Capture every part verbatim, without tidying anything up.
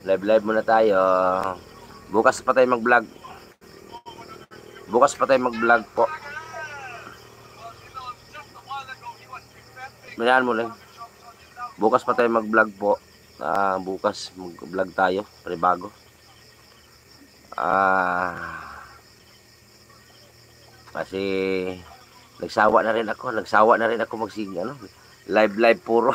Live live muna tayo. Bukas pa tayo mag-vlog. Bukas pa tayo mag-vlog po. Mayaan mo lang. Bukas pa tayo mag-vlog po. Uh, bukas mag-vlog tayo. Panibago. Ah... Kasi nagsawa na rin ako, nagsawa na rin ako magsig ano, live live puro.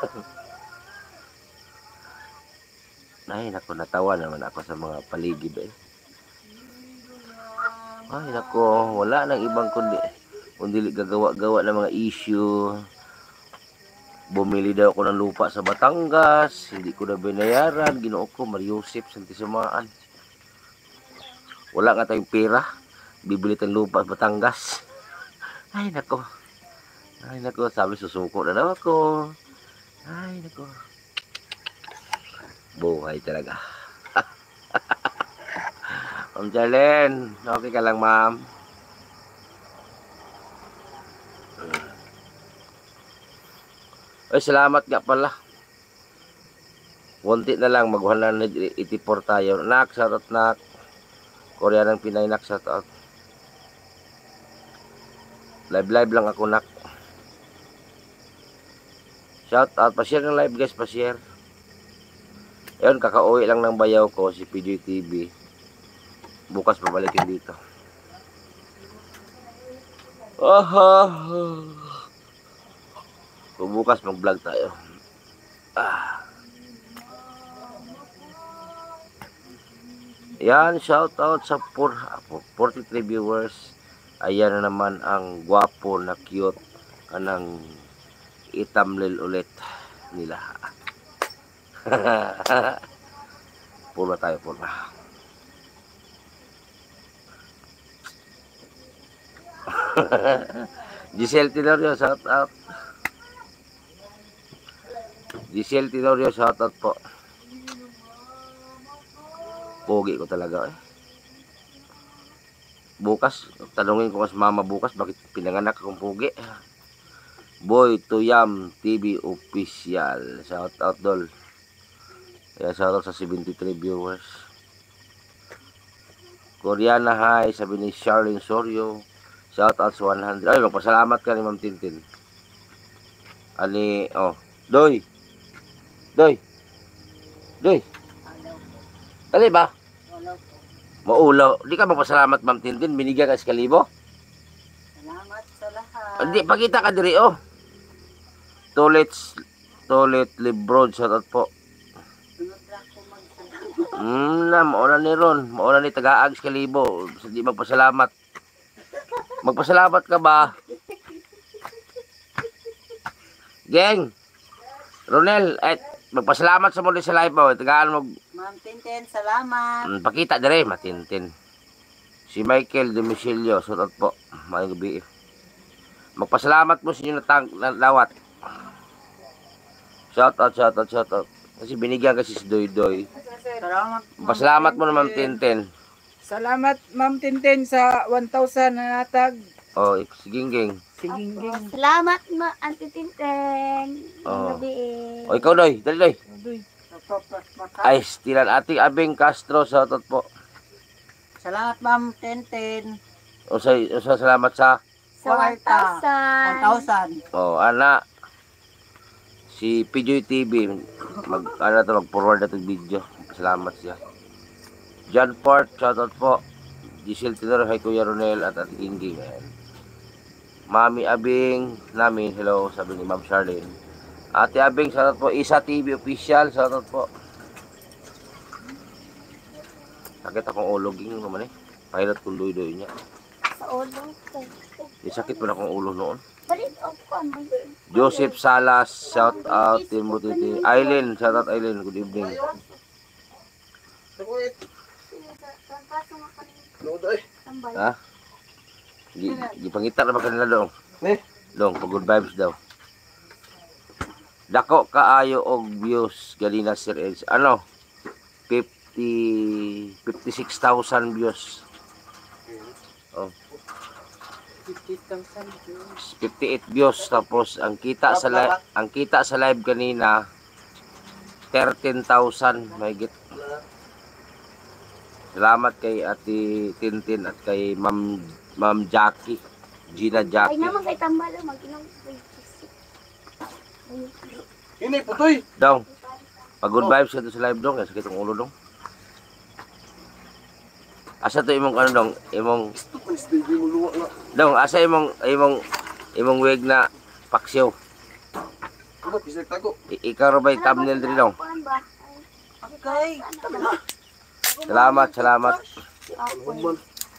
Ay, nako, natawa naman ako sa mga paligid eh. Ay, nako, wala nang ibang kundi kundi gagawa-gawa ng mga issue. Bumili daw ako ng lupa sa Batangas, hindi ko na binayaran, Ginoo ko, Mariusip, Santisumaan. Wala nga tayong pera. Bibili tayong lupa sa Batangas. Ay, nako. Ay, nako. Sabi, susuko na daw ako. Ay, nako. Buhay talaga. Ma'am Charlene, okay ka lang, ma'am? Ay, salamat nga pala. Kunti na lang, mag one eighty-four tayo. Nak, shout out, nak. Korea ng Pinay, nak, shout out. Live live lang ako, nak. Shout out, pa-share ng live guys, pa-share. Ayun, kakauwi lang ng bayaw ko, si P J T V. Bukas babalikin dito. Oh, so, bukas mag-vlog tayo. Ah. Yan, shout out sa forty-three viewers. Ayan na naman ang gwapo na cute kanang itamlil ulit nila. Pula tayo, pula. Giselle Tenorio, shout out. Giselle Tenorio, shout out po. Pogi ko talaga eh. Bukas, tanungin ko sa mama bukas bakit pinanganak akong pugi. Boy Tuyam T V official. Shout out dol. Kaya shout out sa seventy-three viewers. Koreana hi, sabi ni Charlene Sorio. Shout out sa one hundred. Ay, magpasalamat ka ni Ma'am Tintin. Ani, oh, Doy. Doy. Doy. Dali ba? Maulaw. Di ka magpasalamat, Ma'am Tintin. Binigyan ka sa kalibo. Salamat sa lahat. Hindi, pakita ka diri, oh. Toilet, toilet librod. Shout out po. Hmm, na, mauna ni Ron. Mauna ni Tagaag sa kalibo. Hindi magpasalamat. Magpasalamat ka ba? Geng. Ronel, eh, magpasalamat sa muli sa live mo. Tagaan mo. Ma'am Tintin, salamat. Hmm, pakita dire, matintin. Si Michael de Michilio, sulat po. Mayang gabi. Magpasalamat mo sa inyo na, tang, na lawat. Shout out, shout out, shout out. Kasi binigyan kasi si Doy Doy. Salamat. Pasalamat mo na Ma'am Tintin. Salamat Ma'am Tintin sa one thousand na natag. Oh, sige ging. Siging-ging. Salamat ma Auntie Tintin. Oh. Gabi. O ikaw Doy, dali Doy. Adoy. Ay, stilan ating Abing Castro, shout out po. Salamat Ma'am Tintin. O sa, o sa salamat sa Sa one thousand. one thousand. oh, ana si P J T V mag ano to mag-forward na tong video. Salamat siya. John Port, shout out po. Giselle Tinor, hi Kuya Ronel at Ate Inging. Mami Abing namin, hello, sabi ni Ma'am Charlene. Ate Abing, shout out po. Isa T V official, shout out po. Sakit akong ulo, ging naman eh. Pilot kong doy-doy niya. Sa ulo ko. May sakit pa na akong ulo noon. Balik ako. Joseph Salas, shout out. Timothy Aileen, shout out Aileen, good evening. Ha? Gipangita na ba kanila dong? Dong, pag good vibes daw. Dako kaayo og views galina Sir Edge. Ano? fifty fifty-six thousand views. Oh. fifty-eight views tapos ang kita sa live, ang kita sa live kanina thirteen thousand mahigit. Salamat kay Ate Tintin at kay Ma'am Ma'am Jackie, Gina Ay Jackie. naman kay tambal mag-inom. Ini putoy. Dong, pag good vibes ka to sa live dong, sakit ang ulo dong. Asa to imong ano dong, imong Please, baby mo luwa na. dong, asa imong imong imong wig na paksiw. Ano, pisag tago. I- ikaw ra ba'y thumbnail diri dong? Okay. Salamat, salamat. Human.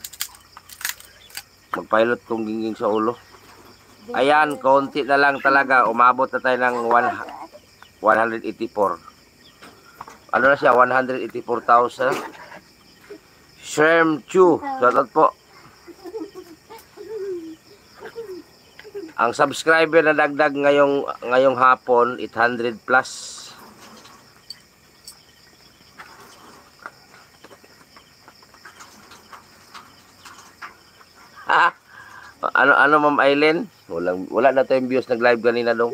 Magpilot kong gingging sa ulo. Ayan, konti na lang talaga. Umabot na tayo ng one eighty-four. Ano na siya? one hundred eighty-four thousand. Sherm Chu. Shoutout po. Ang subscriber na dagdag ngayong ngayong hapon, eight hundred plus. Ha? Ano ano Ma'am Aileen? Walang wala na tayong views nag-live kanina dong.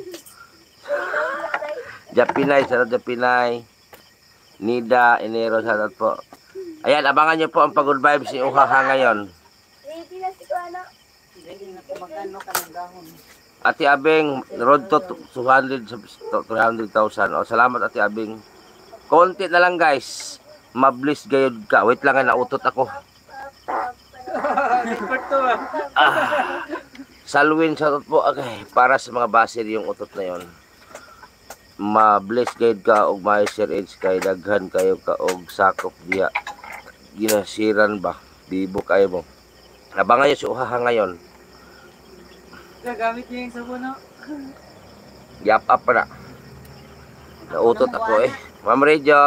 Japinay, sarap Japinay. Nida, Enero, sarap po. Ayan, abangan niyo po ang pag-good vibes ni Uhaha ngayon. Ready na si Kuana. Ate Abeng, road to two hundred, three hundred thousand. O, salamat Ate Abeng. Konti na lang guys. Mablis gayod ka. Wait lang nga, nautot ako. Ah, Salwin, shoutout po. Okay, para sa mga baser yung utot na yon. Ma-bless guide ka og ma-share edge kay daghan kayo ka og sakop diya. Ginasiran ba? Bibo kayo mo. Abangan niyo si Uhaha ngayon. Gagamit niya yung sabon, no? Yap up pa na. Nautot ako eh. Ma'am Rejo.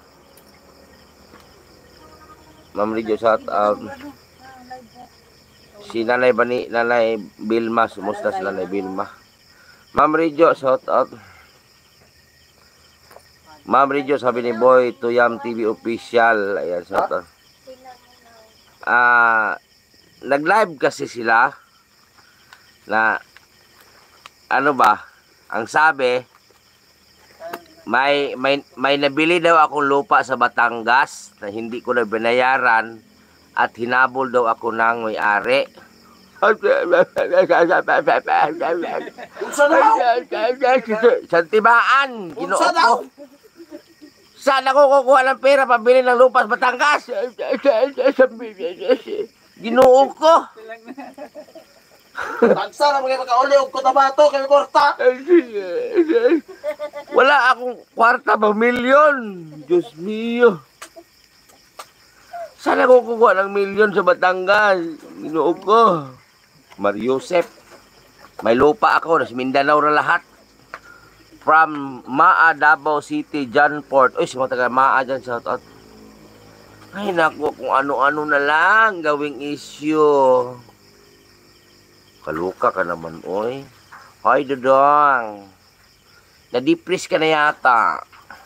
Ma'am Rejo, shout out. Si Nanay Bani, Nanay Bilma, sumusta si Nanay Bilma. Ma'am Rejo, shout out. Ma'am Rejo, sabi ni Boy, Tuyam T V official. Ayan, shout out. Ah, nag-live kasi sila na ano ba? Ang sabi, may may may nabili daw akong lupa sa Batangas na hindi ko na binayaran at hinabol daw ako ng may-ari. Sa tibaan, ginoo ko. Saan ako kukuha ng pera pabili ng lupa sa Batangas? Ginoo ko. Tagsa na mga makauli og kotabato kay korta. Wala akong kwarta ba milyon. Diyos mio. Saan ako kukuha ng milyon sa Batangas? Ginoo ko. Mariusep. May lupa ako. Nasa Mindanao na lahat. From Maa, Davao City, John Port. Uy, si mga taga Maa dyan. Shout out. Ay, naku, kung ano-ano na lang gawing issue. Kaluka ka naman, oy. Hoy, Dodong. Na-depress ka na yata.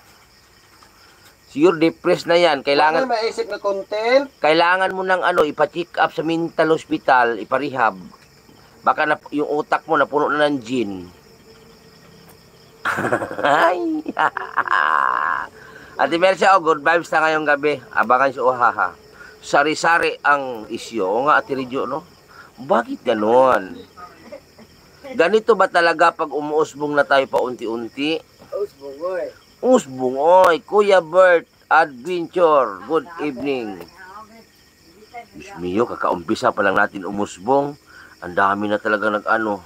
Sure, depressed na yan. Kailangan, Kailangan maisip na content. kailangan mo ng ano, ipa-check up sa mental hospital, iparehab. Baka na, yung utak mo napuno na ng gin. Ay. Ate Mercy, oh, good vibes na ngayong gabi. Abangan si Uhaha. Sari-sari ang isyo. O nga, Ate Ridyo, no? Bakit ganon? Ganito ba talaga pag umuusbong na tayo pa unti-unti? Usbong, boy. Usbong, oy. Kuya Bert Adventure. Good evening. Diyos mio, kakaumpisa pa lang natin umusbong. Ang dami na talaga nag-ano.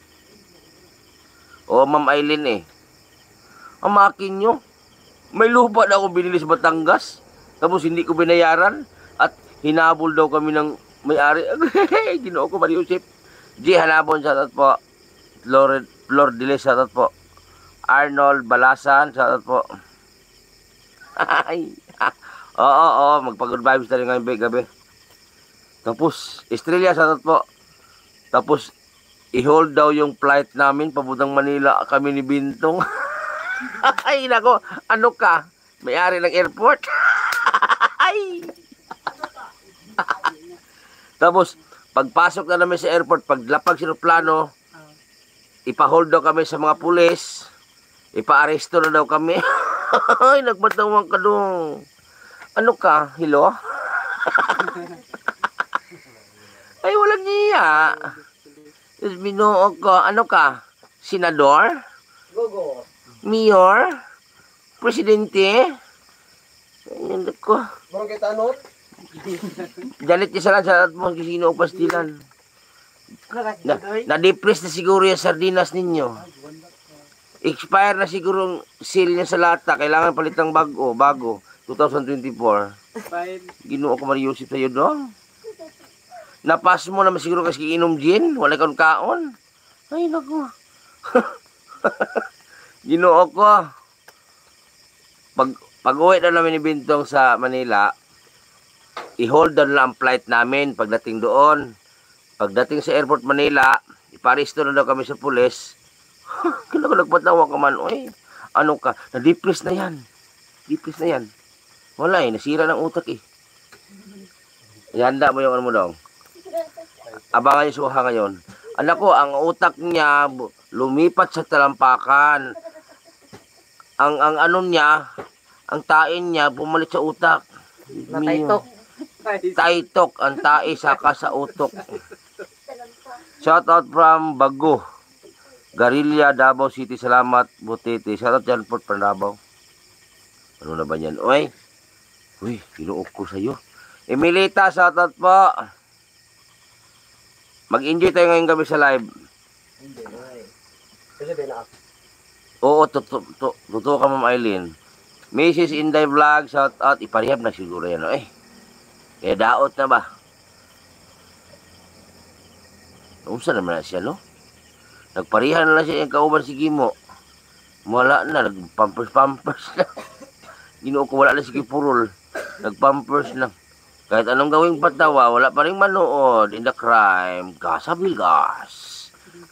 O, Ma'am Aileen eh. Ang makin nyo. May lupa na ako binili sa Batangas. Tapos hindi ko binayaran. At hinabol daw kami ng may-ari. Ginoo ko, Mariusip. G. Hanabon, shoutout po. Flor, Flor Diles, shoutout po. Arnold Balasan, shoutout po. Ay. Oo, oo, oo. Magpag-good vibes tayo ngayong gabi. Tapos, Estrella, shoutout po. Tapos, i-hold daw yung flight namin papuntang Manila kami ni Bintong. Ay, nako, ano ka? May-ari ng airport? Ay! Tapos, pagpasok na namin sa airport, paglapag sa plano, ipa-hold daw kami sa mga pulis, ipa-aresto na daw kami. Ay, nagbatawang ka dong. Ano ka? Hilo? Ay, walang niya. Diyos binuo ko. Ano ka? Senador? Gogo. Mayor? Presidente? Ayun ko. Barang kita ano? Dalit niya sa lang sa mo sino o pastilan. Na, na-depress na siguro yung sardinas ninyo. Expire na siguro ang seal niya sa lata. Kailangan palitang bago. Bago. twenty twenty-four. Fine. Ginoo ko Mariusip sa'yo dong. Napas mo naman siguro kasi inom gin. Wala kang kaon. Ay, naku. Ginoo ko. Pag, pag uwi na namin ni Bintong sa Manila, i-hold down lang ang flight namin pagdating doon. Pagdating sa airport Manila, iparesto na daw kami sa pulis. Kinakalagpatawa ka man. Uy, ano ka? Na-depress na yan. Depress na yan. Wala eh, nasira ng utak eh. Ihanda mo yung ano mo daw. Abangan yung suha ngayon. Anak ko, ang utak niya lumipat sa talampakan. Ang ang ano niya, ang tain niya bumalik sa utak. Nataytok. Taitok, ang tae saka sa utok. Shout out from Bago. Garilla, Davao City. Salamat, Butete. Shout out dyan po from Davao. Ano na ba yan? Uy, uy, pinuok ko sa'yo. Emilita, shout out po. Mag-enjoy tayo ngayong gabi sa live. Kasi din ako. Oo, totoo to, to, to, ka Ma'am Aileen. Missus Inday Vlog, shout out. Iparehab na siguro yan. Eh. Kaya daot na ba? Unsa naman na siya, no? Nagparihan na lang siya yung kauban si Gimo. Wala na, nagpampers-pampers na. Ginoo ko, wala na si Kipurol. Nagpampers na. Kahit anong gawing patawa, wala pa rin manood in the crime. Gasabilgas.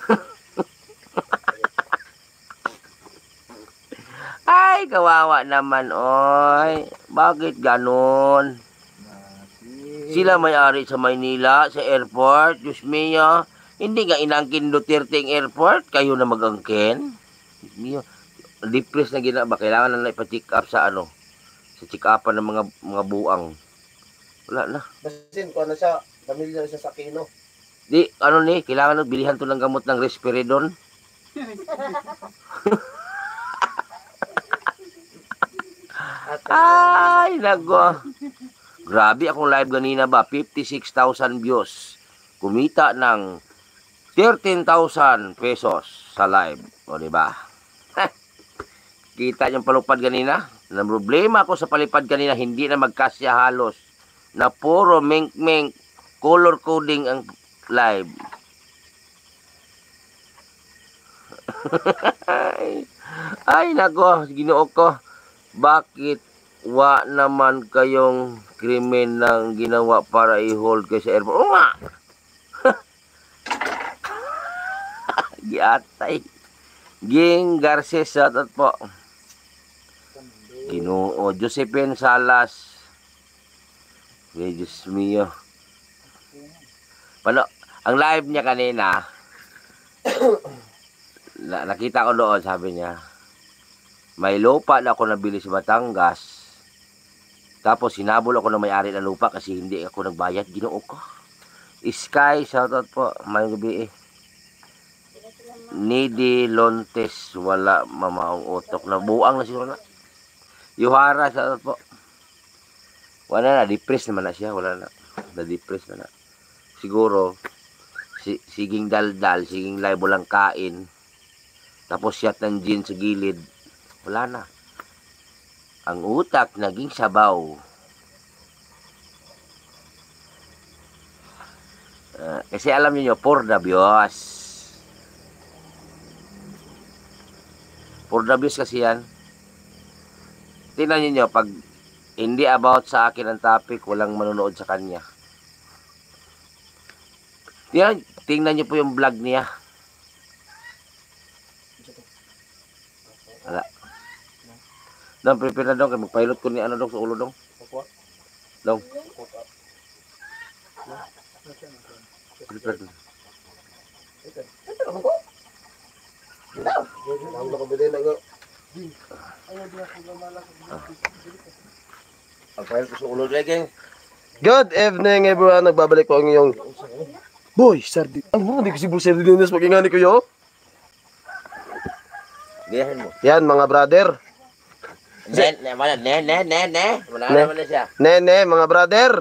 Ay, kawawa naman, oy. Bakit ganon? Sila may-ari sa Maynila, sa airport. Diyos mio, hindi nga inangkin Duterte ang airport. Kayo na mag-angkin. Diyos mio, depressed na gina ba? Kailangan na ipa-check up sa ano? Sa check upan ng mga mga buang. Wala na. Basin ko na siya. Pamilya na siya sa Kino. Di, ano ni, kailangan na bilihan to ng gamot ng Risperidon. Ay, nago. Grabe akong live ganina ba, fifty-six thousand views. Kumita ng thirteen thousand pesos sa live. O, diba? Kita yung palupad ganina? Na problema ko sa palipad kanina, hindi na magkasya halos. Na puro mink-mink, color coding ang live. ay, ay, nako, ginoo ko. Bakit wa naman kayong krimen ng ginawa para i-hold kayo sa airport? Oo nga! Giatay. Ging Garces, shoutout po. Ginoo, Josephine Salas. Ay, Diyos mio. Pano, ang live niya kanina, na, nakita ko doon, sabi niya, may lupa na ako nabili sa Batangas. Tapos sinabol ako na may-ari ng lupa kasi hindi ako nagbayad. Ginoo ko. Sky, shoutout po. May gabi eh. Needy Lontes, wala mamaong utok. Nabuang na siguro na. Yuhara, shoutout po. Wala na, depressed naman na siya. Wala na. Na-depressed na na. Siguro, si, siging daldal, siging live lang kain. Tapos shot ng gin sa gilid. Wala na. Ang utak naging sabaw. Uh, kasi alam niyo, por the views. For the views kasi yan. Tingnan niyo, pag hindi about sa akin ang topic, walang manonood sa kanya. Tingnan, tingnan niyo po yung vlog niya. Wala. Dong, prepare na dong. Magpilot ko ni ano dong sa ulo dong. Dong. Prepare na. Ito naman ko. Ito. Ang nakabili na nga. Ang pahil ko sa ulo niya, geng. Good evening everyone. Nagbabalik ko ang iyong Boy, sardin. Ano, hindi ko siguro sardinas mag-ingani ko yo. Gayahin mo. Yan mga brother. Ne, ne, wala, ne, ne, ne, ne. Wala Ne. naman na siya. Nene, mga brother.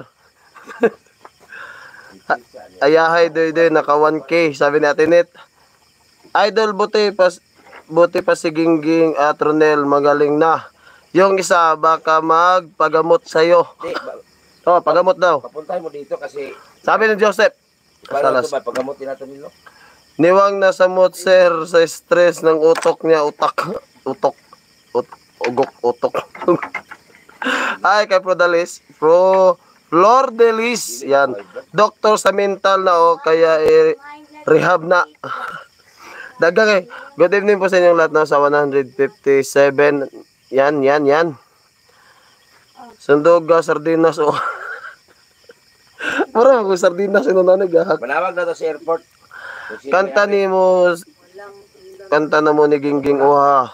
Ayahay doy doy naka one K sabi ni Ate Net. Idol buti pas buti pa si Gingging at Ronel magaling na. Yung isa baka magpagamot sa iyo. Di, ba- Oh, pagamot daw. papuntahin mo dito kasi Sabi ni Joseph. para Salas. ito ba, paggamutin natin nilo. Niwang nasa mood sir sa stress ng utok niya, utak, utok, ut, ugok, utok. Ay, kay Pro Dalis, Pro Flor Delis, yan. Doktor sa mental na o, kaya eh, rehab na. Dagang eh. Good evening po sa inyong lahat na sa one fifty-seven. Yan, yan, yan. Sundoga, sardinas o. Parang ako sardinas ino na nagahak. Manawag na to sa airport. Kung sino Kanta may- ni mo, kanta na mo ni Gingging Uha.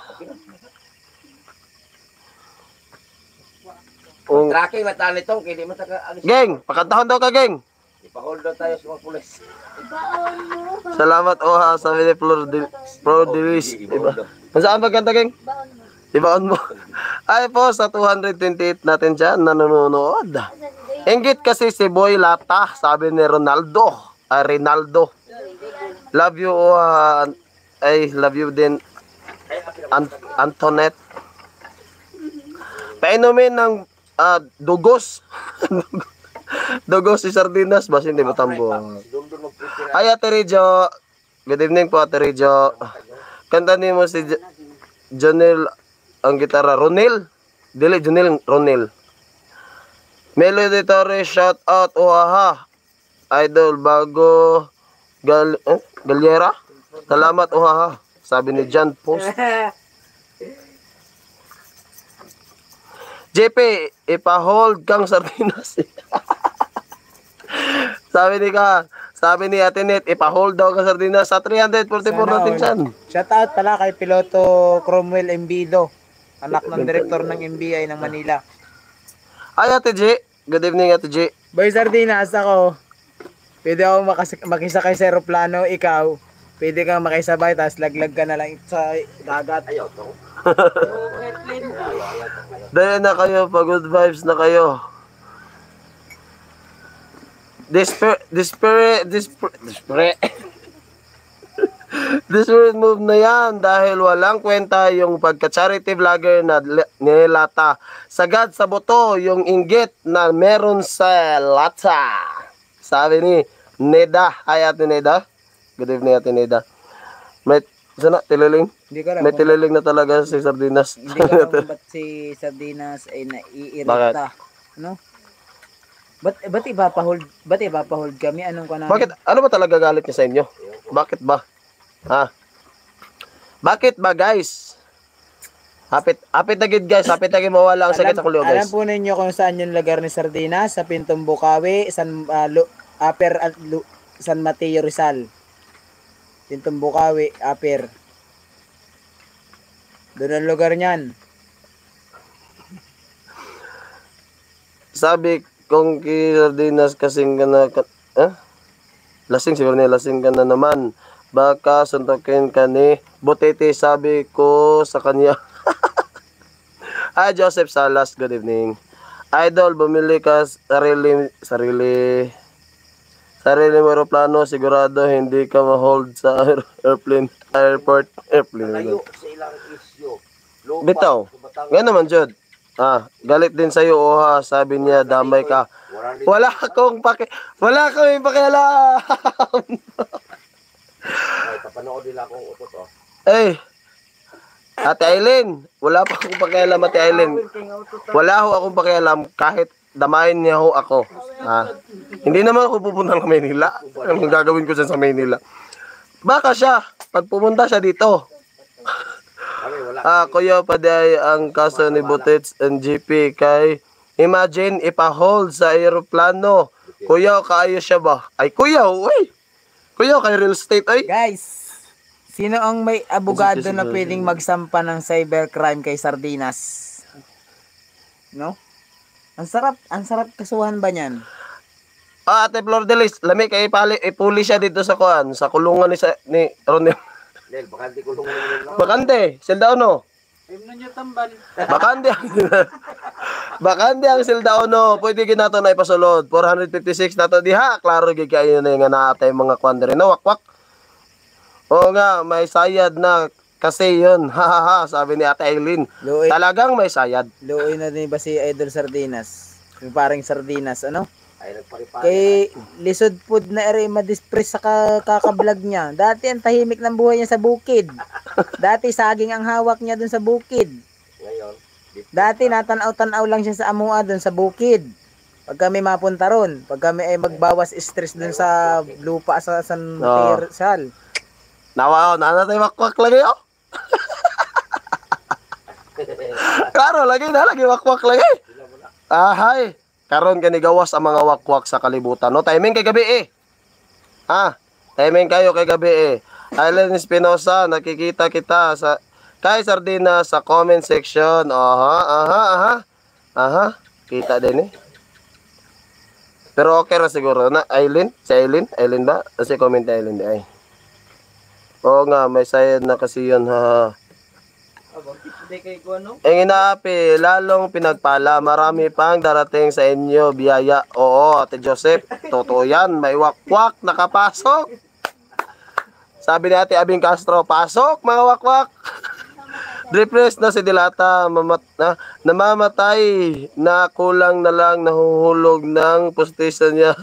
Ung, Tracking na tayo nito, kaya di mo taka alis. Geng, pakantahon daw ka, Geng. Ipa-hold daw tayo sa mga pulis. Baon mo. Salamat Uha, sabi ni Flor de, Pro Delis. Iba. Kung saan ba kanta, Geng? Baon mo. Ibaon mo. Ay po, sa two twenty-eight natin dyan, nanonood. Inggit kasi si Boy Lata, sabi ni Ronaldo. Ah, Rinaldo. Love you, Uha. Ay, love you din, An Antoinette. Painumin ng ah, dugos. Dugos si Sardinas, basta hindi matambo. Dumdum mag-prepare. Ay, Ate Rijo. Good evening po, Ate Rijo. Kanta niyo mo si J- Jonel ang gitara. Ronel? Dili, Jonel, Ronel. Melody Torres, shout out. Uhaha. Idol, bago gal eh, Galyera. Salamat, uhaha. Sabi ni John Post. J P, ipa-hold kang sardinas. Sabi ni ka, sabi ni Ate Net, ipa-hold daw ka sardinas sa three forty-four natin dyan. Shout out pala kay Piloto Cromwell Embido, anak ng direktor ng M B I ng Manila. Ay, Ate J. Good evening, Ate J. Boy Sardinas, ako. Pwede ako makas- makisakay sa aeroplano, ikaw. Pwede kang makisabay, tapos laglag ka na lang sa dagat. Ayaw to. Dahil na kayo, pa good vibes na kayo. Desper, desper, desper, desper, desperate move na yan dahil walang kwenta yung pagka-charity vlogger na li- nilata. Sagad sa buto yung inggit na meron sa lata. Sabi ni Neda. Hi, Ate Neda. Good evening, Ate Neda. May, sana, tililing? Hindi ko alam May kung, tililing na talaga si Sardinas. hindi ko alam kung ba't si Sardinas ay naiirita. Ano? Ba't, ba't iba pa hold, ba't iba pa hold kami? Anong kanang? Bakit? Ano ba talaga galit niya sa inyo? Bakit ba? Ha? Bakit ba, guys? Hapit, hapit na gid, guys. Hapit na gid mawala ang sakit sa kulo, Alam guys. po ninyo kung saan yung lugar ni Sardinas, sa Pintong Bukawi, San, ah, Lu- Upper at Lu- San Mateo Rizal. Pintong Bukawi, Upper. Doon ang lugar niyan. Sabi kong kay Sardinas kasing ka na, ka- eh? Lasing, siguro niya, lasing ka na naman. Baka suntokin ka ni Butete, sabi ko sa kanya. Hi, Joseph Salas. Good evening. Idol, bumili ka sarili, sarili, sarili mo aeroplano, sigurado hindi ka ma-hold sa air- airplane, airport, airplane. Layo sa ilang isyo. Lupa, Bitaw. Batangas, Nga naman, Jod. Ah, galit din sa'yo, Oha. Sabi niya, damay ka. wala rin- Wala akong paki... Wala kami pakialam! Ay, kapanood nila akong utot, oh. Eh, Ate Aileen, wala pa akong pakialam, Ate Aileen. Wala ho akong pakialam kahit damayin niya ho ako. Ah, hindi naman ako pupunta ng Maynila. Anong gagawin ko dyan sa Maynila? Baka siya, pag pumunta siya dito. Kami, wala. Ah, kuya, paday ang kaso ni Butets and G P kay imagine ipa-hold sa aeroplano. Kuya, kaayos siya ba? Ay, kuya, uy! Kuya, kay real estate, ay! Guys, Sino ang may abogado Kasi- na pwedeng magsampa ng cybercrime kay Sardinas? No? Ang sarap, ang sarap kasuhan ba niyan? Ah, Ate Flor de Lis, lami kay ipali, ipuli siya dito sa kuan, sa kulungan ni sa, ni Ronel. Del, baka di kulungan mo lang. Bakante, silda no. Ayun niyo tambal. Bakante. Bakante ang silda no. Pwede ginato na ipasulod. four fifty-six nato diha. Klaro gid kayo na nga naatay mga kuan diri na wakwak. Oo nga, may sayad na kasi yun. Ha ha ha, sabi ni Ate Aileen. Luoy, Talagang may sayad. luoy na din ba si Idol Sardinas? Yung paring Sardinas, ano? Ay, nagpakipala. Kay lisod pud na ere ma-distress sa ka- kaka-vlog niya. Dati ang tahimik ng buhay niya sa bukid. Dati saging ang hawak niya dun sa bukid. Ngayon, Dati natanaw-tanaw lang siya sa amua dun sa bukid. Pag kami mapunta ron, pag kami ay magbawas stress dun sa lupa sa San Oo. Rizal. Nawa, nanatay wakwak lagi oh. Klaro, lagi na, lagi wakwak lagi. Ahay. Karon kani gawas ang mga wakwak sa kalibutan. No, timing kay gabi eh. Ah, timing kayo kay gabi eh. Aileen Espinosa, nakikita kita sa kay Sardina sa comment section. Aha, aha, aha. Aha, kita din eh. Pero okay ra siguro na Aileen, si Aileen, Aileen ba? Kasi comment ni Aileen di ay. Oo nga, may sayad na kasi yun ha. Ang inaapi, lalong pinagpala, marami pang darating sa inyo, biyaya. Oo, Ate Joseph, totoo yan, may wakwak, nakapasok. Sabi ni Ate Abing Castro, pasok mga wakwak. Depressed na si Dilata, mamat, na, namamatay, na kulang na lang nahuhulog ng pustisan niya.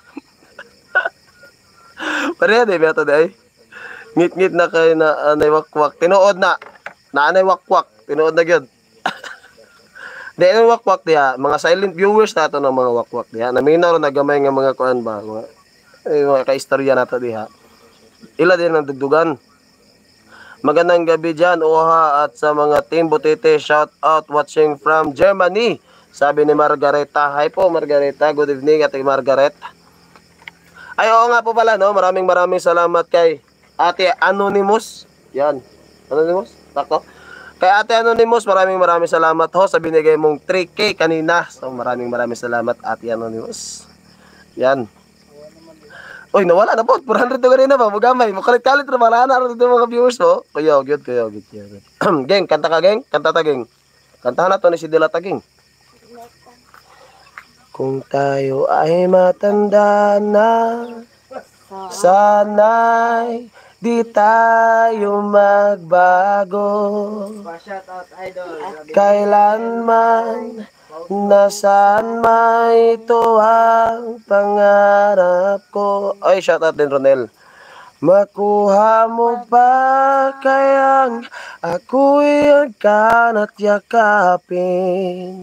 Pareha di, beto di ay. Ngit-ngit na kayo na anay wakwak. Tinuod na. Naanay wakwak, tinuod na gyud. Dahil wakwak diha, mga silent viewers nato ng mga wakwak diha. Naminaw ro nagamay nga mga kuan ba, mga, eh, mga kaistorya nato diha. Ila din ang dugdugan. Magandang gabi diyan, Oha, at sa mga Team Butete, shout out watching from Germany. Sabi ni Margareta. Hi po Margareta, good evening Ate Margaret. Ay oo nga po pala no, maraming maraming salamat kay Ate Anonymous. Yan. Anonymous? Takto. Kay Ate Anonymous, maraming maraming salamat ho sa binigay mong three K kanina. So maraming maraming salamat Ate Anonymous. Yan. Uy, nawala na po. four hundred to kanina ba? Mugamay. Mukalit-kalit na wala na rin mga viewers mo. Kuya, good, kuya, good, kuya, good. Geng, kanta ka, geng. Kanta ta, geng. Kantahan na to ni si Dilata, geng. Kung tayo ay matanda na, sana'y di tayo magbago. Shout out Idol. Kailanman, nasaan man ito ang pangarap ko. Ay, shout out din Ronel. Makuha mo ba kayang ako'y agkan at yakapin?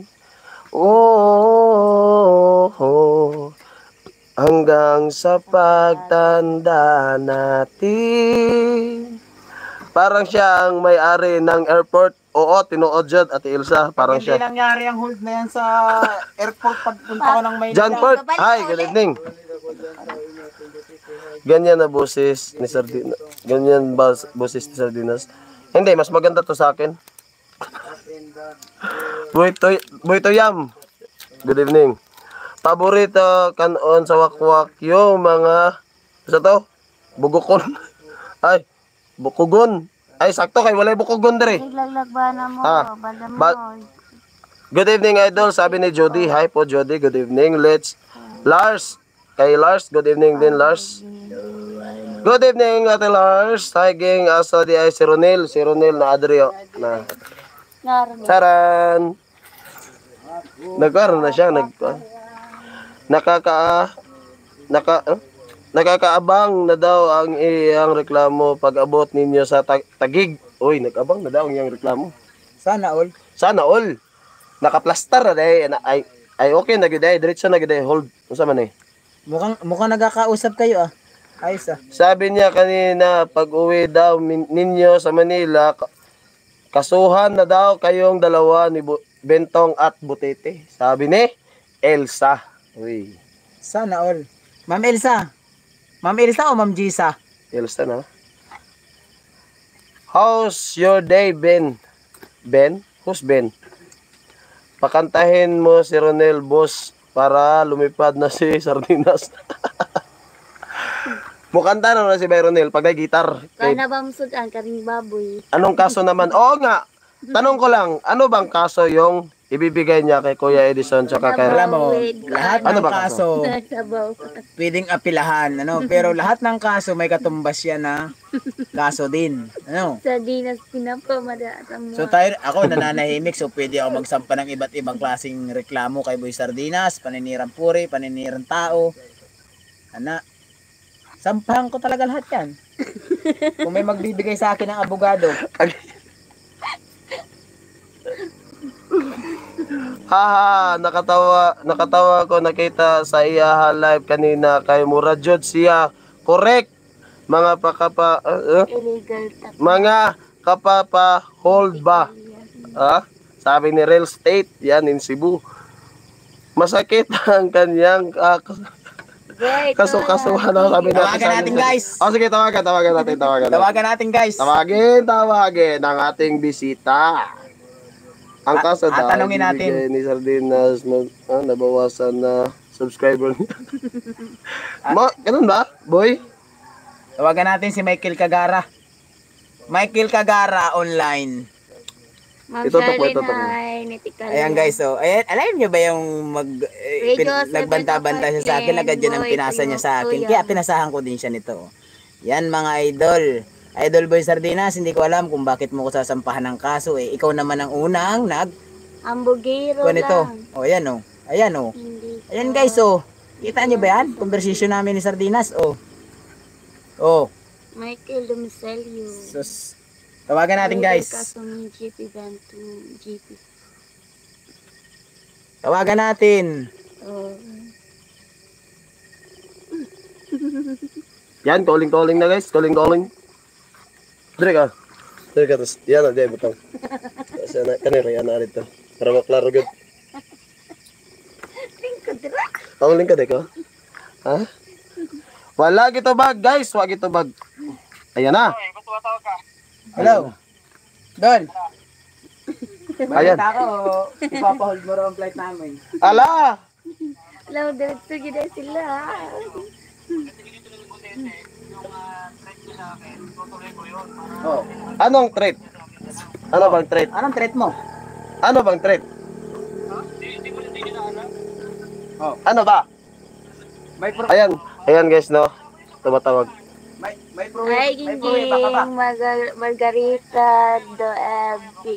Oh, oh, oh. Hanggang sa pagtanda natin. Parang siya ang may-ari ng airport. Oo, tinuod dyan, Ate Ilsa. Parang Hindi siya. nangyari ang hold na yan sa airport pagpunta ko ng Maynila. John Port. Hi, good evening. Ganyan na boses ni Sardinas. Ganyan ba boses ni Sardinas? Hindi, mas maganda to sa akin. Buitoy, Buitoyam. Good evening. Paborito kanon sa wakwak yung mga sa to? Bugukon. Ay, bukugon. Ay, sakto kay walay bukugon dire. Naglag ba na mo? Ah, Bala mo. ba- Good evening, idol. Sabi ni Jody. Hi po, Jody. Good evening. Let's Lars. Kay Lars, good evening din, Lars. Good evening, Ate Lars. Hi, gang. Asa di ay si Ronel. Si Ronel na Adrio. Na. Naroon. Saran. Nagkaroon na siya. Nag, ah, nakaka... Naka... ah? Nakakaabang na daw ang iyang reklamo pag abot ninyo sa tag- tagig. Uy, nag-abang na daw ang iyang reklamo. Sana all. Sana all. Nakaplastar na dahil. Ay, ay okay na gid ay diretso na gid ay hold. Unsa man eh. Mukhang, mukhang nagkakausap kayo ah. Ayos ah. Sabi niya kanina pag uwi daw min- ninyo sa Manila ka- kasuhan na daw kayong dalawa ni Bu- Bentong at Butete. Sabi ni Elsa. Uy, Sana all. Ma'am Elsa. Ma'am Elsa o Ma'am Gisa? Elsa na. How's your day, Ben? Ben? Who's Ben? Pakantahin mo si Ronel, boss, para lumipad na si Sardinas. Mukanta na na si Ronel pag may gitar. Kay- Kana ba musudan karing baboy? Anong kaso naman? Oo nga. Tanong ko lang, ano bang kaso yung ibibigay niya kay Kuya Edison tsaka kay Alam mo, lahat Ano ng ba kaso, Sabaw. pwedeng apilahan, ano? Pero lahat ng kaso may katumbas yan na kaso din. Ano? Sa dinas pinapamada sa mga. So tayo, ako nananahimik, so pwede ako magsampa ng iba't ibang klaseng reklamo kay Boy Sardinas, paninirang puri, paninirang tao. Ana, sampahan ko talaga lahat yan. Kung may magbibigay sa akin ng abogado, Haha, nakatawa, nakatawa ko nakita sa iya live kanina kay Mura Jud siya. Correct. Mga pakapa uh, uh, Illegal tap. mga kapapa hold ba? Ah? Sabi ni Real State yan in Cebu. Masakit ang kanyang uh, Wait, kaso-kasuhan na sabi natin. Tawagan natin, guys. Oh, sige, tawagan, tawagan natin, tawagan natin. tawagan natin guys. Tawagin, tawagin ang ating bisita. Ang Ah, kaso ah, daw, tanungin natin. ibigay ni Sardinas, mag, ah, nabawasan na subscriber niya. Mo, ganun ba, boy? Tawagan natin si Michael Kagara. Michael Kagara online. Ma'am Ito to po, ito to po. Charlene, Nitikal. Ayan guys, so ayan, alam niyo ba yung mag eh, pin, Radio nagbanta-banta siya sa akin, agad yun ang Boy, pinasa niya sa akin. Kuya. Kaya pinasahan ko din siya nito. Yan mga idol. Idol Boy Sardinas, hindi ko alam kung bakit mo ko sasampahan ng kaso eh. Ikaw naman ang unang nag Ambugero kuha nito. lang. O ayan o. Ayan o. Hindi. Ayan guys oh. Kita niyo ba yan? Conversation namin ni Sardinas oh. Oh. Michael Domicelio. Sus. Tawagan natin guys. Kaso ni G P Bantu. G P. Tawagan natin. Oh. Yan, calling, calling na guys, calling, calling. Dire ka. Dire ka, tapos, yan na, di, butang. Kasi na, kanina, yan na rito. Para maklaro gud. Calling ka, di ko? Ha? Wala gito bag, guys, wag gito bag. Ayan na. Hello. Dol. Ayan. Balita ko, ipapahold mo raw ang flight namin. Ala! Hello, diretso gina sila. Oh. Anong threat? Ano bang threat? Anong threat mo? Ano bang threat? Oh. Ano ba? May pro Ayan, ayan guys, no? Tumatawag. may may pro Ay, may pruweba ka ba? Gingging, Margar- Margarita do F B.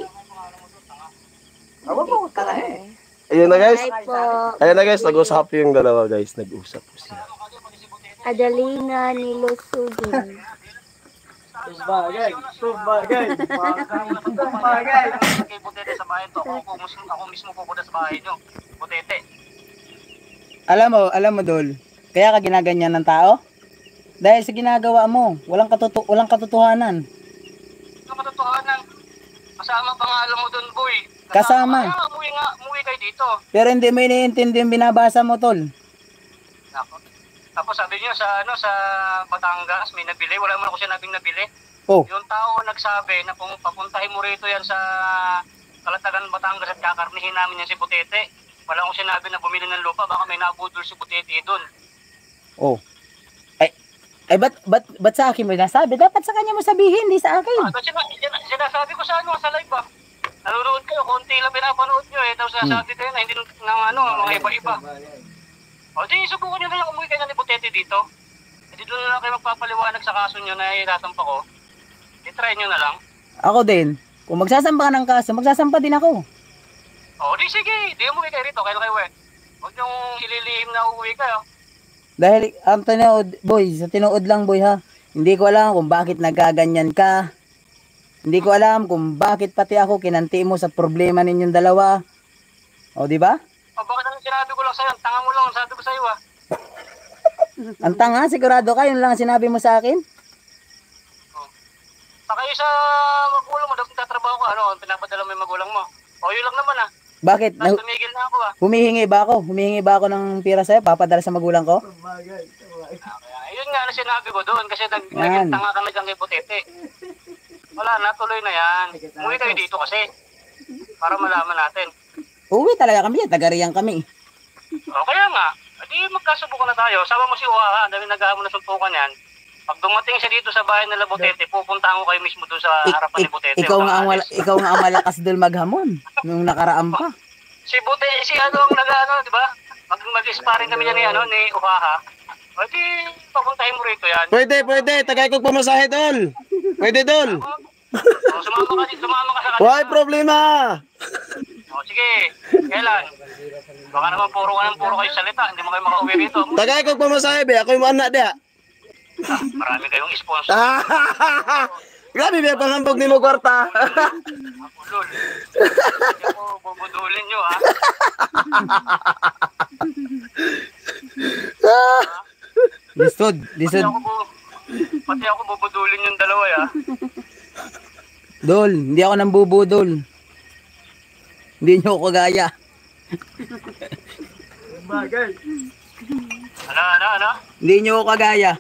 Awa mo tala eh. Ayun na guys. Hi po. Ayun na guys, nag-usap yung dalawa guys. Nag-usap po sila. Adalina ni Lusugin. Subagay, subagay. Subagay. Kay Butete sa bahay to. Ako, ako, mismo- ako mismo pupunta sa bahay nyo. Butete. Alam mo, alam mo Dol, kaya ka ginaganyan ng tao? Dahil sa ginagawa mo, walang katoto walang katotohanan. Ano katotohanan? Kasama pa nga alam mo dun, boy. Kasama. Kaya umuwi nga, umuwi kayo dito. Pero hindi mo iniintindi yung binabasa mo, Tol. Nako. Tapos sabi niyo sa ano sa Batangas may nabili, wala man ako sinabing nabili. Oh. Yung tao nagsabi na kung papuntahin mo rito yan sa Kalatagan Batangas at kakarnihin namin yan si Butete. Wala akong sinabi na bumili ng lupa, baka may nabudol si Butete doon. Oh. Ay, ay ba't, ba't, ba't sa akin mo nasabi? Dapat sa kanya mo sabihin, hindi sa akin. Ah, kasi sina, sina, sinasabi ko sa ano sa live ba? Nanonood kayo, konti lang pinapanood nyo eh. Tapos sinasabi kayo na hindi ng ano, mga iba-iba. O di, subukan nyo na lang umuwi kayo ni Butete dito. Hindi doon na lang kayo magpapaliwanag sa kaso nyo na itatampa ko. I-try nyo na lang. Ako din. Kung magsasampa ka ng kaso, magsasampa din ako. O di sige, di umuwi kayo rito, kailan kayo eh. Huwag nyong ililihim na uuwi kayo. Dahil, ang tinood, boy, sa tinood lang, boy, ha. Hindi ko alam kung bakit nagkaganyan ka. Hindi ko alam kung bakit pati ako kinanti mo sa problema ninyong dalawa. O, di ba? O bakit ang sinabi ko lang sa'yo, ang tanga mo lang, ang sabi ko sa'yo ah. Ang tanga, sigurado ka, yun lang ang sinabi mo sa akin. Saka yung sa magulang mo, dapat tatrabaho ka, ano, pinapadala mo yung magulang mo. O yun lang naman ah. Bakit? Tapos Na- tumigil na ako ah. humihingi ba ako? Humihingi ba ako ng pira sa'yo? Papadala sa magulang ko? Kaya, yun nga na sinabi ko doon kasi nag Yan. naging tanga ka na dyan kay Butete. Wala na, tuloy na yan. Umuwi kayo dito kasi. Para malaman natin. Uwi talaga kami yan, taga-Riang kami. O kaya nga, hindi magkasubukan na tayo. Sama mo si Uha, dahil naghahamon na suntukan yan. Pag dumating siya dito sa bahay nila Butete, pupuntahan ko kayo mismo doon sa I- harapan ni i- Butete. ikaw nga ang wala- ikaw nga ang malakas dul maghamon nung nakaraan pa. Si Butete, si ano ang nag-ano, di ba? Mag mag-sparring kami niya ni ano ni Uha. O di, papuntahin mo rito yan. Pwede, pwede. Tagay ko pamasahe, Dol. Pwede, Dol. O, sumama ka, sumama ka sa kanila. Why problema? O sige, kailan? Baka naman puro ka ng puro kayo salita, hindi mo kayo makauwi rito. Tagay ko pamasahe, be. Ako yung anak dia. Ah, marami kayong sponsor. Grabe, be. Pangambog ni mo kwarta. Ako, lol. Hindi ako bubudulin nyo, ha? Lisod, Pati lisod. ako, bu- pati ako bubudulin yung dalawa, ha? Dol, hindi ako nang bubudol. Hindi nyo ako kagaya. Ano, ano, ano? Hindi nyo ako kagaya.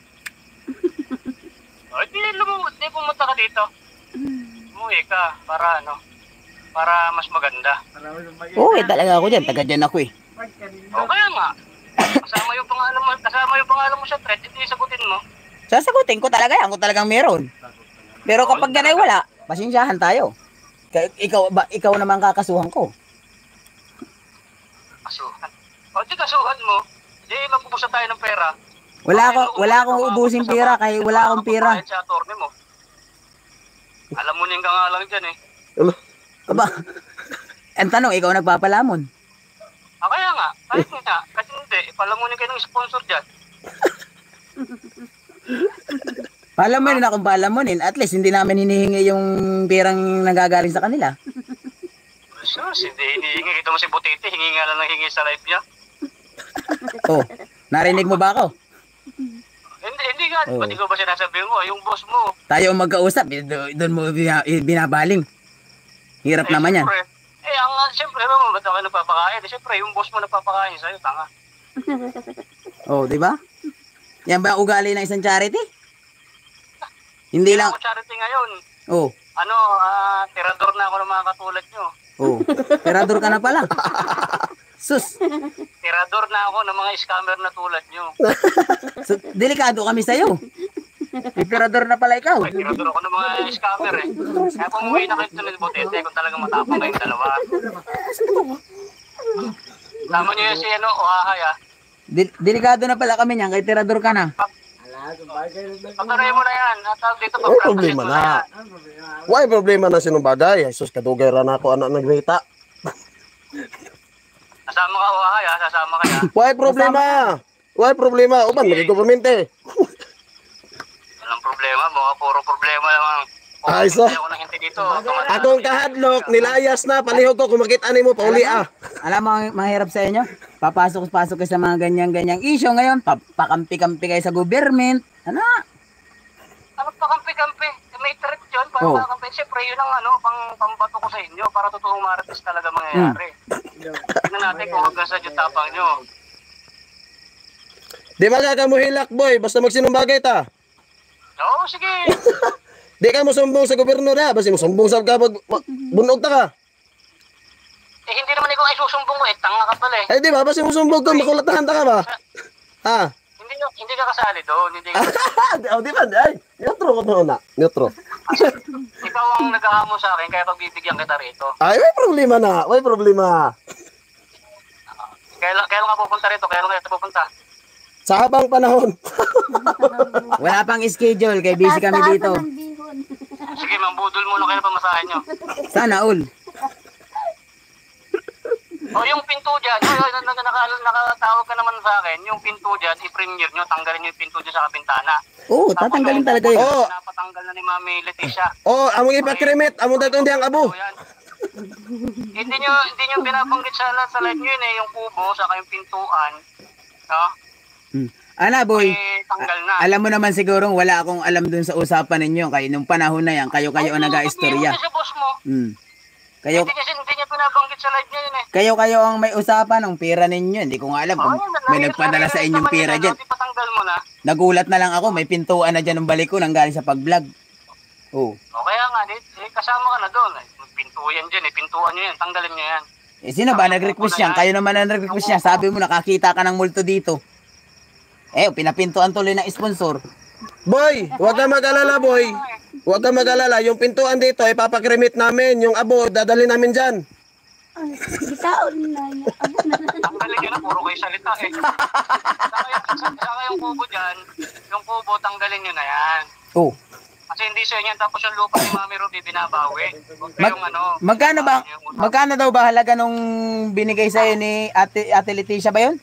O, di, lumu- di pumunta ka dito. Umuwi ka, para ano? Para mas maganda. Uwi talaga ako dyan, taga dyan ako eh. O, kaya nga. Kasama yung pangalan mo, kasama yung pangalan mo sa thread, hindi sagutin mo. Sasagutin ko talaga yan, kung talagang meron. Pero kapag yan ay wala, pasensyahan tayo. Kaya ikaw, ba, ikaw naman kakasuhan ko. Kasuhan. O, di kasuhan mo. Di, magpupusa tayo ng pera. Wala ako, wala akong ubusin pera, kahit wala akong pera. Kahit sa attorney mo. Alam mo niyang ka nga lang dyan, eh. Aba, ang tanong, ikaw nagpapalamon. Ah, kaya nga, kahit nga, kahit hindi, palamunin kayo ng sponsor dyan. Palamunin akong palamunin, at least hindi namin hinihingi yung perang nanggagaling sa kanila. Sus, hindi hinihingi. Ito mo si Butete, hingi nga lang ng hingi sa live niya. Oh, narinig mo ba ako? Hindi, hindi nga, Oo. ba't ikaw ba sinasabi mo? Yung boss mo. Tayo ang magkausap, eh, do- doon mo bina- eh, binabaling. Hirap Eh, naman yan. siyempre, eh, ang, siyempre, ano, ba't ako nagpapakain? Eh, siyempre, yung boss mo nagpapakain sa'yo, tanga. Oh, di ba? Yan ba ang ugali ng isang charity? Hindi lang. Ako charity ngayon. Oh, Ano, ah, tirador na ako ng mga katulad nyo. oh. Perador ka na pala. Sus, Tirador na ako ng mga scammer na tulad nyo. so, delikado kami sa'yo. Perador na pala ikaw. Ay, tirador ako ng mga scammer eh. Kaya pumuwi na kayo ni Butete kung talagang matapang kayong dalawa. Tama nyo yun si ano, Oahay ah. Del- delikado na pala kami niyan, kay tirador ka na. Pagkaroy mo na yan. Natawag dito pa. Why problema na? Why problema na sinong bagay? Jesus, kadugay ra na ako anak nagrita. Kasama ka, Oahay ah. Sasama ka ya. Why problema? Why problema? Uban, lagi gobernmente. Walang problema. Mga puro problema lamang. Kung Ay, so- hindi ako nang hindi dito. tumatanda Akong ako. kahadlok, nilayas na, palihog ko, kung makita ni mo, pauli ah. Alam mo, ang mahirap sa inyo? Papasok-pasok kayo sa mga ganyan-ganyang issue ngayon. Pa- pakampi-kampi kayo sa government. Ano? Ano pa kampi-kampi? May threat yun. Para Oh. pa kampi. Siyempre, yun ang ano, pang pambato ko sa inyo. Para totoong marites talaga mangyayari. Tingnan natin kung hanggang sa dyan tapang nyo. Di magkakamuhilak, boy, basta magsinumbagay ta. Oo, sige. Di ka mo sumbong sa gobyerno na, basta mo sumbong sa kabag, bunog ta ka. Eh, hindi naman ikaw ay susumbong mo eh. Tanga ka pala eh. Ay, di ba, basta mo sumbong ko, makulatahan ta ka ba? Ha? Hindi, hindi ka kasali doon. Hindi ka Oh, di ba, ay, neutro ko to na, neutro. Ikaw ang naghahamon sa akin, kaya pagbibigyan kita rito. Ay, may problema na, may problema. Kailan, kailan ka pupunta rito? Kailan ka pupunta? Sa habang panahon. Wala pang schedule, kay busy kami dito. Sige, mambudol muna kayo pa masahin nyo. Sana all. O yung pinto dyan, o, naka, naka, nakatawag ka naman sa akin, yung pinto dyan, i-premiere nyo, tanggalin nyo yung pinto dyan sa kapintana. Oo, tatanggalin talaga yun. Oh, Napatanggal na ni Mami Leticia. oh, among ipakrimit, among dagkong diyang abo. So, yan. hindi nyo, hindi nyo binabanggit sa, sa live nyo yun eh, yung kubo, saka yung pintuan. No? Hmm. Ana boy, Eh, tanggal na. alam mo naman sigurong wala akong alam dun sa usapan ninyo. Kayo nung panahon na yan, kayo-kayo ang nag-aistorya. Hindi sa boss mo. Hmm. Kayo, Hindi kasi hindi niya binabanggit sa live niya yun eh. kayo-kayo ang may usapan ng pera ninyo. Hindi ko nga alam kung may nagpadala sa inyong pera dyan. Hindi patanggal mo na. Nagulat na lang ako, may pintuan na dyan ng balik ko nang galing sa pag-vlog. Oh. O kaya nga, di, di, kasama ka na doon. Eh, pintuan dyan eh, pintuan nyo yan, tanggalin nyo yan. Eh, sino ba nag-request yan? Kayo naman ang nag-request yan. Sabi mo, nakakita ka ng multo dito. Eh, pinapintuan tuloy ng sponsor. Boy, huwag ka mag-alala, boy. Huwag ka mag-alala. Yung pintuan dito, ipapakrimit namin. Yung abo, dadali namin dyan. Ay, bitaon na niya. Abo na na. Tanggalin nyo na, puro kayo salita eh. Saka yung, saka yung kubo dyan, yung kubo, tanggalin nyo na yan. Oh. Kasi hindi sa inyo, tapos yung lupa ni Mami Ruby binabawi. Huwag Mag- kayong ano. Magkano ba? yung utang. Magkano daw ba halaga nung binigay sa'yo ni Ate, Ate Leticia ba yun?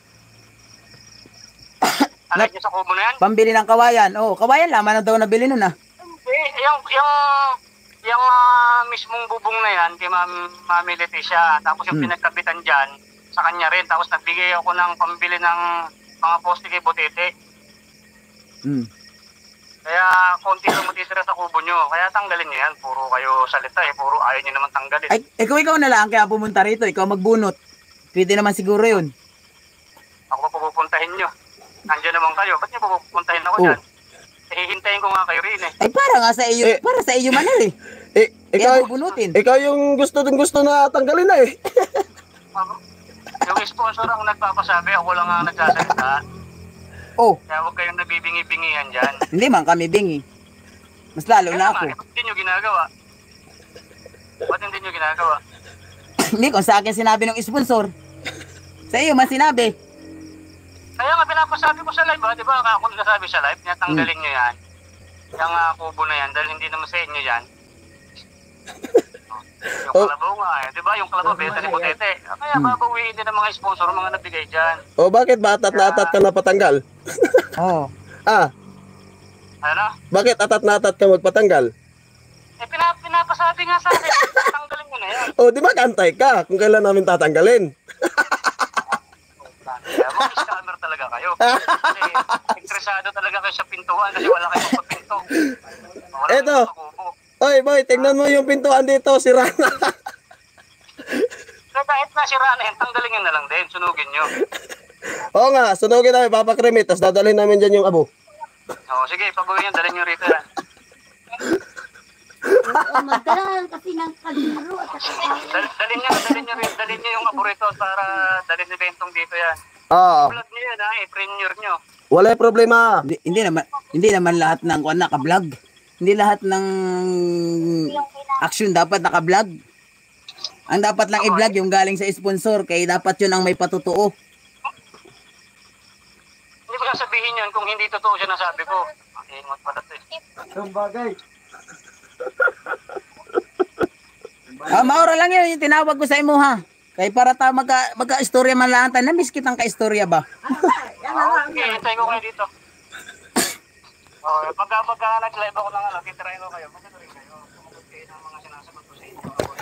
Alay nyo sa kubo na yan? Pambili ng kawayan. Oh, kawayan laman na daw nabili nun ah. Eh, yung, yung, yung ah, mismong bubong na yan, kay Ma'am, Mami Leticia, tapos yung Hmm. pinagkabitan dyan, sa kanya rin, tapos nagbigay ako ng pambili ng mga poste kay Butete. Hmm. Kaya konti lang matitira sa kubo nyo, kaya tanggalin nyo yan, puro kayo salita eh, puro ayaw nyo naman tanggalin. Ay, ikaw ikaw na lang kaya pumunta rito, ikaw magbunot. Pwede naman siguro yun. Ako pa pupuntahin nyo. Nandiyan naman kayo, ba't nyo pa pupuntahin ako Oh. dyan? Eh, hihintayin ko nga kayo rin eh. Ay, para nga sa iyo, Eh. para sa iyo manal eh. Eh, Kaya ikaw, bubunutin. ikaw yung gusto dun gusto na tanggalin na eh. Yung sponsor ang nagpapasabi, ako lang ang nagsasalita. Oh, Kaya huwag kayong nabibingi-bingihan dyan. hindi man kami bingi. Mas lalo Kaya na nga, ako. eh, ba't hindi nyo ginagawa? Ba't hindi nyo ginagawa? Hindi, kung sa akin sinabi ng sponsor. Sa iyo man sinabi. Kaya nga pinapasabi ko sa live, ha? Di ba? Ako nagsasabi sa live, tanggalin nyo yan. Yung uh, kubo na yan, dahil hindi naman sa inyo yan. Yung Oh. kalabaw nga, eh. Di ba? Yung kalabaw, beta ni Butete. Kaya babawiin din ng mga sponsor, mga nabigay dyan. O bakit ba atat na atat ka na patanggal? Oh. Ah, Ano? bakit atat na atat ka magpatanggal? Eh, pinap pinapasabi nga sa akin, tanggalin mo na yan. O di ba kantay ka kung kailan namin tatanggalin? Kaya mga scammer talaga kayo. Kasi interesado talaga kayo sa pintuan kasi wala kayong pagpinto. Wala Eto. kayong kubo. Oy boy, tingnan mo yung pintuan dito, sira na. So kahit nasira na yan, tanggalin nyo na lang din, sunugin nyo. Oo nga, sunugin namin, papakrimit, tapos dadalhin namin dyan yung abo. O sige, pabuhin nyo, dalhin nyo rito yan. Oo, magdala kasi ng kalmaro at Dal dalhin nyo, dalhin nyo rin, dalhin nyo yung aborito para dalhin ni Bentong dito yan. Ah, Vlog nyo yan ha, i-premiere nyo. wala yung problema. Hindi, hindi naman hindi naman lahat ng kuan naka-vlog. Hindi lahat ng action dapat naka-vlog. Ang dapat lang i-vlog yung galing sa sponsor kaya dapat yun ang may patutuo. Hindi ko sasabihin yun kung hindi totoo siya nasabi ko. Ang ingot pala ito eh. Ah, maura lang yun yung tinawag ko sa imo ha. Kaya para ta magka magka-istorya man lang ta, namiss kitang ka-istorya ba? Okay, hintay ko kayo dito. Oh, pagka pagka nag-live ako ng ano, titirahin ko kayo. Magkano rin kayo? Kumagot kayo ng mga sinasagot ko sa inyo.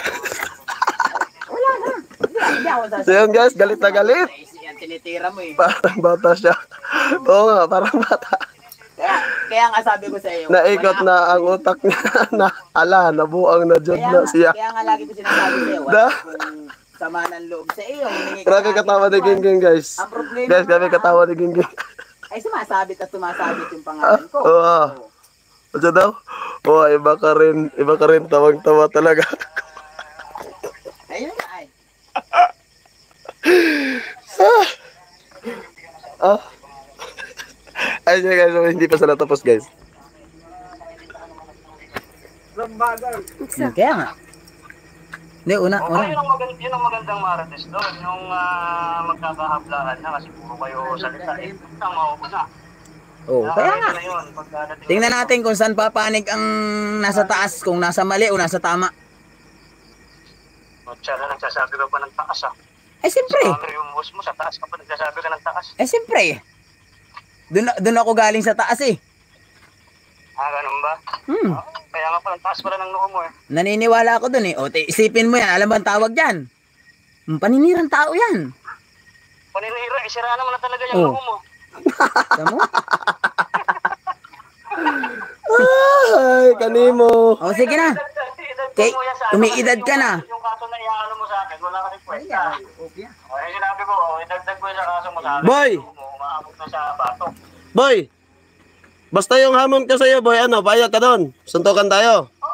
So yun guys, galit na galit. Yan tinitira mo eh. Parang bata siya. Oo nga, parang bata. Kaya, kaya nga sabi ko sa iyo. Naikot wala- na ang utak niya na ala, nabuang na dyan Kaya, na nga- siya. kaya nga lagi ko sinasabi sa iyo, Da. wala kung sama ng loob sa iyo. humingi ka Grabe sa akin katawa ng ni kwan. Gingging guys. Ang problema Guys, grabe nga, katawa ni Gingging. Ay sumasabit at sumasabit yung pangalan ko. Oo. Oo. Ano daw? Oo, iba ka rin, iba ka rin, tawang-tawa talaga. Ayun na ay. Ah. Ay, sige guys, hindi pa sila tapos guys. Kaya nga. Hindi, una, Oh, una. yun ang, magand yun ang magandang Marites doon. Yung uh, magkakahablahan na kasi puro kayo salita. Eh, ang maupo na. Oh, kaya nga. Na yun, pagkadating Tingnan natin kung saan papanig ang nasa taas, kung nasa mali o nasa tama. O, siya na nagsasabi ka pa ng taas ah. Ay, siyempre. Sa yung boss mo, sa taas ka pa nagsasabi ka ng taas. Eh, siyempre. Doon, doon ako galing sa taas eh. Ah, ganun ba? Hmm. Ah, kaya nga pala, taas pala ng noo mo eh. Naniniwala ako doon eh. O, te- isipin mo yan. Alam ba ang tawag dyan? Hmm, paninirang tao yan. Paninira, isira naman na talaga yung Oh. noo mo. Alam mo? Ay, kanimo. O, sige na. Kay, umiidad ka na. Yung kaso na iyaano mo sa akin, wala ka rin kwenta. O, eh, sinabi ko, oh, idagdag mo yung sa kaso mo sa akin. Boy! Mo, umaabot na sa batok. Boy! Basta yung hamon ko sa'yo, boy, ano, bayad ka doon. Suntukan tayo.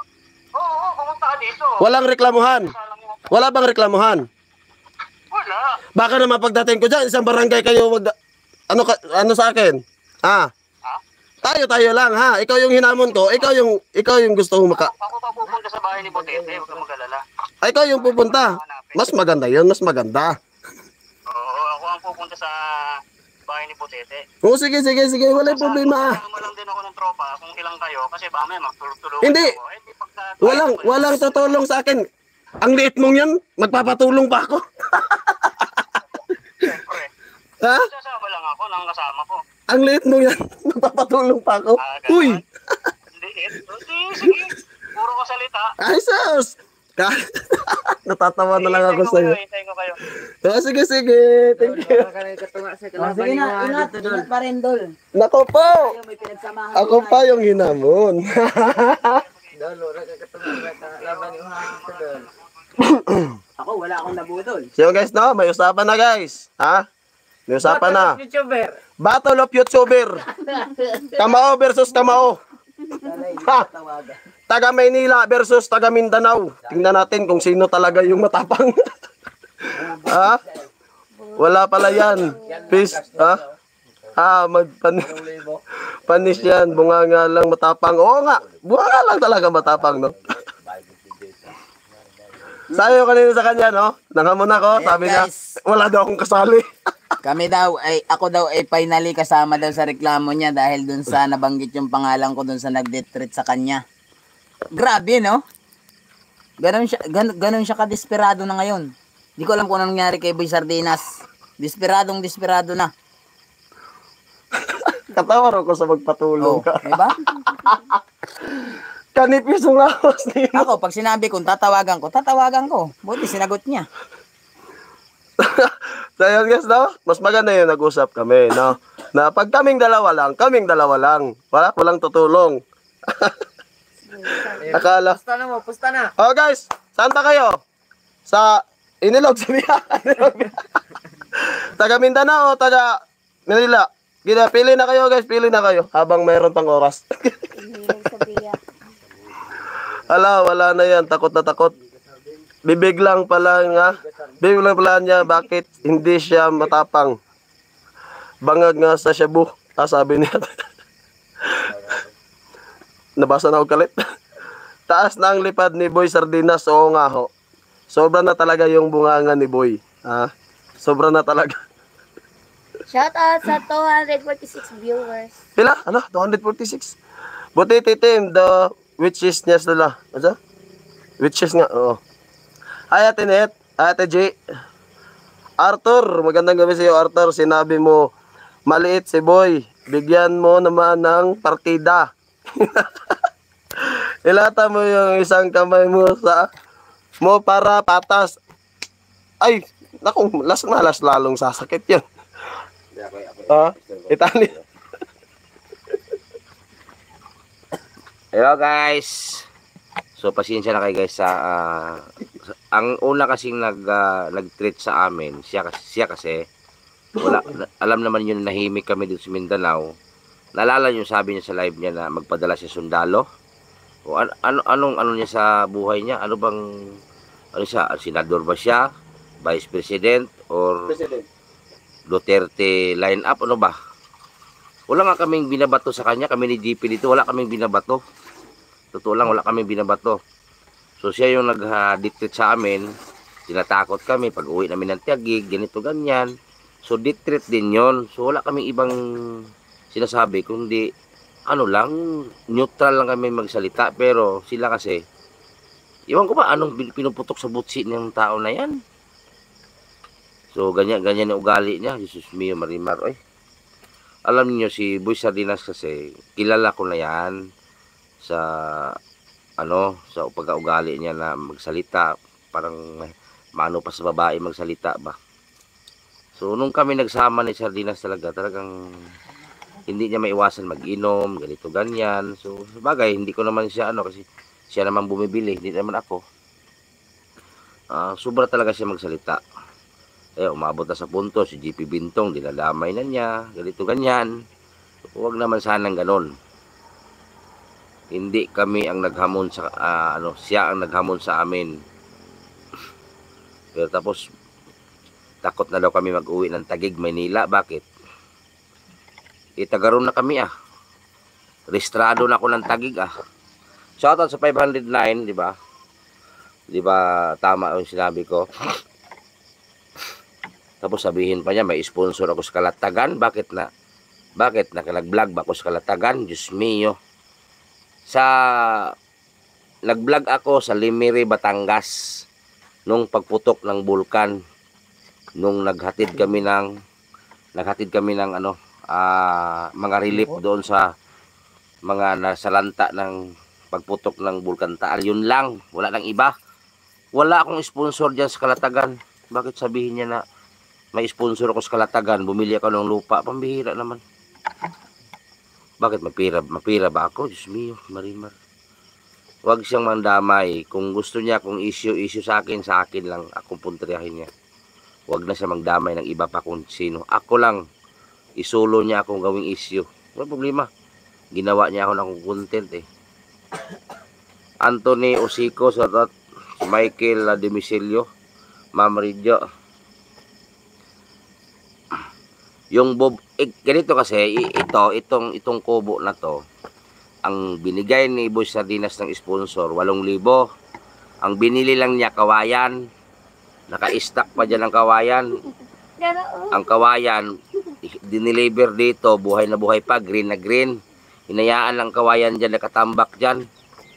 Walang reklamuhan. Salang mo. Wala bang reklamuhan? Wala. Baka naman pagdating ko dyan, isang barangay kayo mag... Ano, ka, ano sa akin? Ha? Ha? Tayo-tayo lang, ha? Ikaw yung hinamon ko. Ikaw yung, ikaw yung gusto mo maka... Ako pa pupunta sa bahay ni Botete, huwag kang mag-alala. Ay, ikaw yung pupunta. Mas maganda yun, mas maganda. Oo, ako ang pupunta sa bahay ni Botete. Oo, sige, sige, sige. Wala problema. Kasama lang din ako ng tropa kung ilang kayo kasi baka may magtulog-tulog Hindi. ako. Eh, di pagka... Walang, walang tutulong sa akin. Ang liit mong yan, magpapatulong pa ako. Siyempre. Ha? Sasama lang ako ng kasama ko. Ang liit mong yan, magpapatulong pa ako. Ah, ganun. Uy! Liit. Hindi, sige. Puro ko salita. Ay, sus! Ka- Natatawa na lang ako Hintayin ko sa'yo. kayo, hintayin ko kayo. Ah, sige, sige. Thank you. Oh, sige na, ingat, ingat pa rin, Dol. Nako po! May pinagsamahan. Ako pa yung hinamon. Ako, wala akong nabudol. So guys, no, may usapan na guys. Ha? May usapan na. YouTuber. Battle of YouTuber. Kamao versus Kamao. Ha? Tawagan. Taga Maynila versus taga Mindanao. Tingnan natin kung sino talaga yung matapang. Ha? Wala pala yan. Peace. Ha? Ah, magpan panis yan. Bunga nga lang matapang. Oo nga. Bunga nga lang talaga matapang, no? Sayo kanina sa kanya, no? Nangamon ako. Ayan, Sabi niya, guys. wala daw akong kasali. Kami daw, ay ako daw ay finally kasama daw sa reklamo niya dahil dun sa nabanggit yung pangalan ko dun sa nag-detreat sa kanya. Grabe, no? Ganon siya, gan, ganon siya kadesperado na ngayon. Di ko alam kung anong nangyari kay Boy Sardinas. Desperadong desperado na. Katawa ko sa magpatulong Oh, ka. diba? Kanipis yung lawas niya. Ako, pag sinabi kong tatawagan ko, tatawagan ko. Buti sinagot niya. So yun guys, no? Mas maganda yun nag-usap kami, no? Na pag kaming dalawa lang, kaming dalawa lang. Wala, walang tutulong. Akala. Pusta na mo, pusta na. Oh guys, saan ta kayo? Sa Inilog, sa Biyakan. Taga Mindanao, taga Manila. Gina, pili na kayo guys, pili na kayo. Habang mayroon pang oras. Hilig sa biya. Ala, wala na yan. Takot na takot. Bibig lang pala nga. Bibig lang pala niya bakit hindi siya matapang. Bangag nga sa Shabu. Ah, sabi niya. Nabasa na ako kalit. Taas na ang lipad ni Boy Sardinas. Oo nga ho. Sobra na talaga yung bunganga ni Boy. Ah, sobra na talaga. Shout out sa two hundred forty-six viewers. Pila? Ano? two forty-six. Buti titim. The witches niya sila. Ano? Witches nga. Oo. Hi, Ate Net. Ate J. Arthur. Magandang gabi sa iyo, Arthur. Sinabi mo, maliit si Boy. Bigyan mo naman ng partida. Ilata mo yung isang kamay mo sa mo para patas. Ay, naku, las na las lalong sasakit yun. Ha? Itali. Hello guys. So pasensya na kayo guys sa ah, sa- ang una kasing nag ah, nag-treat sa amin, siya kasi siya kasi wala na- alam naman yun nahimik kami dito sa Mindanao. Naalala niyo sabi niya sa live niya na magpadala siya sundalo. O an- ano anong ano niya sa buhay niya? Ano bang ano siya? Senador ba siya? Vice President or President. Duterte line up ano ba? Wala nga kaming binabato sa kanya, kami ni G P dito, wala kaming binabato. Totoo lang, wala kaming binabato. So siya yung nag-dictate sa amin, tinatakot kami pag uwi namin ng Tiagig, ganito ganyan. So dictate din yon. So wala kaming ibang sinasabi, kundi ano lang, neutral lang kami magsalita. Pero sila kasi, iwan ko ba anong bin- pinuputok sa butsi ng tao na yan? So ganyan, ganyan yung ugali niya. Jesus mio, Marimar, oy. Alam niyo si Boy Sardinas kasi kilala ko na yan sa ano sa pagkaugali niya na magsalita parang maano pa sa babae magsalita ba. So nung kami nagsama ni Sardinas talaga talagang hindi niya maiwasan mag-inom ganito ganyan. So sabagay hindi ko naman siya ano kasi siya naman bumibili hindi naman ako. Ah, sobra talaga siya magsalita. Eh, umabot na sa punto, si G P Bintong, dinadamay na niya, ganito, ganyan. Huwag naman sanang ganon. Hindi kami ang naghamon sa ah, ano, siya ang naghamon sa amin. Pero tapos takot na daw kami mag-uwi ng Taguig, Maynila. Bakit? Itagaroon na kami ah. Registrado na ako ng Taguig ah. Shoutout sa five hundred nine, di ba? Di ba tama yung sinabi ko? Tapos sabihin pa niya, may sponsor ako sa Kalatagan. Bakit na? Bakit? Nag-vlog ba ako sa Kalatagan? Diyos mio. Sa nag-vlog ako sa Limiri, Batangas nung pagputok ng bulkan, nung naghatid kami ng naghatid kami ng ano ah, mga relief doon sa mga nasalanta ng pagputok ng bulkan Taal. Yun lang, wala nang iba. Wala akong sponsor diyan sa Kalatagan. Bakit sabihin niya na may sponsor ako sa Kalatagan, bumili ako ng lupa? Pambihira naman. Bakit mapira, mapira ba ako? Diyos mio, marimar. Huwag siyang mandamay. Kung gusto niya, kung issue, issue sa akin, sa akin lang. Akong puntriyahin niya. Huwag na siya magdamay ng iba pa kung sino. Ako lang, isolo niya akong gawing issue. Wala problema. Ginawa niya ako ng content eh. Anthony Osico, sa Michael Demisilio, Ma'am Ridjo. Yung bob, eh, ganito kasi, ito, itong, itong kubo na to, ang binigay ni Boy Sardinas ng sponsor, walong libo. Ang binili lang niya, kawayan. Naka-stack pa dyan ang kawayan. Ang kawayan, diniliver dito, buhay na buhay pa, green na green. Hinayaan lang kawayan dyan, nakatambak dyan.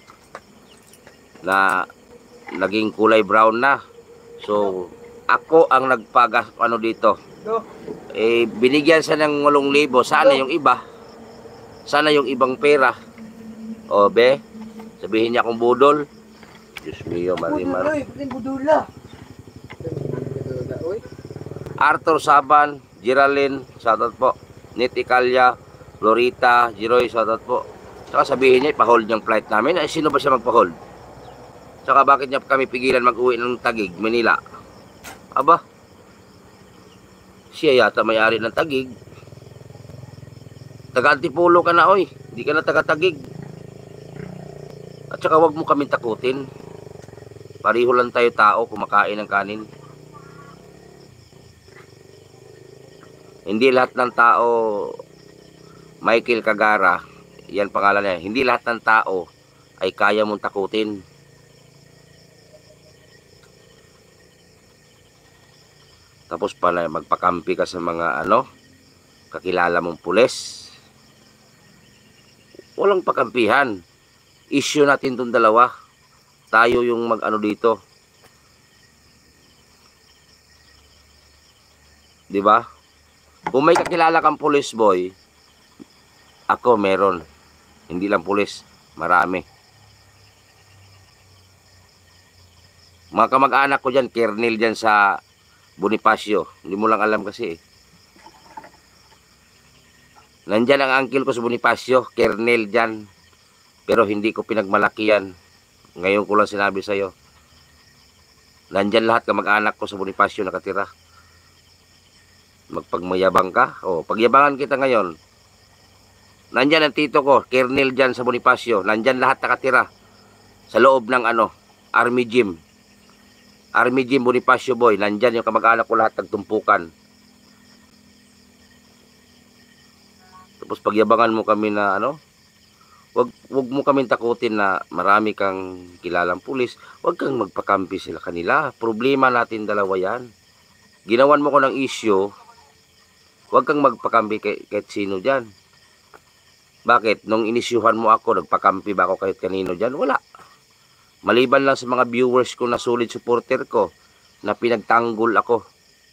Na, naging kulay brown na. So, ako ang nagpagas, ano dito. Eh, binigyan siya ng walong libo. Sana yung iba. Sana yung ibang pera. O, be, sabihin niya kung budol. Diyos mio, marimar. Arthur Saban, Geraldine, shoutout po. Nit Icalya, Florita, Jiroy, shoutout po. Saka sabihin niya, ipahold niyang flight namin. Ay, sino ba siya magpahold? Saka bakit niya kami pigilan mag-uwi ng Taguig, Manila? Aba, siya yata may-ari ng Taguig. Taga-Antipolo ka na, oy. Hindi ka na taga-Taguig. At saka wag mo kami takutin. Pariho lang tayo tao, kumakain ng kanin. Hindi lahat ng tao, Michael Kagara, yan pangalan niya. Hindi lahat ng tao ay kaya mong takutin. Tapos pala magpakampi ka sa mga ano, kakilala mong pulis. Walang pakampihan. Issue natin tong dalawa. Tayo yung mag-ano dito. 'Di ba? Kung may kakilala kang pulis, boy, ako meron. Hindi lang pulis, marami. Mga kamag-anak ko diyan, Kernel diyan sa Bonifacio. Hindi mo lang alam kasi eh. Nandyan ang uncle ko sa Bonifacio, Kernel dyan. Pero hindi ko pinagmalaki yan. Ngayon ko lang sinabi sa'yo. Nandyan lahat kamag-anak ko sa Bonifacio nakatira. Magpagmayabang ka? O, pagyabangan kita ngayon. Nandyan ang tito ko, Kernel dyan sa Bonifacio. Nandyan lahat nakatira. Sa loob ng ano, Army Gym. Army Gym Bonifacio, boy. Nandyan yung kamag-anak ko lahat nagtumpukan. Tapos pagyabangan mo kami na ano, wag, wag mo kaming takutin na marami kang kilalang pulis. Wag kang magpakampi sila kanila. Problema natin dalawa yan. Ginawan mo ko ng issue, wag kang magpakampi kay, kahit sino dyan. Bakit? Nung inisyuhan mo ako, nagpakampi ba ako kahit kanino dyan? Wala. Maliban lang sa mga viewers ko na solid supporter ko na pinagtanggol ako.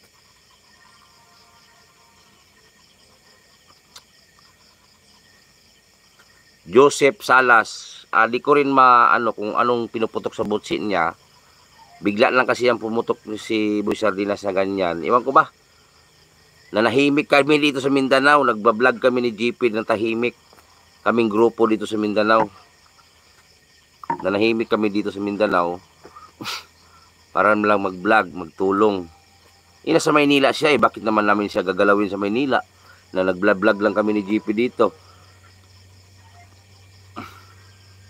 Joseph Salas, uh, di ko rin maano kung anong pinuputok sa butsin niya. Bigla lang kasi ang pumutok si Boy Sardinas na ganyan. Iwan ko ba? Nanahimik kami dito sa Mindanao. Nagbablog kami ni G P ng tahimik. Kaming grupo dito sa Mindanao. Nanahimik kami dito sa Mindanao para lang mag-vlog, magtulong. Ina sa Maynila siya eh, bakit naman namin siya gagalawin sa Maynila na nag-vlog lang kami ni G P dito.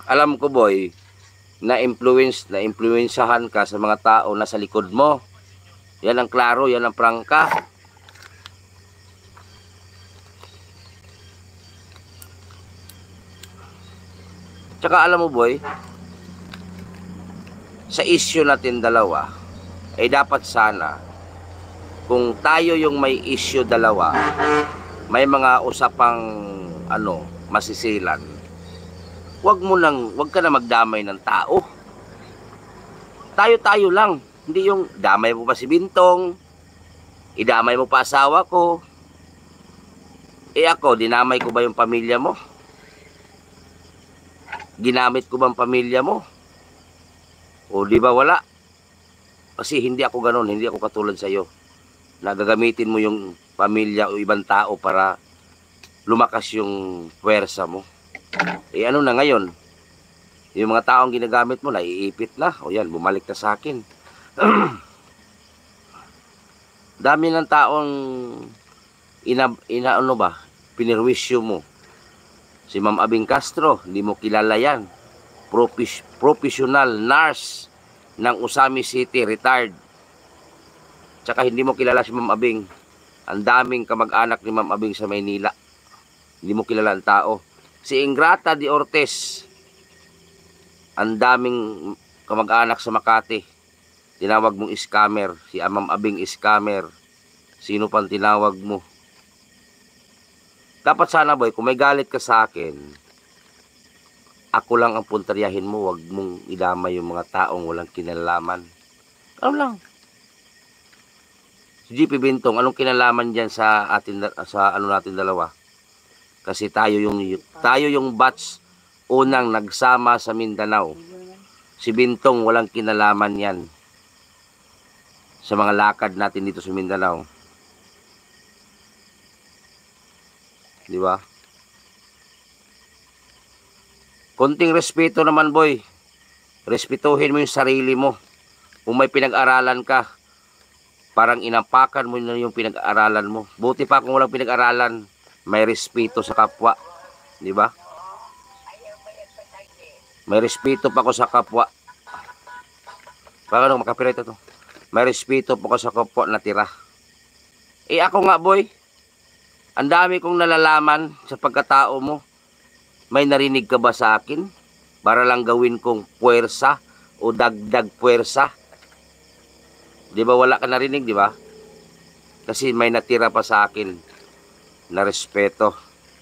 alam ko boy, na influence, na influensyahan ka sa mga tao na sa likod mo. Yan ang klaro, yan ang prangka. Tsaka alam mo boy, sa issue natin dalawa, ay dapat sana, kung tayo yung may issue dalawa, may mga usapang ano, masisilan, wag mo nang, wag ka na magdamay ng tao. Tayo-tayo lang. Hindi yung damay mo pa si Bintong, idamay mo pa asawa ko. Eh ako, dinamay ko ba yung pamilya mo? Ginamit ko bang pamilya mo? O di ba wala? Kasi hindi ako ganun, hindi ako katulad sa iyo. Nagagamitin mo yung pamilya o ibang tao para lumakas yung puwersa mo. Eh ano na ngayon? Yung mga taong ginagamit mo, naiipit na. O yan, bumalik na sa akin. Dami ng taong ina, ina ano ba, pinirwisyo mo. Si Ma'am Abing Castro, hindi mo kilala yan. Profes, professional nurse ng Usami City, retired. Tsaka hindi mo kilala si Ma'am Abing. Ang daming kamag-anak ni Ma'am Abing sa Maynila. Hindi mo kilala ang tao. Si Ingrata de Ortiz, ang daming kamag-anak sa Makati. Tinawag mong scammer. Si Ma'am Abing scammer. Sino pang tinawag mo? Dapat sana boy, kung may galit ka sa akin, ako lang ang puntaryahin mo. Huwag mong idamay yung mga taong walang kinalaman. Ano lang? Si G P Bintong, anong kinalaman dyan sa atin, sa ano natin dalawa? Kasi tayo yung tayo yung batch unang nagsama sa Mindanao. Si Bintong walang kinalaman yan sa mga lakad natin dito sa Mindanao. Di ba? Konting respeto naman boy. Respetuhin mo yung sarili mo. Kung may pinag-aralan ka, parang inampakan mo na yung pinag-aralan mo. Buti pa kung walang pinag-aralan, may respeto sa kapwa. Di ba? May respeto pa ko sa kapwa. Paano makapirate ito? May respeto pa ko sa kapwa na tira. Eh ako nga boy, ang dami kong nalalaman sa pagkatao mo. May narinig ka ba sa akin? Para lang gawin kong puwersa o dagdag puwersa. Di ba wala ka narinig, di ba? Kasi may natira pa sa akin na respeto.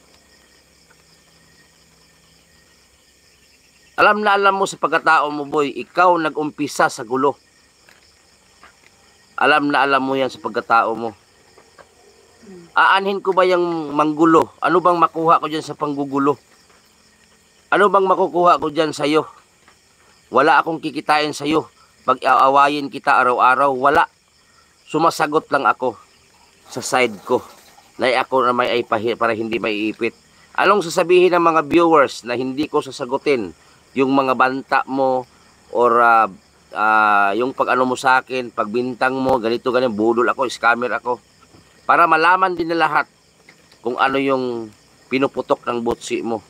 Alam na alam mo sa pagkatao mo boy, ikaw nag-umpisa sa gulo. Alam na alam mo yan sa pagkatao mo. Aanhin ko ba yung manggulo? Ano bang makuha ko dyan sa panggugulo? Ano bang makukuha ko dyan sa'yo? Wala akong kikitain sa'yo. Pag aawayin kita araw-araw, wala. Sumasagot lang ako sa side ko. Na ako na may ay para hindi maiipit. Anong sasabihin ng mga viewers na hindi ko sasagutin? Yung mga banta mo or uh, uh, yung pag ano mo sa akin, pagbintang mo, ganito, ganyan, budol ako, scammer ako. Para malaman din na lahat kung ano yung pinuputok ng butsi mo.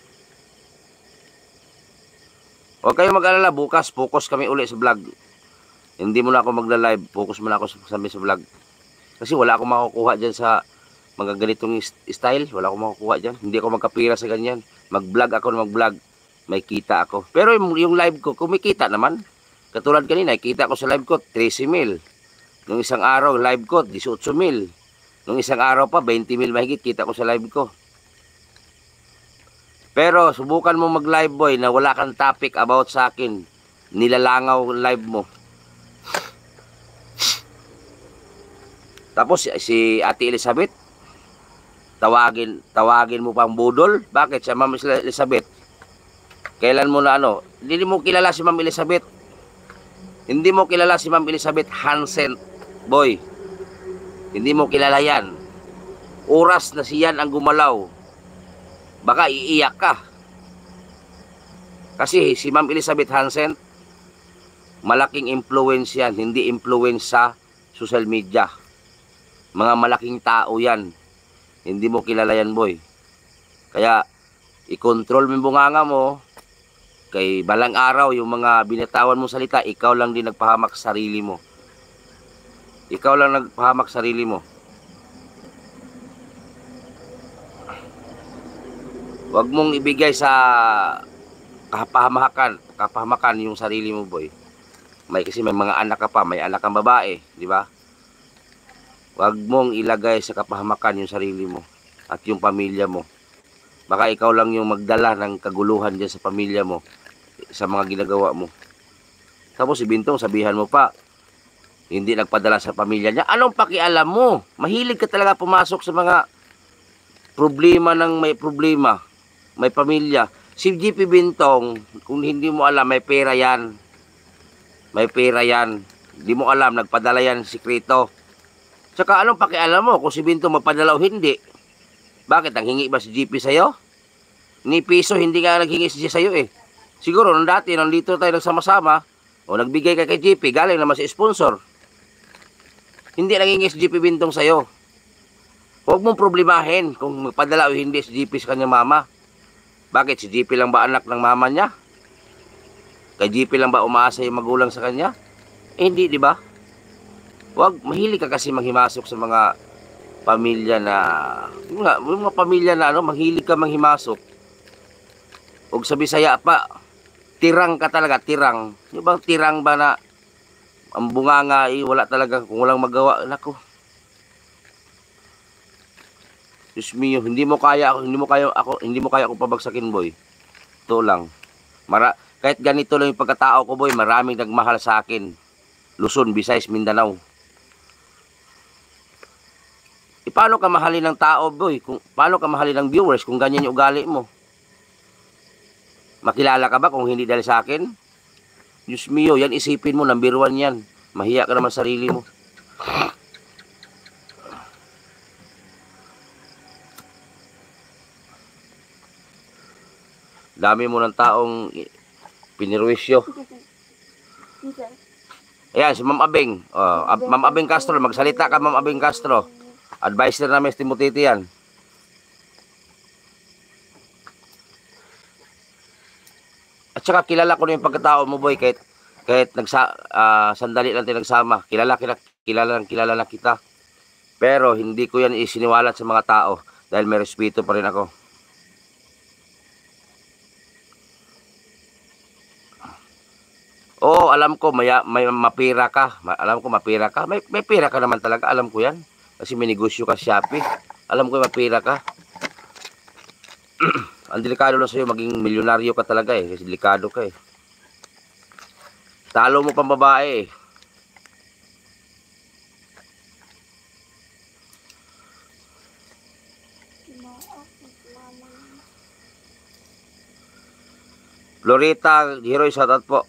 Huwag kayong mag-alala, bukas, focus kami uli sa vlog. Hindi mo na ako magla-live, focus mo na ako sa, sa vlog. Kasi wala akong makukuha dyan sa mga ganitong style, wala akong makukuha dyan. Hindi ako magkapira sa ganyan. Mag-vlog ako na mag-vlog, may kita ako. Pero yung, yung live ko, kumikita naman. Katulad kanina, kita ko sa live ko, thirty mil. Nung isang araw, live ko, eighteen mil. Nung isang araw pa, twenty mil mahigit, kita ko sa live ko. Pero, subukan mo mag-live boy na wala kang topic about sa akin. Nilalangaw live mo. Tapos, si Ate Elizabeth, tawagin, tawagin mo pang budol. Bakit? Sa Ma'am Elizabeth. Kailan mo na ano? Hindi mo kilala si Ma'am Elizabeth. Hindi mo kilala si Ma'am Elizabeth Hansen, boy. Hindi mo kilala yan. Oras na siyan ang gumalaw. Baka iiyak ka. Kasi si Ma'am Elizabeth Hansen, malaking influence yan. Hindi influence sa social media. Mga malaking tao yan. Hindi mo kilala yan, boy. Kaya, i-control mo yung bunganga mo. Kay balang araw, yung mga binatawan mong salita, ikaw lang din nagpahamak sa sarili mo. Ikaw lang nagpahamak sa sarili mo. Huwag mong ibigay sa kapahamakan, kapahamakan yung sarili mo, boy. May kasi may mga anak ka pa, may anak kang babae, di ba? Huwag mong ilagay sa kapahamakan yung sarili mo at yung pamilya mo. Baka ikaw lang yung magdala ng kaguluhan dyan sa pamilya mo, sa mga ginagawa mo. Tapos si Bintong, sabihan mo pa, hindi nagpadala sa pamilya niya. Anong pakialam mo? Mahilig ka talaga pumasok sa mga problema ng may problema, may pamilya. Si G P Bintong, kung hindi mo alam, may pera yan. May pera yan. Hindi mo alam, nagpadala yan sikreto. Tsaka anong pakialam mo kung si Bintong magpadala o hindi? Bakit? Ang hingi ba si G P sa'yo? Ni piso, hindi ka naghingi siya sa'yo eh. Siguro, nung dati, nandito tayo nagsama-sama, o nagbigay ka kay G P, galing naman si sponsor. Hindi naghingi si G P Bintong sa'yo. Huwag mong problemahin kung magpadala o hindi si G P sa kanyang mama. Bakit? Si G P lang ba anak ng mama niya? Kay G P lang ba umaasa yung magulang sa kanya? Eh, hindi, di ba? Huwag, mahilig ka kasi manghimasok sa mga pamilya na, yung mga, yung mga pamilya na ano, mahilig ka manghimasok. Huwag sa Bisaya pa, tirang ka talaga, tirang. Yung bang tirang ba na ang bunganga eh, wala talaga, kung walang magawa, nako. Diyos mio, hindi mo kaya ako, hindi mo kaya ako, hindi mo kaya ako pabagsakin, boy. Ito lang. Mara, kahit ganito lang yung pagkatao ko, boy, maraming nagmahal sa akin. Luzon, Visayas, Mindanao. E paano ka mahalin ng tao, boy? Kung, paano ka mahalin ng viewers kung ganyan yung ugali mo? Makilala ka ba kung hindi dahil sa akin? Diyos mio, yan isipin mo, number one yan. Mahiya ka naman sa sarili mo. Dami mo ng taong pinirwisyo. Ayan, si Ma'am Abeng. Oh, Ab Ma'am Abeng Castro, magsalita ka, Ma'am Abeng Castro. Advisor namin si Timothy yan. At saka kilala ko na yung pagkatao mo, boy, kahit, kahit nagsa, uh, sandali lang tayo nagsama. Kilala, kilala, kilala, kilala na kita. Pero hindi ko yan isiniwalat sa mga tao dahil may respeto pa rin ako. Oo, alam ko, may, may mapira ka. Alam ko, mapira ka. May, may pira ka naman talaga, alam ko yan. Kasi may negosyo ka sa Shopee. Alam ko, mapira ka. Ang delikado lang sa'yo, maging milyonaryo ka talaga eh. Kasi delikado ka eh. Talo mo pang babae eh. Florita, Hero, shoutout po.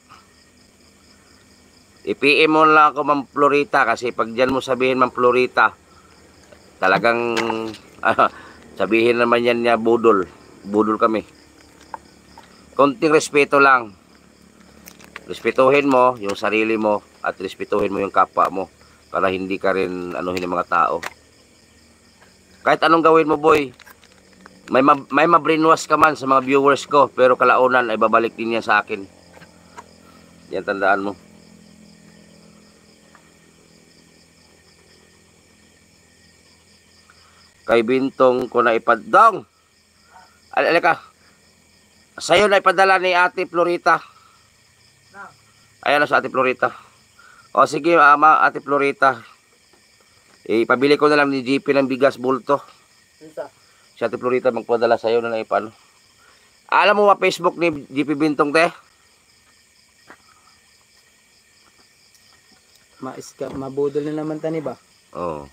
I-P M mo lang ako, Ma'am Florita, kasi pag dyan mo sabihin, Ma'am Florita, talagang uh, sabihin naman yan niya, budol. Budol kami. Konting respeto lang. Respetuhin mo yung sarili mo at respetuhin mo yung kapwa mo para hindi ka rin anuhin ng mga tao. Kahit anong gawin mo, boy, may, ma may ma-brainwash ka man sa mga viewers ko, pero kalaunan ay babalik din yan sa akin. Yan, tandaan mo. Kay Bintong ko na ipadong. Alika. Sa'yo na ipadala ni Ate Florita. Ayan na sa Ate Florita. O sige, ama, Ate Florita. Ipabili ko na lang ni G P ng bigas bulto. Si Ate Florita magpadala sa'yo na na ipano. Alam mo ba Facebook ni G P Bintong, te? Maiska, mabudol na naman tani ba? Oo.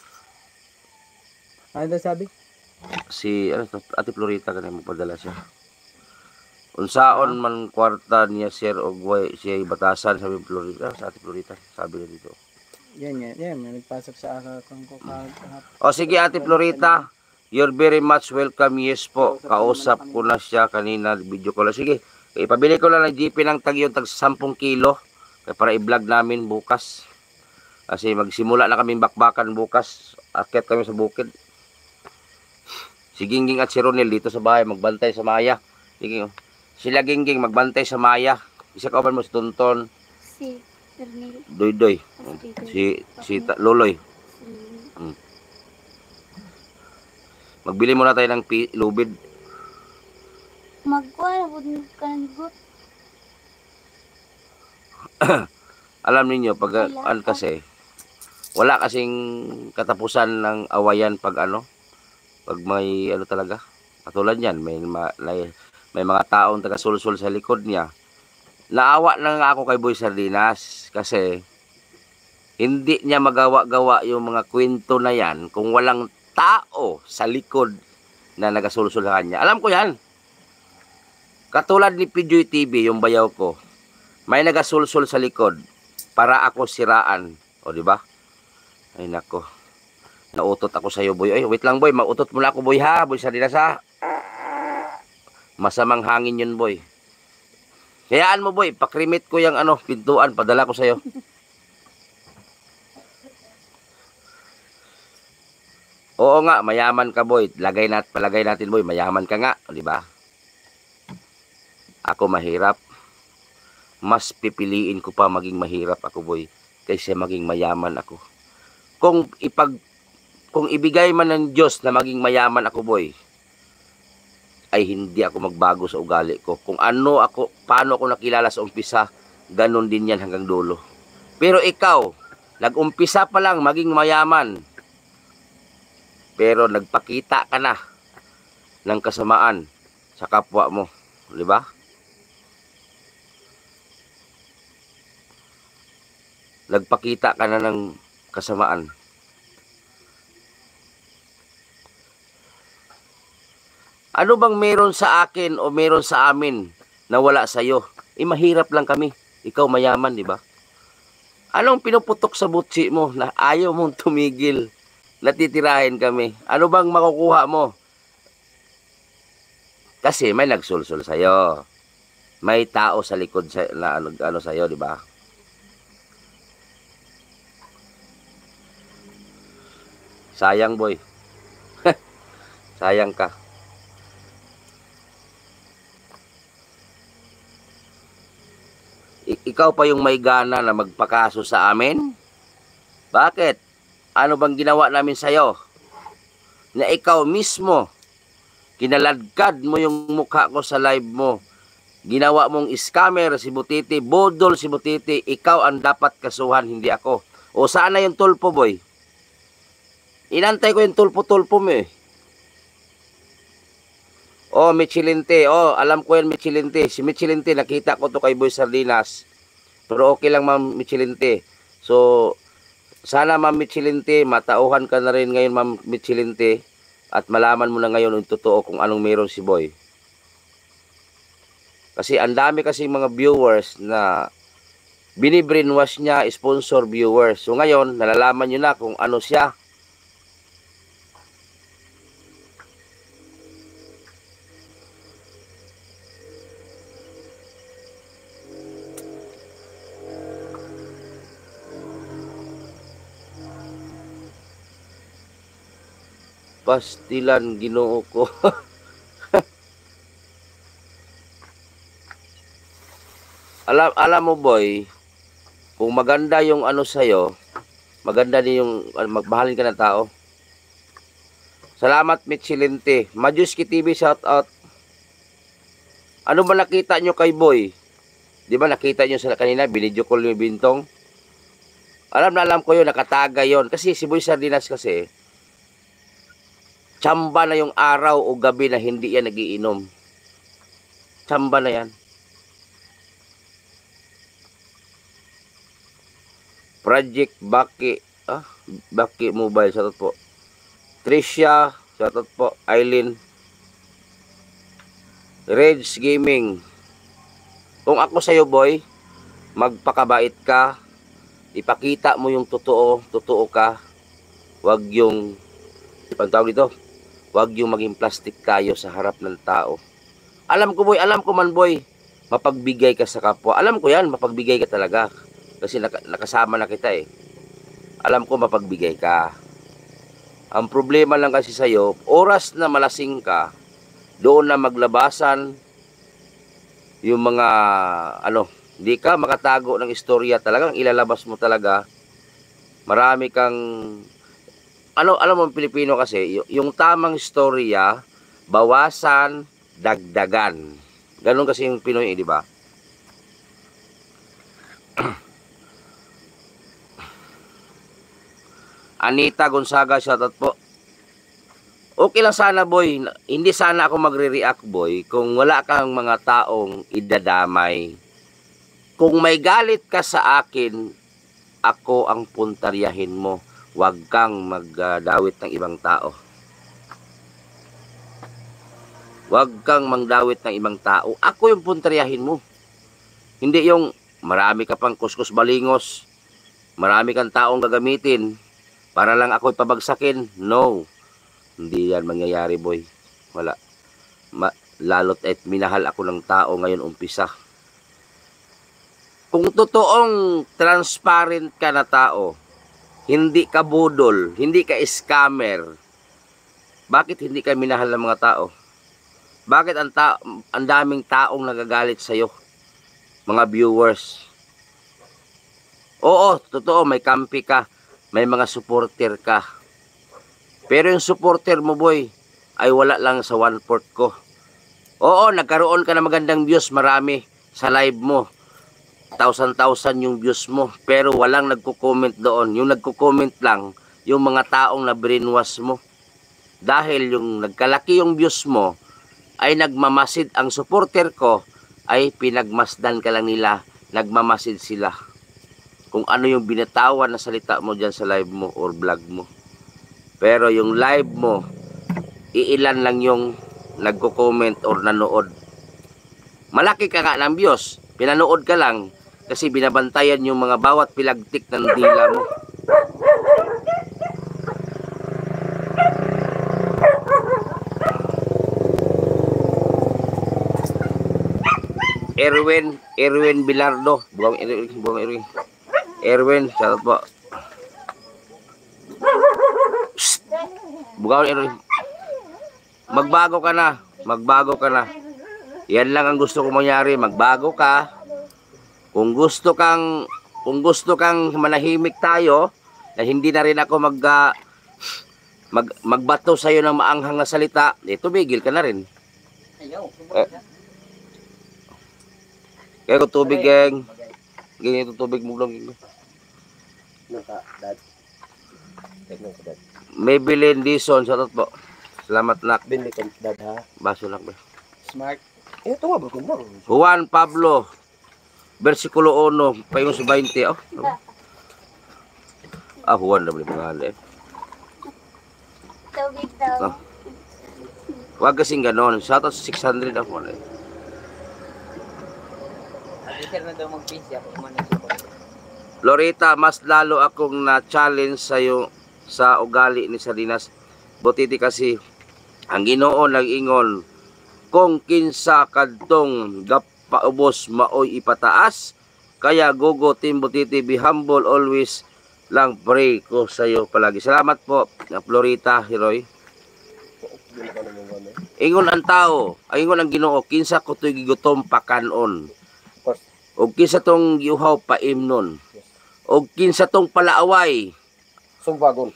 Ano daw sabi? Si ano, Ate Florita kanina magpadala siya. Unsaon man kwarta niya sir og way siya batasan sabi ni Florita, sa Ate Florita, sabi niya dito. Yan yan, yan, nagpasok sa akong ko kahapon. O sige Ate Florita, you're very much welcome. Yes po, kausap ko na siya kanina, video ko lang. Sige, ipabili ko lang ng G P ng tag yung tag sampung kilo para i-vlog namin bukas. Kasi magsimula na kaming bakbakan bukas. Akyat kami sa bukid. Si Gingging at si Ronel dito sa bahay magbantay sa Maya. Sige, Sila Gingging, magbantay sa Maya. Isa ka mo si Tonton, Si Ernil. Doydoy, si, si Ta- Loloy. Si Magbili muna tayo ng pi- lubid. Magkuha, budin ka ng gut. Alam niyo pag Wala ano pa. kasi, wala kasing katapusan ng awayan pag ano, pag may ano talaga. Katulad yan, may, ma- may, may mga taong taga-sulsul sa likod niya. Naawa na nga ako kay Boy Sardinas kasi hindi niya magawa-gawa yung mga kwento na yan kung walang tao sa likod na nagasulsul sa kanya. Alam ko yan. Katulad ni P J T V, yung bayaw ko, may nagasulsul sa likod para ako siraan. O, di ba? Ay, nako. Nautot ako sa'yo, boy. Ay, wait lang, boy. Mautot mo na ako, boy, ha? Boy Sardinas, ha? Masamang hangin yun, boy. Hayaan mo, boy. Pakrimit ko yung ano, pintuan. Padala ko sa'yo. Oo nga, mayaman ka, boy. Lagay nat, palagay natin, boy. Mayaman ka nga, di ba? Ako mahirap. Mas pipiliin ko pa maging mahirap ako, boy, kaysa maging mayaman ako. Kung ipag kung ibigay man ng Diyos na maging mayaman ako, boy, ay hindi ako magbago sa ugali ko. Kung ano ako, paano ako nakilala sa umpisa, ganun din yan hanggang dulo. Pero ikaw, nag-umpisa pa lang maging mayaman, pero nagpakita ka na ng kasamaan sa kapwa mo, di ba? Nagpakita ka na ng kasamaan. Ano bang meron sa akin o meron sa amin na wala sa'yo? Eh, mahirap lang kami. Ikaw mayaman, di ba? Anong pinuputok sa butsi mo na ayaw mong tumigil? Natitirahin kami. Ano bang makukuha mo? Kasi may nagsulsul sa'yo. May tao sa likod sa, na ano, ano sa'yo, di ba? Sayang, boy. Sayang ka. I- ikaw pa yung may gana na magpakaso sa amin? Bakit? Ano bang ginawa namin sa'yo? Na ikaw mismo, kinaladkad mo yung mukha ko sa live mo. Ginawa mong scammer si Butiti, bodol si Butiti, ikaw ang dapat kasuhan, hindi ako. O saan na yung tulpo, boy? Inantay ko yung tulpo-tulpo mo eh. Oh, Michelinte. Oh, alam ko yan, Michelinte. Si Michelinte, nakita ko to kay Boy Sardinas. Pero okay lang, Ma'am Michelinte. So, sana, Ma'am Michelinte, matauhan ka na rin ngayon, Ma'am Michelinte. At malaman mo na ngayon yung totoo kung anong meron si Boy. Kasi ang dami kasi mga viewers na binibrainwash niya, sponsor viewers. So ngayon, nalalaman nyo na kung ano siya. Pastilan, Ginoo ko. alam alam mo, boy, kung maganda yung ano sa'yo, maganda din yung uh, magmahalin ka ng tao. Salamat, Michelinte. Majuski T V, shout out. Ano ba nakita nyo kay Boy? Di ba nakita nyo sa kanina, binidyo call yung Bintong? Alam na alam ko yun, nakataga yun. Kasi si Boy Sardinas kasi, tsamba na yung araw o gabi na hindi yan nagiinom. Tsamba na yan. Project Baki, ah, Baki Mobile, shoutout po. Tricia, shoutout po. Eileen. Rage Gaming. Kung ako sa'yo, boy, magpakabait ka. Ipakita mo yung totoo, totoo ka. Huwag yung, ang tawag dito, huwag yung maging plastic tayo sa harap ng tao. Alam ko, boy, alam ko man, boy, mapagbigay ka sa kapwa. Alam ko yan, mapagbigay ka talaga. Kasi nak nakasama na kita eh. Alam ko mapagbigay ka. Ang problema lang kasi sa'yo, oras na malasing ka, doon na maglabasan, yung mga ano, hindi ka makatago ng istorya, talagang ilalabas mo talaga. Marami kang ano, alam mo ang Pilipino kasi, y- yung tamang istorya, bawasan, dagdagan. Ganun kasi yung Pinoy, eh, di ba? Anita Gonzaga, shoutout po. Okay lang sana, boy. Hindi sana ako magre-react, boy, kung wala kang mga taong idadamay. Kung may galit ka sa akin, ako ang puntaryahin mo. Huwag kang magdawit ng ibang tao. Huwag kang mangdawit ng ibang tao. Ako yung puntaryahin mo. Hindi yung marami ka pang kuskus balingos, marami kang taong gagamitin para lang ako ipabagsakin. No. Hindi yan mangyayari, boy. Wala. Ma lalot at minahal ako ng tao ngayon umpisa. Kung totoong transparent ka na tao, hindi ka budol, hindi ka scammer, bakit hindi ka minahal ng mga tao? Bakit ang, ta ang daming taong nagagalit sa'yo? Mga viewers. Oo, totoo, may kampi ka, may mga supporter ka. Pero yung supporter mo, boy, ay wala lang sa one-fourth ko. Oo, nagkaroon ka na magandang views, marami sa live mo. Thousand-thousand yung views mo, pero walang nagko-comment doon. Yung nagko-comment lang, yung mga taong na brainwash mo. Dahil yung nagkalaki yung views mo, ay nagmamasid ang supporter ko, ay pinagmasdan ka lang nila, nagmamasid sila. Kung ano yung binatawan na salita mo dyan sa live mo or vlog mo. Pero yung live mo, iilan lang yung nagko-comment or nanood. Malaki ka nga ng views, pinanood ka lang, kasi binabantayan yung mga bawat pilagtik ng dila mo. Erwin, Erwin Bilardo. Buwang Erwin, buwang Erwin. Erwin, shoutout po. Psst. Buwang Erwin. Magbago ka na, magbago ka na. Yan lang ang gusto ko mangyari, magbago ka. Kung gusto kang kung gusto kang manahimik tayo, na hindi na rin ako mag uh, mag magbato sa iyo ng maanghang na salita, eh tumigil ka na rin. Eh, kaya ko tubig, geng. Ganyan ito tubig mo lang. Maybelline Dison, shoutout po. Salamat, nak. Bili ka dad ha. Baso lang ba? Smart. Eh, ito nga ba ganda? Juan Pablo, versikulo one, payong sa twenty. Oh. Ah, Juan na ba yung pangalan eh. Tubig daw. Oh. Huwag kasing ganon. Shoutout sa six hundred ako na eh. Sir na daw mag-busy ako man nag-support. Loretta, mas lalo akong na-challenge sa'yo sa ugali ni Sardinas. Butiti kasi, ang Ginoo nag-ingon, kung kinsa kadtong gapaubos maoy ipataas, kaya gogo team Butiti, be humble always lang, pray ko sa'yo palagi. Salamat po, Florita, Heroy. Ingon ang tao, ay ingon ang Ginoo, kinsa ko to'y gigutom pakanon. O kinsa tong giuhaw paimnon. O kinsa tong palaaway. Sumbagon.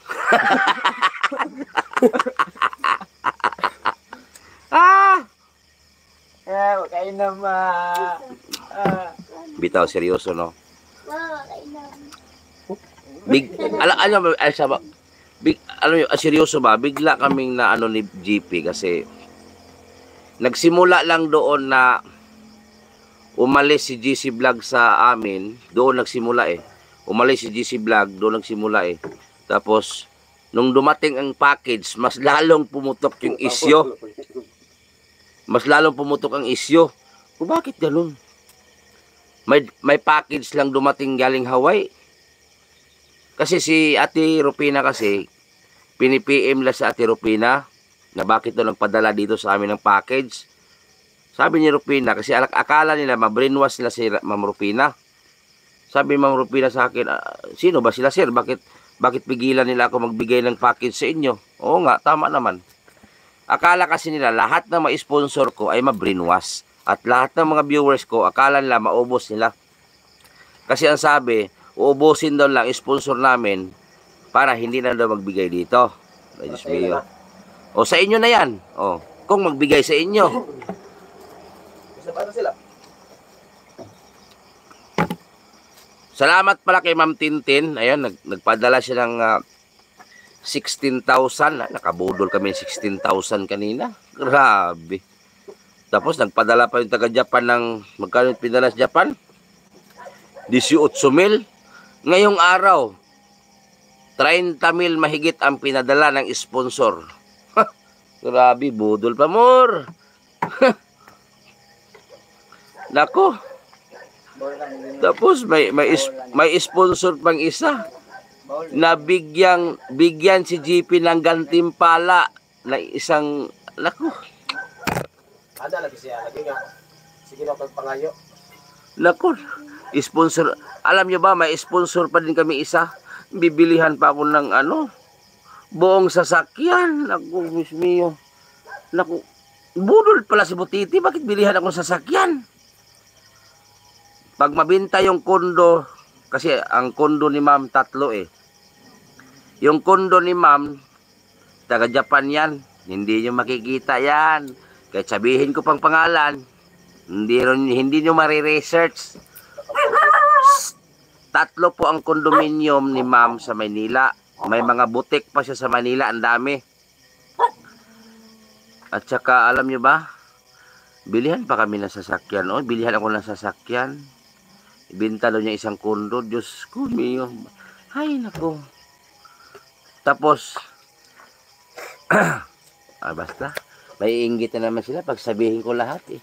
Ah! Ah, kain na ma. Ah. Bitaw, seryoso, no? Wow, kailan. Big, ala, ano ba, ay, sa, big, ano yung, ah, seryoso ba? Bigla kaming na, ano, ni G P kasi nagsimula lang doon na umalis si G C Vlog sa amin, doon nagsimula eh. Umalis si G C Vlog, doon nagsimula eh. Tapos, nung dumating ang package, mas lalong pumutok yung isyo. Mas lalong pumutok ang isyo. O bakit ganun? May, may package lang dumating galing Hawaii. Kasi si Ate Rupina kasi, pini-P M lang sa Ate Rupina, na bakit doon nagpadala dito sa amin ng package. Sabi ni Rupina, kasi akala nila, ma-brainwash nila si Ma'am Rupina. Sabi ni Ma'am Rupina sa akin, ah, sino ba sila, sir? Bakit, bakit pigilan nila ako magbigay ng package sa inyo? Oo nga, tama naman. Akala kasi nila, lahat na ma-sponsor ko ay ma-brainwash. At lahat ng mga viewers ko, akala nila maubos nila. Kasi ang sabi, uubusin daw lang sponsor namin para hindi na daw magbigay dito. Ay, Diyos mio. O sa inyo na yan. O, kung magbigay sa inyo. Isa pa na sila. Salamat pala kay Ma'am Tintin. Ayun, nag, nagpadala siya ng uh, sixteen thousand. Nakabudol kami ng sixteen thousand kanina. Grabe. Tapos nagpadala pa yung taga-Japan ng, magkano yung pinadala sa Japan? eighteen mil. Ngayong araw, thirty mil mahigit ang pinadala ng sponsor. Grabe, budol pa more. Nako. Tapos may may is, may sponsor pang isa na bigyang bigyan si G P ng gantimpala na isang nako. Ada lagi siya, lagi nga. Sige na pagpangayo. Nako. Sponsor. Alam niyo ba may sponsor pa din kami isa. Bibilihan pa ako ng ano buong sasakyan. Nako, Diyos mio. Nako. Budol pala si Butiti. Bakit bilihan ako ng sasakyan? Pag mabinta yung kondo, kasi ang kondo ni Ma'am tatlo eh. Yung kondo ni Ma'am, taga Japan yan. Hindi nyo makikita yan. Kahit sabihin ko pang pangalan, hindi, hindi nyo mariresearch. Tatlo po ang condominium ni Ma'am sa Manila. May mga butik pa siya sa Manila, ang dami. At saka, alam nyo ba, bilihan pa kami ng sasakyan. O, bilihan ako ng sasakyan. Ibinta daw niya isang kondo. Diyos ko, miyo. Ay, nako. Tapos, ah, basta. May inggit na naman sila pag sabihin ko lahat eh.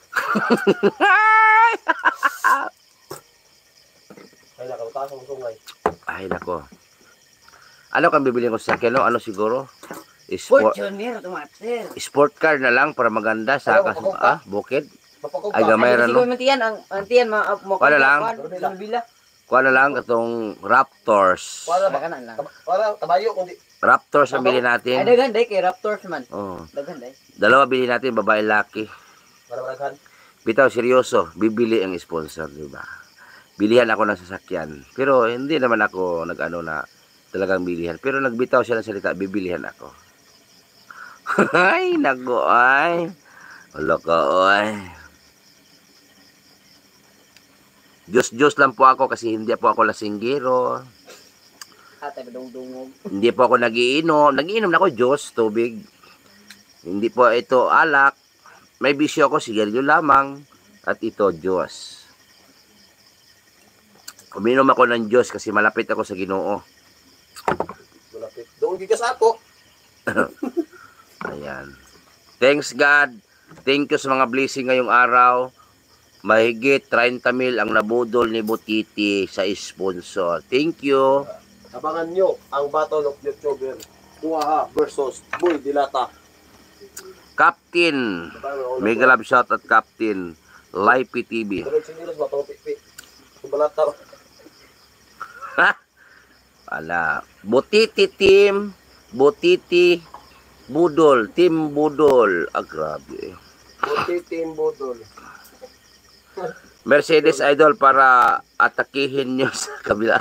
Ay, nakautas ang sungay. Ay, nako. Ano kang bibili ko sa sasakyan? No? Ano siguro? Sport, sport car na lang para maganda sa kas ah, bukid. Mapakog Ay, ka. gamay ra no. Mantiyan ang mantiyan mo Wala lang. bila. Kuha na lang katong Raptors. Para, Baka na lang. para tabayo, kundi. Raptors ang bilhin Ay natin. daghan day kay Raptors man. Oh. Daghan day. Dalawa bilhin natin, babae laki. Para malaghan. Bitaw seryoso, bibili ang sponsor, di ba? Bilihan ako ng sasakyan. Pero hindi naman ako nag-ano na talagang bilihan. Pero nagbitaw siya ng salita, bibilihan ako. Ay, nago ay. Wala ka, ay. Diyos-Diyos lang po ako kasi hindi po ako lasinggero. Ate badung-dungog. Hindi po ako nagiinom. Nagiinom na ako, Diyos, tubig. Hindi po ito alak. May bisyo ako, sigarilyo lamang. At ito, Diyos. Uminom ako ng Diyos kasi malapit ako sa Ginoo. Malapit. Doon gigas ako. Ayan. Thanks God. Thank you sa mga blessing ngayong araw. Mahigit thirty mil ang nabudol ni Butiti sa sponsor. Thank you. Abangan nyo ang Battle of YouTuber. Kuha versus Boy Dilata. Captain. Mega love shot at Captain. Live P T V. Tulog sinilos, matong pipi. Kubalata. Ala. Butiti team. Butiti Budol. Team Budol. Ah, grabe. Buti Team Budol. Mercedes Idol para atakihin nyo sa kabila.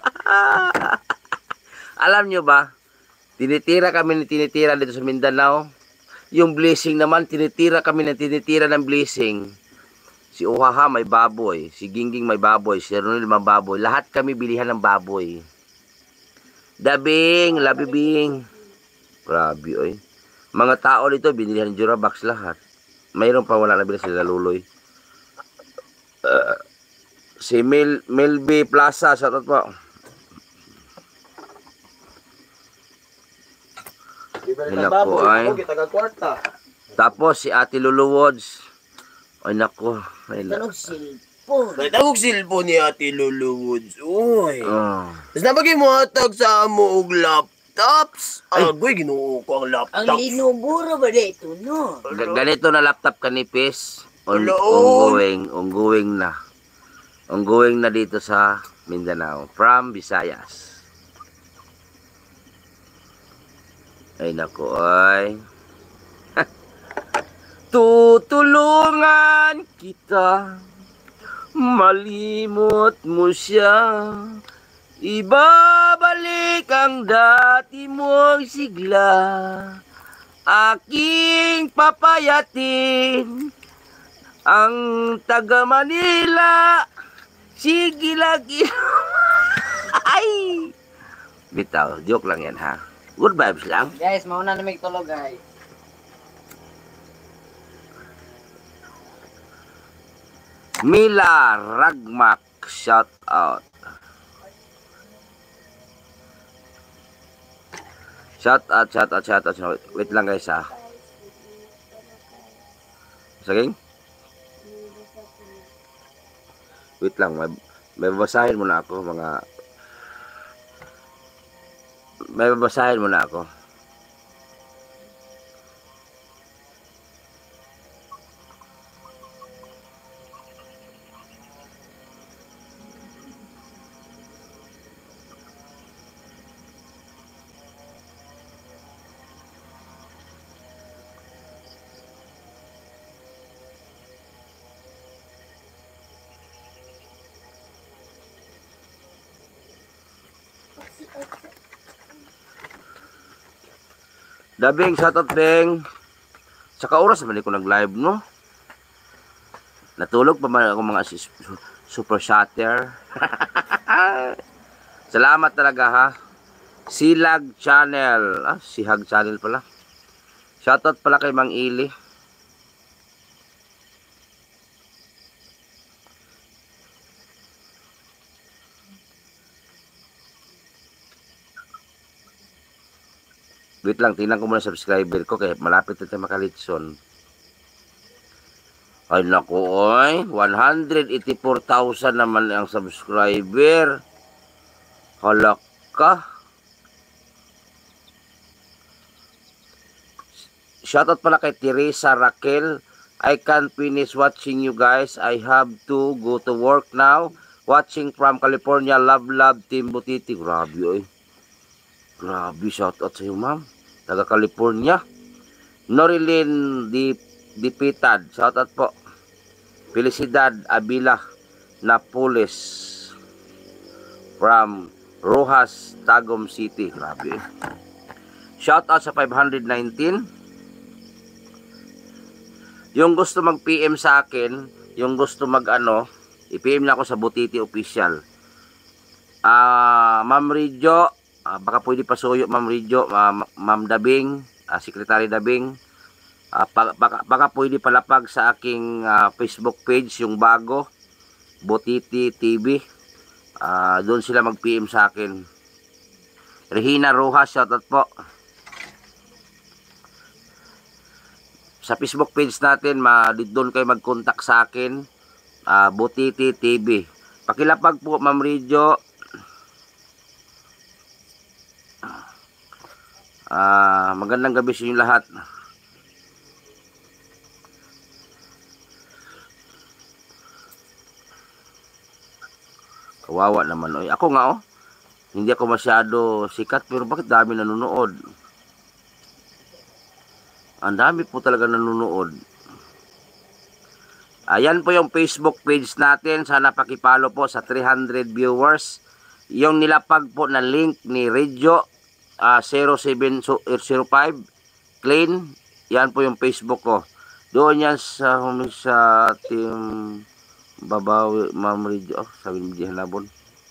Alam nyo ba, tinitira kami ng tinitira dito sa Mindanao. Yung blessing naman, tinitira kami ng tinitira ng blessing. Si Uhaha may baboy, si Gingging may baboy, si Ronil may baboy. Lahat kami bilihan ng baboy. Dabing, labibing. Grabe, oy. Mga tao dito, binilihan ng Jurabox lahat. Mayroon pa wala nabili sila luloy. Uh, si Mel Melby Plaza, shoutout po. Ay, naku, ay. Tapos si Ate Luluwods. Ay nako, ay nako. silpon. Nagtagog silpo ni Ate Luluwods. Uy. Oh. Tapos nabagay mo hatag sa amo og laptops. Ay. Agoy, ginuo ko ang laptop. Ang linuburo ba dito no? Ga- Ganito na laptop kanipis. On, Hello. ongoing, ongoing na. Ongoing na dito sa Mindanao. From Visayas. Ay nako, ay. Tutulungan kita, malimot mo siya, ibabalik ang dati mong sigla, aking papayatin ang taga Manila. Sige lagi. Ay! Bitaw, joke lang yan ha. Good vibes lang. Guys, mauna na may tulog guys. Mila Ragmak, shout out. Shout out, shout out, shout out. Wait lang guys ha. Saging? Wait lang, may, may babasahin muna ako mga may babasahin muna ako. Dabing, shoutout Beng. Saka oras naman ko nag-live, no? Natulog pa man ako mga sis- super shatter. Salamat talaga ha. Silag Channel. Ah, Sihag Channel pala. Shoutout pala kay Mang Ili. Wait lang, tingnan ko muna subscriber ko kaya malapit na tayo makalitson. Ay naku, oy, one hundred eighty-four thousand naman ang subscriber. Halak ka. Shoutout pala kay Teresa Raquel. I can't finish watching you guys. I have to go to work now. Watching from California. Love, love, Team Butiti. Grabe, oy. Grabe, shoutout sa iyo, ma'am. Taga California. Norilyn Di Dipitad. Shoutout po. Felicidad Abila Napoles. From Rojas, Tagum City. Grabe. Shoutout sa five hundred nineteen. Yung gusto mag-P M sa akin, yung gusto mag-ano, i-P M na ako sa Butiti Official. Ah, uh, Ma'am Ridjo, Uh, baka pwede pasuyo Ma'am Ridjo, uh, Ma'am Dabing, uh, Secretary Dabing. Uh, baka, baka pwede palapag sa aking uh, Facebook page, yung bago, Butiti T V. Uh, doon sila mag-P M sa akin. Regina Rojas, shoutout po. Sa Facebook page natin, ma, doon kayo mag-contact sa akin, uh, Butiti T V. Pakilapag po Ma'am Ridjo. Ah, uh, magandang gabi sa inyo lahat. Kawawa naman oy. Ako nga oh. Hindi ako masyado sikat pero bakit dami nanonood? Ang dami po talaga nanonood. Ayan po yung Facebook page natin. Sana pakipalo po sa three hundred viewers. Yung nilapag po na link ni Ridjo Uh, zero seven zero five Clean, yan po yung Facebook ko. Doon yan sa sa team Babawi Ma'am Ridjo. Oh, sabi ni Hanabon.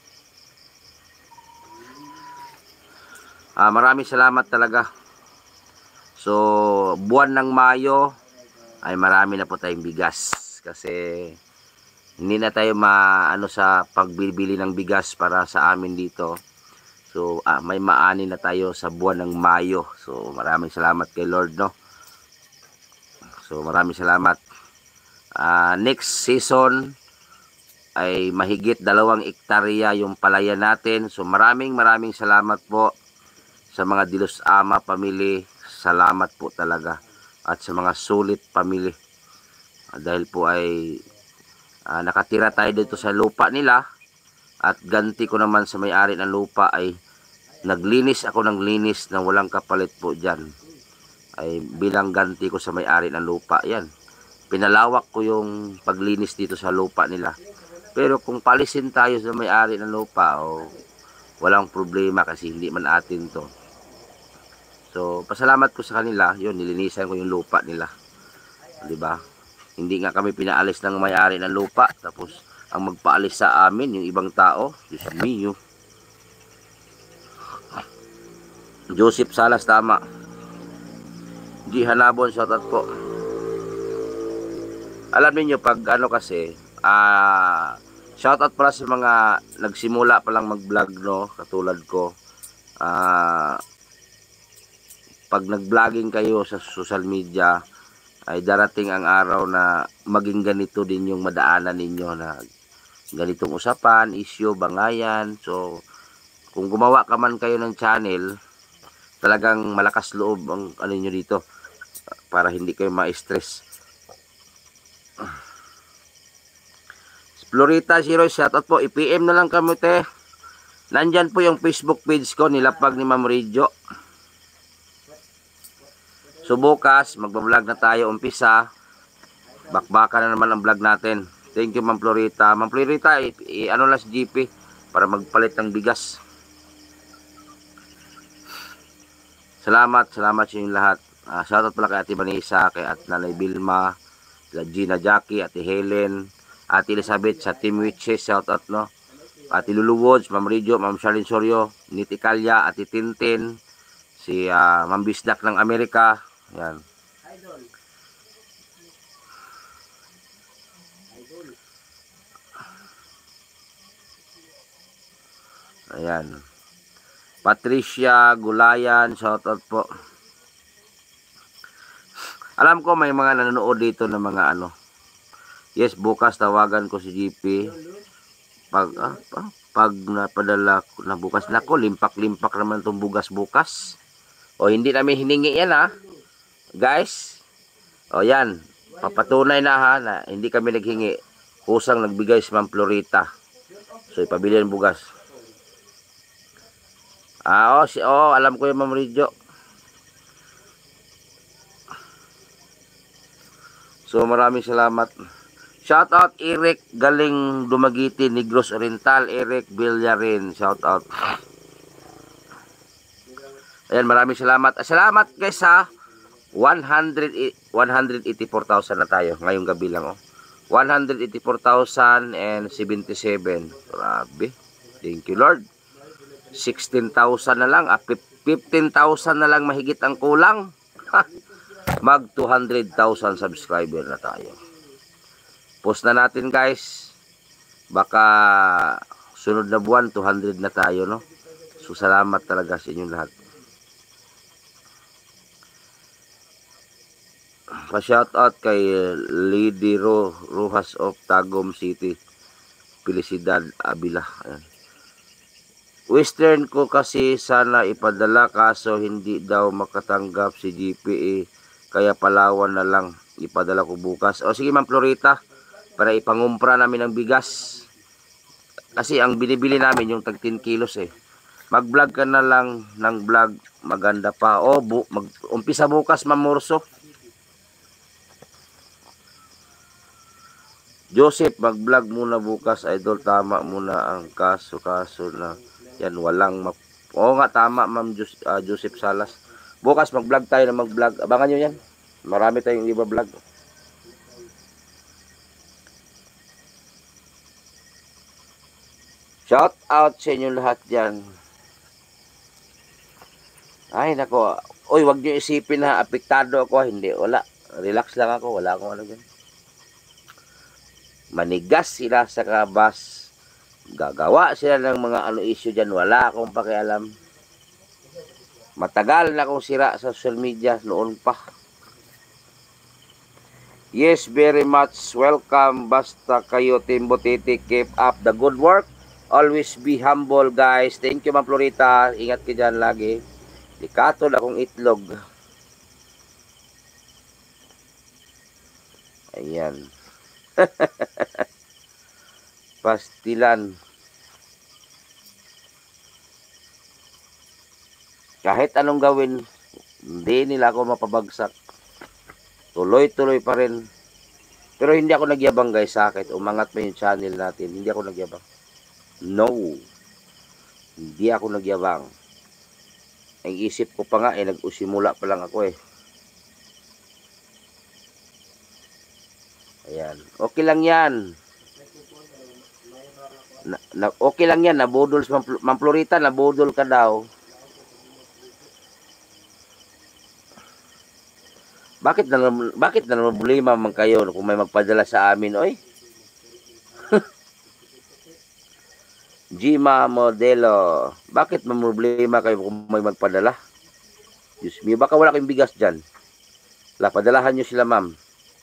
Ah, maraming salamat talaga. So, buwan ng Mayo ay marami na po tayong bigas kasi hindi na tayo maano sa pagbibili ng bigas para sa amin dito. So, ah, may maani na tayo sa buwan ng Mayo. So, maraming salamat kay Lord, no? So, maraming salamat. Uh, next season ay mahigit dalawang ektarya yung palaya natin. So, maraming maraming salamat po sa mga Dilos Ama family. Salamat po talaga. At sa mga sulit family. Uh, dahil po ay uh, nakatira tayo dito sa lupa nila. At ganti ko naman sa may-ari ng lupa ay naglinis ako ng linis na walang kapalit po dyan. ay bilang ganti ko sa may-ari ng lupa. Yan. Pinalawak ko yung paglinis dito sa lupa nila. Pero kung palisin tayo sa may-ari ng lupa, o walang problema kasi hindi man atin to. So, pasalamat ko sa kanila, yun, nilinisan ko yung lupa nila. 'Di ba? Hindi nga kami pinaalis ng may-ari ng lupa, tapos ang magpaalis sa amin yung ibang tao. Diyos mio. Joseph Salas, tama. G. Hanabon, shoutout po. Alam niyo pag ano kasi, ah, shoutout pala sa mga nagsimula pa lang mag-vlog, no, katulad ko. Ah, pag nag-vlogging kayo sa social media, ay darating ang araw na maging ganito din yung madaanan ninyo, na ganitong usapan, issue, bangayan. So, kung gumawa ka man kayo ng channel, talagang malakas loob ang ano nyo dito para hindi kayo ma-stress. Florita Zero, shoutout po. I-P M na lang kami, te. Nandyan po yung Facebook page ko, Nilapag ni Ma'am Ridjo. So bukas, magbablog na tayo, umpisa. Bakbaka na naman ang vlog natin. Thank you, Ma'am Florita. Ma'am Florita, i- i- ano lang si G P para magpalit ng bigas. Salamat, salamat sa inyong lahat. Uh, shoutout pala kay Ate Vanessa, kay At Nanay Bilma, kay Gina Jackie, Ate Helen, Ate Elizabeth sa Team Witches, shoutout, no? Ate Lulu Woods, Ma'am Ridjo, Ma'am Charlene Sorio, Niti Calya, Ate Tintin, si uh, Ma'am Bisdak ng Amerika. Yan. Ayan. Patricia Gulayan, shoutout po. Alam ko may mga nanonood dito ng mga ano. Yes, bukas tawagan ko si G P. Pag, ah, ah, pag napadala ko na bukas, nako, limpak-limpak naman itong bugas bukas. O, hindi namin hiningi yan, ha. Guys. O, yan. Papatunay na, ha, na hindi kami naghingi. Kusang nagbigay si Ma'am Florita. So, ipabili ang bugas. Ah, oh, si, oh, alam ko yung Ma'am Ridjo. So, maraming salamat. Shout out Eric Galing Dumagiti, Negros Oriental, Eric Villarin, shout out. Ayan, maraming salamat. Salamat guys sa one hundred, one hundred eighty-four thousand na tayo ngayong gabi lang, oh. one hundred eighty-four thousand seventy-seven. Grabe. Thank you, Lord. sixteen thousand na lang, ah, fifteen thousand na lang mahigit ang kulang. Mag two hundred thousand subscriber na tayo. Post na natin, guys. Baka sunod na buwan two hundred na tayo, no? So salamat talaga sa inyong lahat. Pa-shout out kay Lady Ro Rojas of Tagum City, Felicidad Abila. Ayan. Western ko kasi sana ipadala, kaso hindi daw makatanggap si G P A, kaya Palawan na lang ipadala ko bukas. O sige, Ma'am Florita, para ipangumpra namin ng bigas. Kasi ang binibili namin yung tag ten kilos, eh. Mag-vlog ka na lang ng vlog, maganda pa. O, bu mag umpisa bukas, Ma'am Morso. Joseph, mag-vlog muna bukas, idol. Tama muna ang kaso-kaso na yan, walang map. Oo nga, tama, Ma'am Jos uh, Joseph Salas. Bukas mag-vlog tayo na mag-vlog. Abangan nyo yan. Marami tayong iba vlog. Shout out sa inyo lahat dyan. Ay, nako. Uy, wag nyo isipin na apektado ako. Hindi, wala. Relax lang ako. Wala akong ano dyan. Manigas sila sa kabas. Gagawa sila ng mga ano issue dyan. Wala akong pakialam. Matagal na akong sira sa social media noon pa. Yes, very much welcome. Basta kayo, Team Butiti, keep up the good work. Always be humble, guys. Thank you, Ma'am Florita. Ingat ka dyan lagi. Likatod akong itlog. Ayan. Pastilan. Kahit anong gawin, Hindi nila ako mapabagsak. Tuloy-tuloy pa rin. Pero hindi ako nagyabang guys sa akin. Umangat pa yung channel natin. Hindi ako nagyabang. No. Hindi ako nagyabang. Ang isip ko pa nga eh, nag-usimula pa lang ako eh. Ayan. Okay lang yan. Na, na, okay lang yan. Nabudol sa Ma'am Florita. Nabudol ka daw. Bakit na bakit na problema man kayo kung may magpadala sa amin, oy? Gima Modelo. Bakit may problema kayo kung may magpadala? Diyos me, baka wala kayong bigas dyan. La, padalahan nyo sila, ma'am.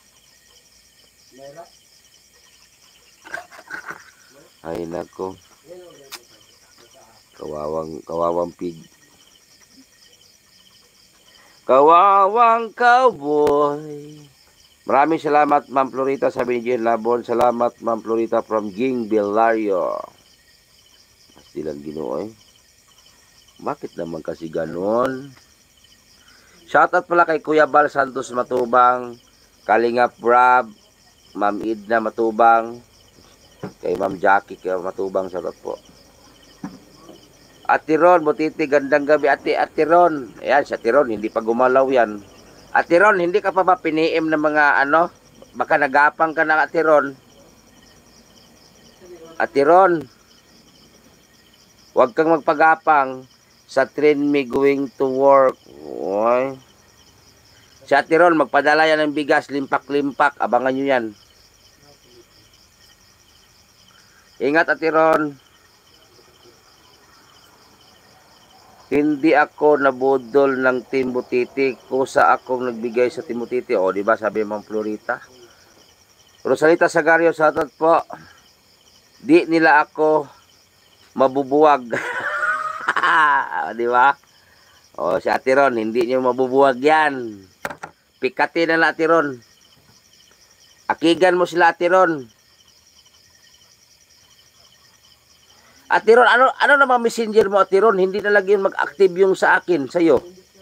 Ay, nako. Kawawang, kawawang pig. Kawawang cowboy. Maraming salamat, Ma'am Florita, sabi ni Jen Labon. Salamat, Ma'am Florita from Ging Belario. Pastilan Ginoo eh. Bakit naman kasi ganon? Shoutout pala kay Kuya Bal Santos Matubang, Kalingap Rob, Ma'am Idna Matubang, kay Ma'am Jackie kay Matubang, shoutout po. Ate Ron, Butiti, gandang gabi. Ate, Ate Ron. Ayan, si Ate Ron, hindi pa gumalaw yan. Ate Ron, hindi ka pa ba pini-em ng mga ano? Baka nagapang ka na, Ate Ron. Ate Ron, huwag kang magpagapang sa train me going to work. Oy. Si Ate Ron, magpadala yan ng bigas, limpak-limpak. Abangan nyo yan. Ingat, Ate Ron. Hindi ako nabudol ng Team Butiti. Kusa akong nagbigay sa Team Butiti. O, di ba sabi Ma'am Florita? Rosalita Sagario, shoutout po. Di nila ako mabubuwag. Di ba? O, si Ate Ron, hindi niyo mabubuwag yan. Pikati na lang, Ate Ron. Akigan mo sila, Ate Ron. Ate Ron, ano, ano naman messenger mo, Ate Ron? Hindi na lagi yung mag-active yung sa akin, sa'yo.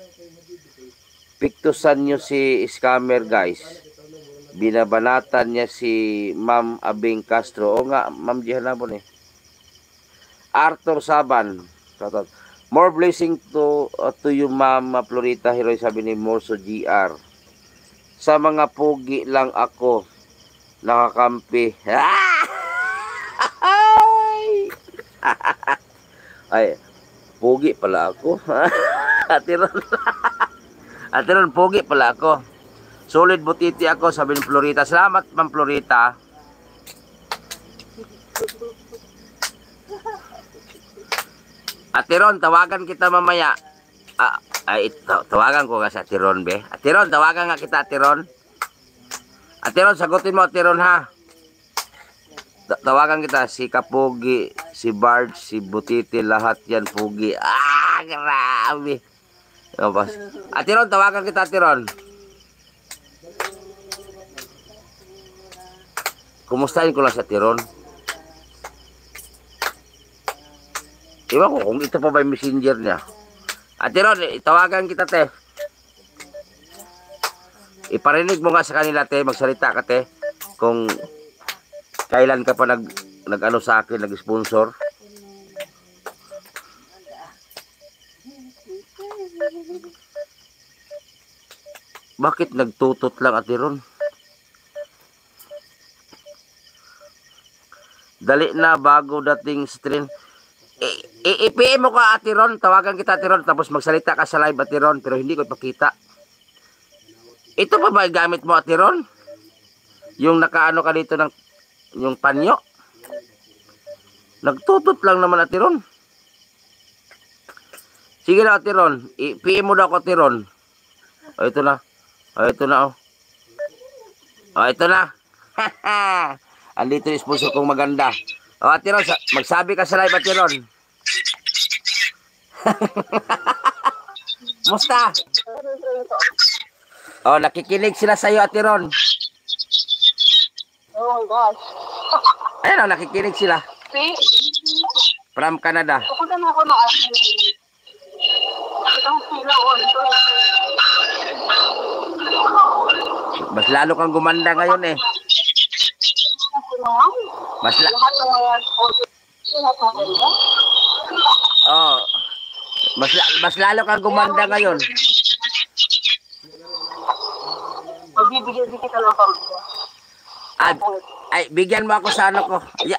Piktusan nyo si scammer, guys. Binabanatan niya si Ma'am Abing Castro. O nga, Ma'am Jihanabon eh. Arthur Saban. More blessing to uh, to you, Ma'am Florita Heroy, sabi ni Morso G R. Sa mga pugi lang ako nakakampi. Ay, pugi pala ako. Ate Ron. Ate Ron, pugi pala ako. Solid Butiti ako, sabi ni Florita. Salamat, Ma'am Florita. Ate Ron, tawagan kita mamaya. Ah, ay, tawagan ko kasi Ate Ron, be. Ate Ron, tawagan nga kita, Ate Ron. Ate Ron, sagutin mo, Ate Ron, ha? Tawagan kita, si Kapugi, si Bard, si Butiti, lahat yan pugi. Ah, grabe. Ate Ron, tawagan kita, Ate Ron. Kumustahin ko lang sa Ate Ron. Iba ko kung ito pa ba yung messenger niya. Ate Ron, tawagan kita, te. Iparinig mo nga sa kanila, te. Magsalita ka, te. Kung kailan ka pa nag, nag ano sa akin, nag-sponsor? Bakit nagtutot lang, Ate Ron? Dali na bago dating stream. I P M mo ka, Ate Ron. Tawagan kita, Ate Ron. Tapos magsalita ka sa live, Ate Ron. Pero hindi ko ipakita. Ito pa ba gamit mo, Ate Ron? Yung nakaano ka dito ng yung panyo. Nagtutot lang naman, Ate Ron. Sige na, Ate Ron. I-P M mo daw ako, Ate Ron. O, ito na. O, ito na, o. O, ito na. Andito yung sponsor kong maganda. O, Ate Ron, magsabi ka sa live, Ate Ron. Musta? O, nakikinig sila sa'yo, Ate Ron. Oh my gosh. Ayun, nakikinig sila. See? From Canada. Pupunta na ako ng Itong sila, oh. Ito. Mas lalo kang gumanda ngayon eh. Mas la Oh, mas la mas lalo kang gumanda ngayon. Magbibigyan din kita ng pamilya. Ay, ay bigyan mo ako sa ano ko. Ya-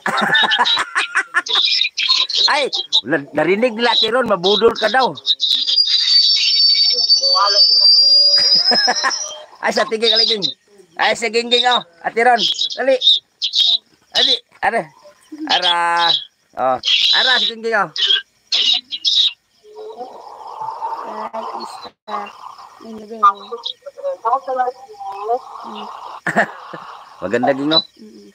Ay, na- narinig nila Tiron, mabudol ka daw. Ay, sa tingin ka liging. Ay, sa gingging oh. Atiron, dali. Dali, ara. Ara. Oh, ara, sa gingging oh. Right, isa. Hindi. Maganda ging no. Mm.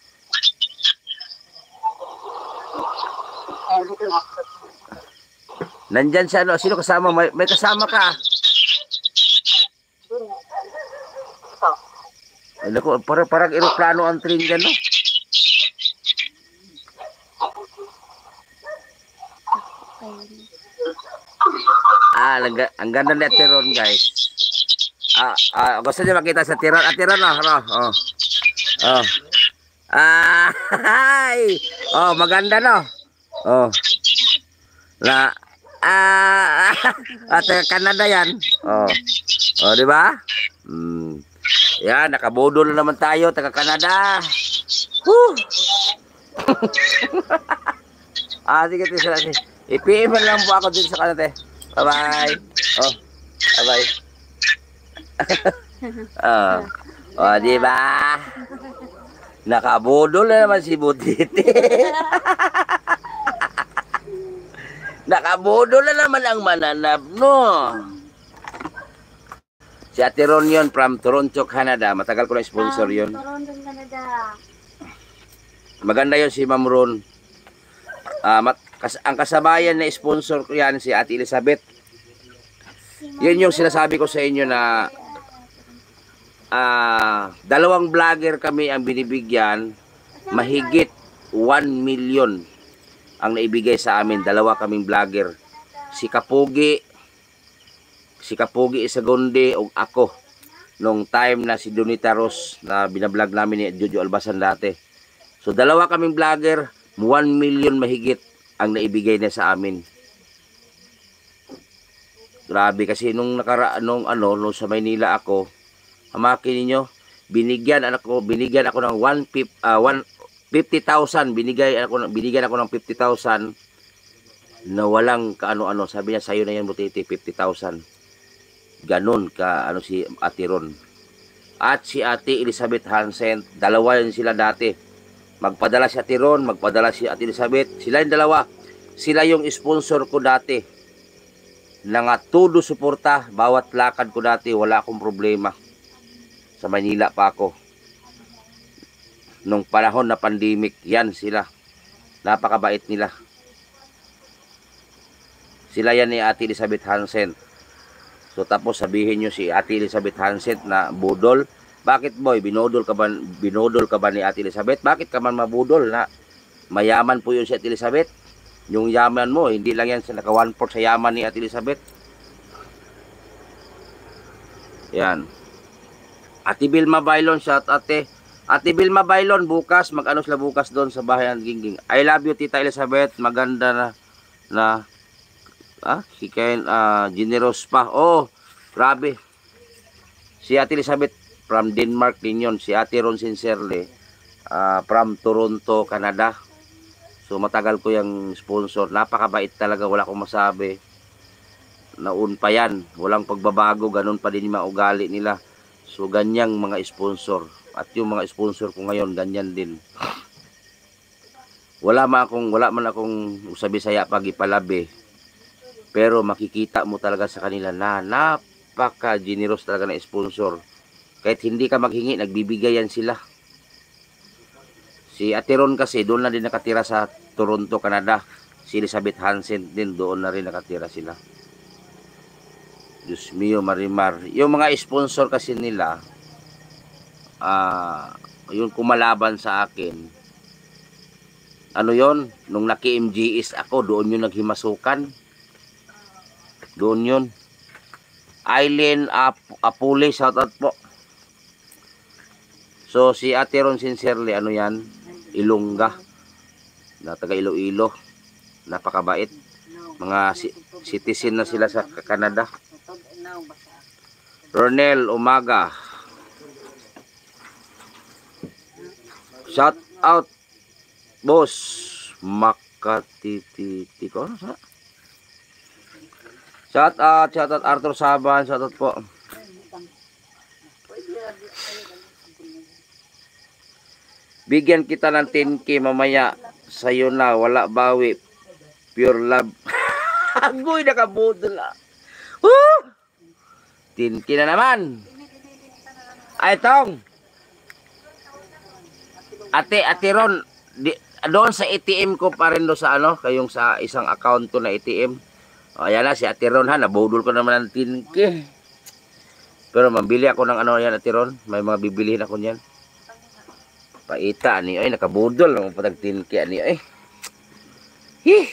Nandyan siya, no? Sino kasama? May, may kasama ka. Ay, naku, parang, parang aeroplano ang train dyan, no? Ah, ang, ga- ang ganda ni Tiron, guys. Ah, ah, gusto niyo makita sa Tiron? Ah, Tiron, no? Ano? Oh. Oh. Ah, hi. Oh, maganda, no? Oh. La, ah, at Canada yan. Oh. Oh, di ba? Hmm. Yan, nakabudol na naman tayo, taga Canada. Woo! Ah, sige, sige, sige. I-P M lang po ako dito sa Canada. Bye-bye. Oh, bye-bye. Oh, oh, di ba? Nakabudol na naman si Butiti. Nakabudol na naman ang mananab, no? Si Ate Ron yun from Toronto, Canada. Matagal ko na sponsor yun. Toronto, Canada. Maganda yun si Ma'am Ron. Ah, mat- kas- ang kasabayan na sponsor ko yan si Ate Elizabeth. Yun yung sinasabi ko sa inyo na ah, dalawang vlogger kami ang binibigyan. Mahigit one million ang naibigay sa amin. Dalawa kaming vlogger. Si Kapugi, si Kapugi Isagundi o ako. Nung time na si Donita Ros na binablog namin ni Jojo Albasan dati. So dalawa kaming vlogger, one million mahigit ang naibigay niya sa amin. Grabe kasi nung nakaraan nung ano, nung sa Maynila ako, hamakin niyo, binigyan ako, binigyan ako ng one fifty thousand, binigay ako ng binigyan ako ng fifty thousand na walang kaano-ano. Sabi niya sayo na yan Butiti, fifty thousand. Ganon ka ano si Ate Ron. At si Ate Elizabeth Hansen, dalawa yun sila dati. Magpadala si Ate Ron, magpadala si Ate Elizabeth. Sila yung dalawa. Sila yung sponsor ko dati. Nang todo suporta, bawat lakad ko dati, wala akong problema. Sa Manila pa ako. Nung panahon na pandemic, yan sila. Napakabait nila. Sila yan ni Ate Elizabeth Hansen. So tapos sabihin nyo si Ate Elizabeth Hansen na budol. Bakit boy, binodol ka ba, binodol ka ba ni Ate Elizabeth? Bakit ka man mabudol na mayaman po yun si Ate Elizabeth? Yung yaman mo, hindi lang yan sa naka one fourth sa yaman ni Ate Elizabeth. Yan. Ate Vilma Bailon, shout ate. Ate Vilma Bailon, bukas, mag-ano sila bukas doon sa bahayan Gingging. I love you, Tita Elizabeth. Maganda na, na, ah, si Ken, ah, generous pa. Oh, grabe. Si Ate Elizabeth, from Denmark din yun. Si Ate Ron Sincerely, uh, from Toronto, Canada. So matagal ko yung sponsor. Napakabait talaga, wala akong masabi. Naun pa yan. Walang pagbabago, ganun pa din yung mga ugali nila. So ganyang mga sponsor. At yung mga sponsor ko ngayon, ganyan din. Wala man akong, wala man akong usabi-saya pag ipalabi. Pero makikita mo talaga sa kanila na napaka-generous talaga na sponsor. Kahit hindi ka maghingi, nagbibigay yan sila. Si Ate Ron kasi, doon na din nakatira sa Toronto, Canada. Si Elizabeth Hansen din, doon na rin nakatira sila. Diyos mio, Marimar. Yung mga sponsor kasi nila, ah, uh, yung kumalaban sa akin, ano yon nung naki-M G S ako, doon yung naghimasukan. Doon yun. Eileen Ap Apule, shoutout po. So, si Ate Ron sincerely, ano yan? Ilongga. Na taga Iloilo. Napakabait. Mga si- citizen na sila sa Canada. Ronel Umaga. Shout out, boss. Makatititi ko. Shout out, shout out Arthur Saban. Shout out po. Bigyan kita ng ten K mamaya. Sa'yo na, wala bawi. Pure love. Agoy, nakabudol ah. Woo! ten K na naman. Ay, tong. Ate, ate Ron, di, doon sa A T M ko pa rin doon sa ano, kayong sa isang account ko na A T M. O, ayan na, si Ate Ron ha, nabudol ko naman ng ten K. Pero mambili ako ng ano yan, Ate Ron. May mga bibilihin ako niyan. Paita ani ay nakabudol ang patag ten K ani ay. Hi.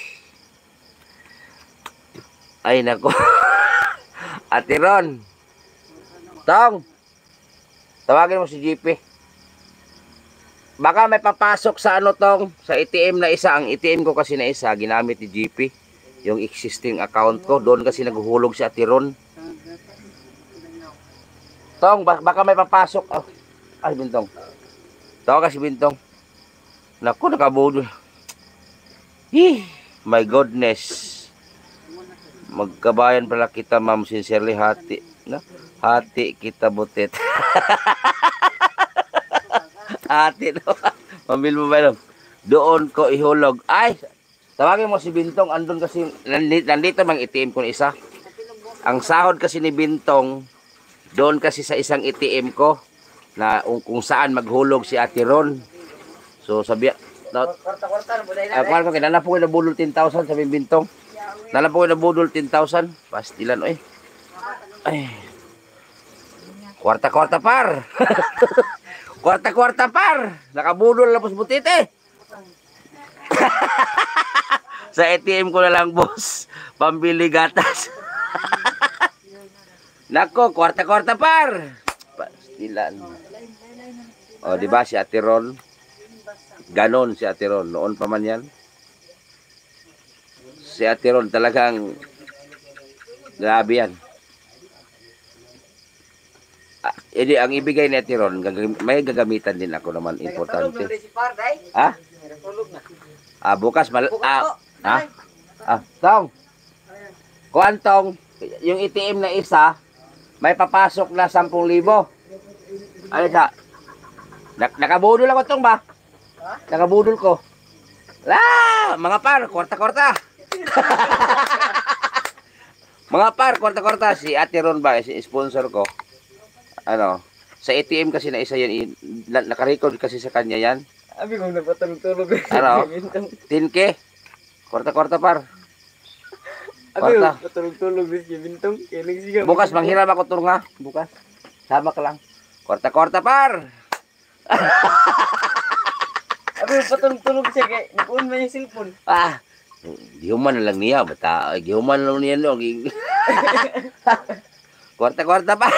Ay nako. Ate Ron. Tong. Tawagin mo si G P. Baka may papasok sa ano tong sa A T M na isa. Ang A T M ko kasi na isa ginamit ni G P. Yung existing account ko doon kasi naghuhulog si Ate Ron. Tong baka may papasok. Oh. Ay bintong. Tawa kasi bintong. Naku, nakabudol. Hih, my goodness. Magkabayan pala kita, ma'am. Sincerely, hati. Na? Hati kita butit. Hati, no? Mambil mo ba, no? Doon ko ihulog. Ay, tawagin mo si Bintong. Andun kasi, nandito, nandito mang A T M ko na isa. Ang sahod kasi ni Bintong, doon kasi sa isang A T M ko, na um, kung saan maghulog si Ate Ron. So sabi na kwarta-kwarta na buday ko kinala po ko na budol ten thousand sabi Bintong. Nala po ko na budol ten thousand. Pastilan oy. Ay. Kwarta-kwarta par. Kwarta-kwarta par. Nakabudol na pos butite. Sa A T M ko na lang, boss. Pambili gatas. Nako, kwarta-kwarta par. Pastilan. O, di ba si Ate Ron? Ganon si Ate Ron. Noon pa man yan. Si Ate Ron talagang grabe yan. Ah, edi, ang ibigay ni Ate Ron, gagam- may gagamitan din ako naman. Importante. Ha? Ah, bukas mal... Ah, ha? Ah, Tong. Kuan Tong, yung A T M na isa, may papasok na sampung libo. Ano sa? Nak nakabudol ako tong ba? Nakabudol ko. La, mga par, kwarta-kwarta. Mga par, kwarta-kwarta si Ate Ron ba, si sponsor ko. Ano, sa A T M kasi na isa yan, naka-record kasi sa kanya yan. Abi kung napatulog-tulog. Ano? ten K. Kwarta-kwarta par. Abi Kwarta. patulog-tulog bis bintong kinig siya. Bukas manghiram ako tur nga. Bukas. Sama ka lang. Kwarta-kwarta par. Abi patulog-tulog siya kay nag-on man yung cellphone. Ah, gihuman na lang niya. Bata, gihuman na lang niya. No? Kwarta-kwarta pa.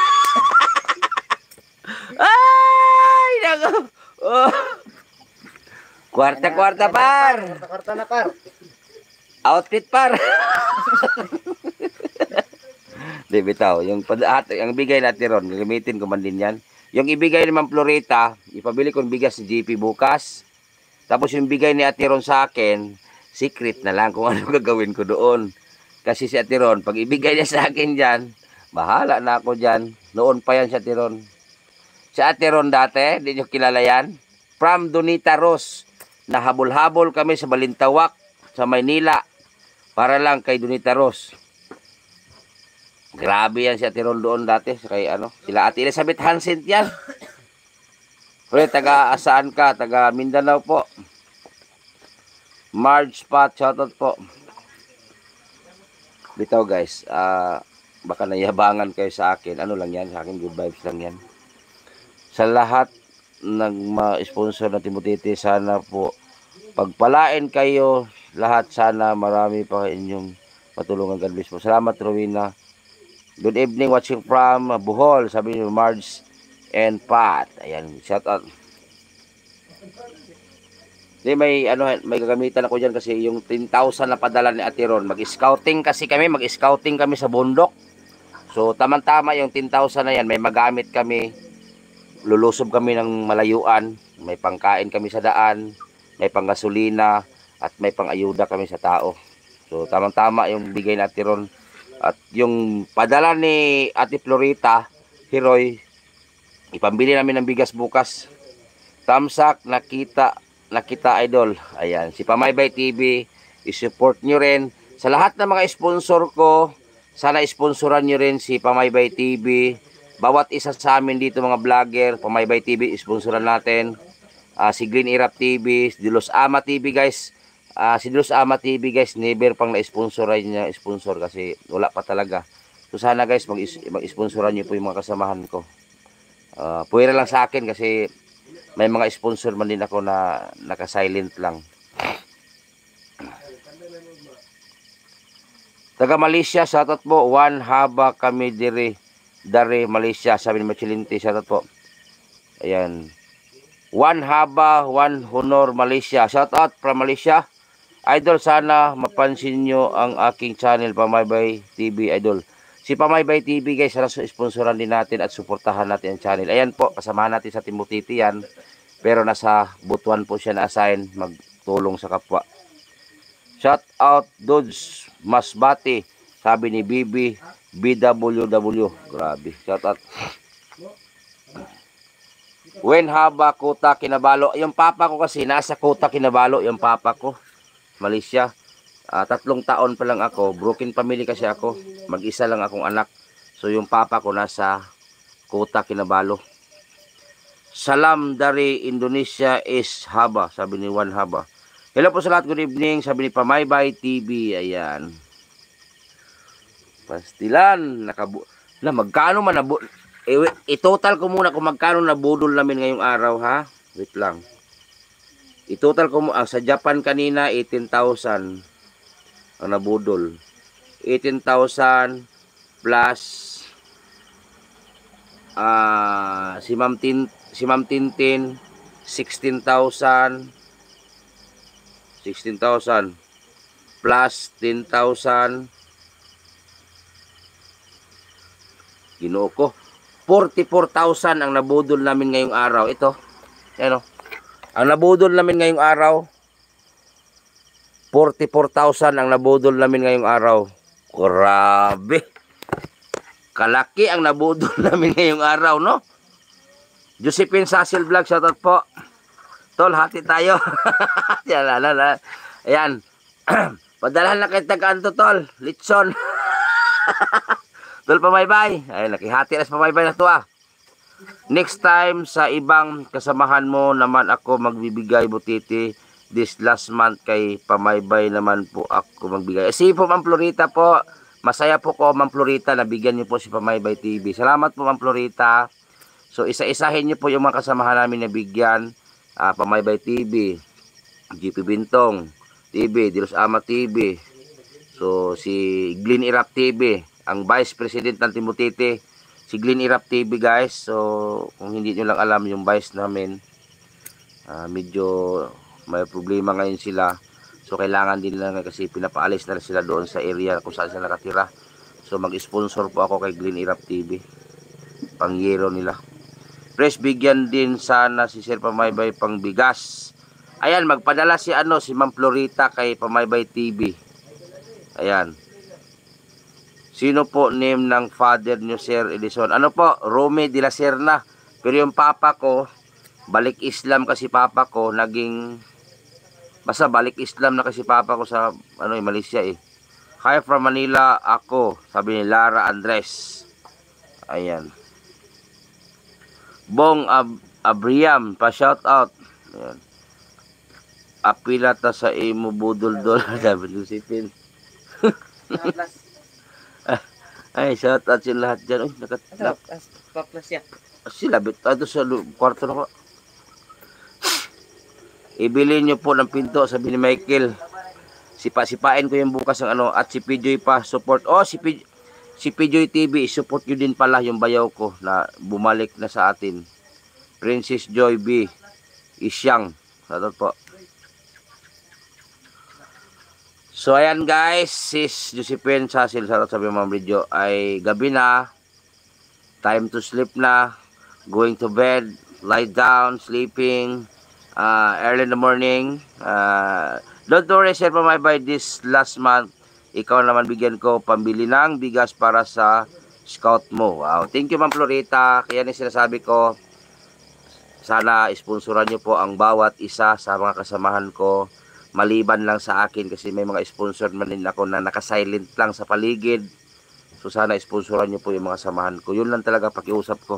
Ay, naku. Oh. Kwarta-kwarta par. Kwarta na par. Outfit par. Di bitaw, yung padahat, ang bigay natin ron, gagamitin ko man din yan. Yung ibigay ni Ma'am Florita, ipabili kong bigas si J P bukas. Tapos yung bigay ni Ate Ron sa akin, secret na lang kung ano gagawin ko doon. Kasi si Ate Ron, pag ibigay niya sa akin dyan, bahala na ako dyan. Noon pa yan si Ate Ron. Si Ate Ron dati, hindi nyo kilala yan. From Donita Ros, nahabol-habol kami sa Balintawak, sa Maynila, para lang kay Donita Ros. Grabe yan si Ate Ron doon dati. Kay ano, sila Ate Elizabeth Hansen yan. Pre, taga saan ka? Taga Mindanao po. Marge Pat, shoutout po. Bitaw guys, uh, baka nayabangan kayo sa akin. Ano lang yan, sa akin good vibes lang yan. Sa lahat ng ma-sponsor na Timotete, sana po pagpalain kayo lahat. Sana marami pa inyong patulungan. God bless po. Salamat Rowena. Good evening, watching from Bohol. Sabi ni Marge and Pat. Ayan, shout out. Di may ano may gagamitan ako diyan kasi yung ten thousand na padala ni Ate Ron. Mag-scouting kasi kami, mag-scouting kami sa bundok. So tamang-tama yung ten thousand na yan, may magamit kami. Lulusob kami ng malayuan, may pangkain kami sa daan, may panggasolina at may pangayuda kami sa tao. So tamang-tama yung bigay ni Ate Ron. At yung padala ni Ate Florita, Hiroy, ipambili namin ng bigas bukas. Tamsak, nakita nakita idol. Ayan, si Pamaybay T V, i-support nyo rin. Sa lahat ng mga sponsor ko, sana sponsoran nyo rin si Pamaybay T V. Bawat isa sa amin dito mga vlogger, Pamaybay T V, sponsoran natin. Uh, si Green Irap T V, si Dilos Ama T V guys. Uh, si Dilos Ama T V guys, never pang na-sponsoran niya, sponsor kasi wala pa talaga. So sana guys, mag-sponsoran nyo po yung mga kasamahan ko. Uh, puwera lang sa akin kasi may mga sponsor man din ako na naka-silent lang. Taga Malaysia, shoutout po. One haba kami dire, dare Malaysia. Sabi ni Machilinti, shoutout po. Ayan. One haba, one honor Malaysia. Shoutout from Malaysia. Idol, sana mapansin nyo ang aking channel, Pamaybay T V, Idol. Si Pamaybay T V guys, sana sponsoran din natin at suportahan natin ang channel. Ayan po, kasamahan natin sa Timotiti yan. Pero nasa Butuan po siya na-assign magtulong sa kapwa. Shout out Dudes Masbati, sabi ni Bibi B W W. Grabe, shout out. When haba Kuta Kinabalo. Yung papa ko kasi nasa Kuta Kinabalo, yung papa ko. Malaysia. Uh, tatlong taon pa lang ako. Broken family kasi ako. Mag-isa lang akong anak. So yung papa ko nasa Kuta Kinabalo. Salam dari Indonesia is haba, sabi ni Juan Haba. Hello po sa lahat, good evening, sabi ni Pamaybay T V. Ayan. Pastilan, nakabu... Na, magkano man nabu... Eh, i-total ko muna kung magkano nabudol namin ngayong araw, ha? Wait lang. I-total ko muna, ah, sa Japan kanina, eighteen thousand ang nabudol. eighteen thousand plus ah uh, si Ma'am Tin, si Ma'am Tintin sixteen thousand sixteen thousand plus ten thousand Ginoo ko, forty-four thousand ang nabudol namin ngayong araw. Ito, ano, ang nabudol namin ngayong araw, forty-four thousand ang nabudol namin ngayong araw. Grabe, kalaki ang nabudol namin ngayong araw, no? Josephine Sasil Vlog, shoutout po. Tol, hati tayo. Ayan. Padalahan na kayo tagaan to, Tol. Litson. Tol, Pamaybay. Ayan, nakihati na sa Pamaybay na to, ah. Next time, sa ibang kasamahan mo naman ako magbibigay butiti. This last month kay Pamaybay naman po ako magbigay. Eh, si po, Ma'am Florita po. Masaya po ko, Ma'am Florita, nabigyan niyo po si Pamaybay T V. Salamat po, Ma'am Florita. So, isa-isahin niyo po yung mga kasamahan namin na bigyan. Uh, Pamaybay T V, G P Bintong T V, Dilos Ama T V. So, si Glenn Irap T V, ang Vice President ng Timotiti. Si Glenn Irap T V, guys. So, kung hindi nyo lang alam yung Vice namin, uh, medyo may problema ngayon sila. So, kailangan din lang kasi pinapaalis na sila doon sa area kung saan sila nakatira. So, mag-sponsor po ako kay Glenn Irap T V. Pangyero nila. Press, bigyan din sana si Sir Pamaybay pang bigas. Ayan, magpadala si ano, si Ma'am Florita kay Pamaybay T V. Ayan. Sino po name ng father niyo, Sir Edison? Ano po? Rome de la Serna. Pero yung papa ko, balik Islam kasi papa ko, naging... Basta balik Islam na kasi papa ko sa ano, eh, Malaysia eh. Hi from Manila ako, sabi ni Lara Andres. Ayan. Bong Ab Abriam, pa shout out. Ayan. Apila ta sa imo budol dol, David Lucifin. Ay, shout out sila lahat dyan. Uy, nakatlap. Pa-plus yan. Sila, ito sa kwarto na ko. Ibili nyo po ng pinto, sabi ni Michael. Sipa-sipain ko yung bukas ng ano, at si P J pa support. Oh, si P J, Si Pijoy T V, support nyo din pala yung bayaw ko na bumalik na sa atin. Princess Joy B. Isyang. Shoutout po. So ayan guys, sis Josephine Sasil, shoutout sa mga video, ay gabi na. Time to sleep na. Going to bed, lie down, sleeping. Uh, early in the morning. Uh, don't worry, sir, pa my by this last month. Ikaw naman bigyan ko pambili ng bigas para sa scout mo. Wow. Thank you, Ma'am Florita. Kaya ni sinasabi ko, sana sponsoran niyo po ang bawat isa sa mga kasamahan ko. Maliban lang sa akin kasi may mga sponsor man din ako na nakasilent lang sa paligid. So sana sponsoran niyo po yung mga samahan ko. Yun lang talaga pakiusap ko.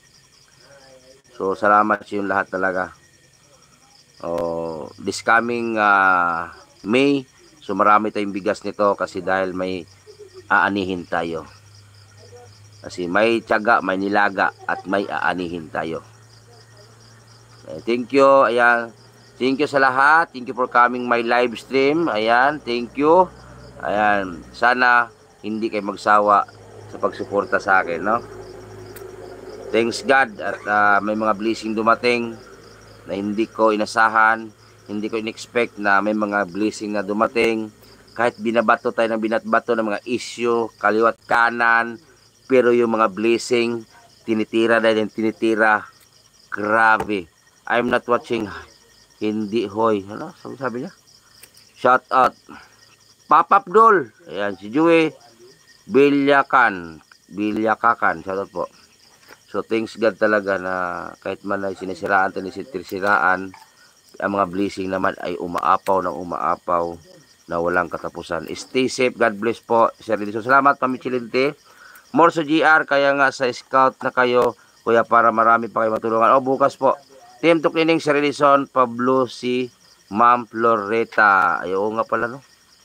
So salamat sa yung lahat talaga. Oh, this coming uh, May, so marami tayong bigas nito kasi dahil may aanihin tayo. Kasi may tiyaga, may nilaga at may aanihin tayo. Eh, thank you. Ayan. Thank you sa lahat. Thank you for coming my live stream. Ayan, thank you. Ayan, sana hindi kayo magsawa sa pagsuporta sa akin, no? Thanks God at uh, may mga blessing dumating na hindi ko inasahan, hindi ko in-expect na may mga blessing na dumating. Kahit binabato tayo ng binatbato ng mga issue, kaliwat kanan, pero yung mga blessing, tinitira na din, tinitira. Grabe. I'm not watching. Hindi hoy. Ano? Sabi niya? Shout out. Pop-up doll. Ayan, si Joey Bilyakan. Bilyakakan. Shout out po. So, thanks God talaga na kahit man ay sinisiraan, sinisiraan, ang mga blessing naman ay umaapaw ng umaapaw na walang katapusan. Stay safe. God bless po. Sir Edison. Salamat, Pamichilinte. More sa G R. Kaya nga sa scout na kayo, kuya, para marami pa kayo matulungan. O, bukas po. Team to Cleaning, Sir Edison, Pablo, si Ma'am Floreta. Ayaw nga pala, no?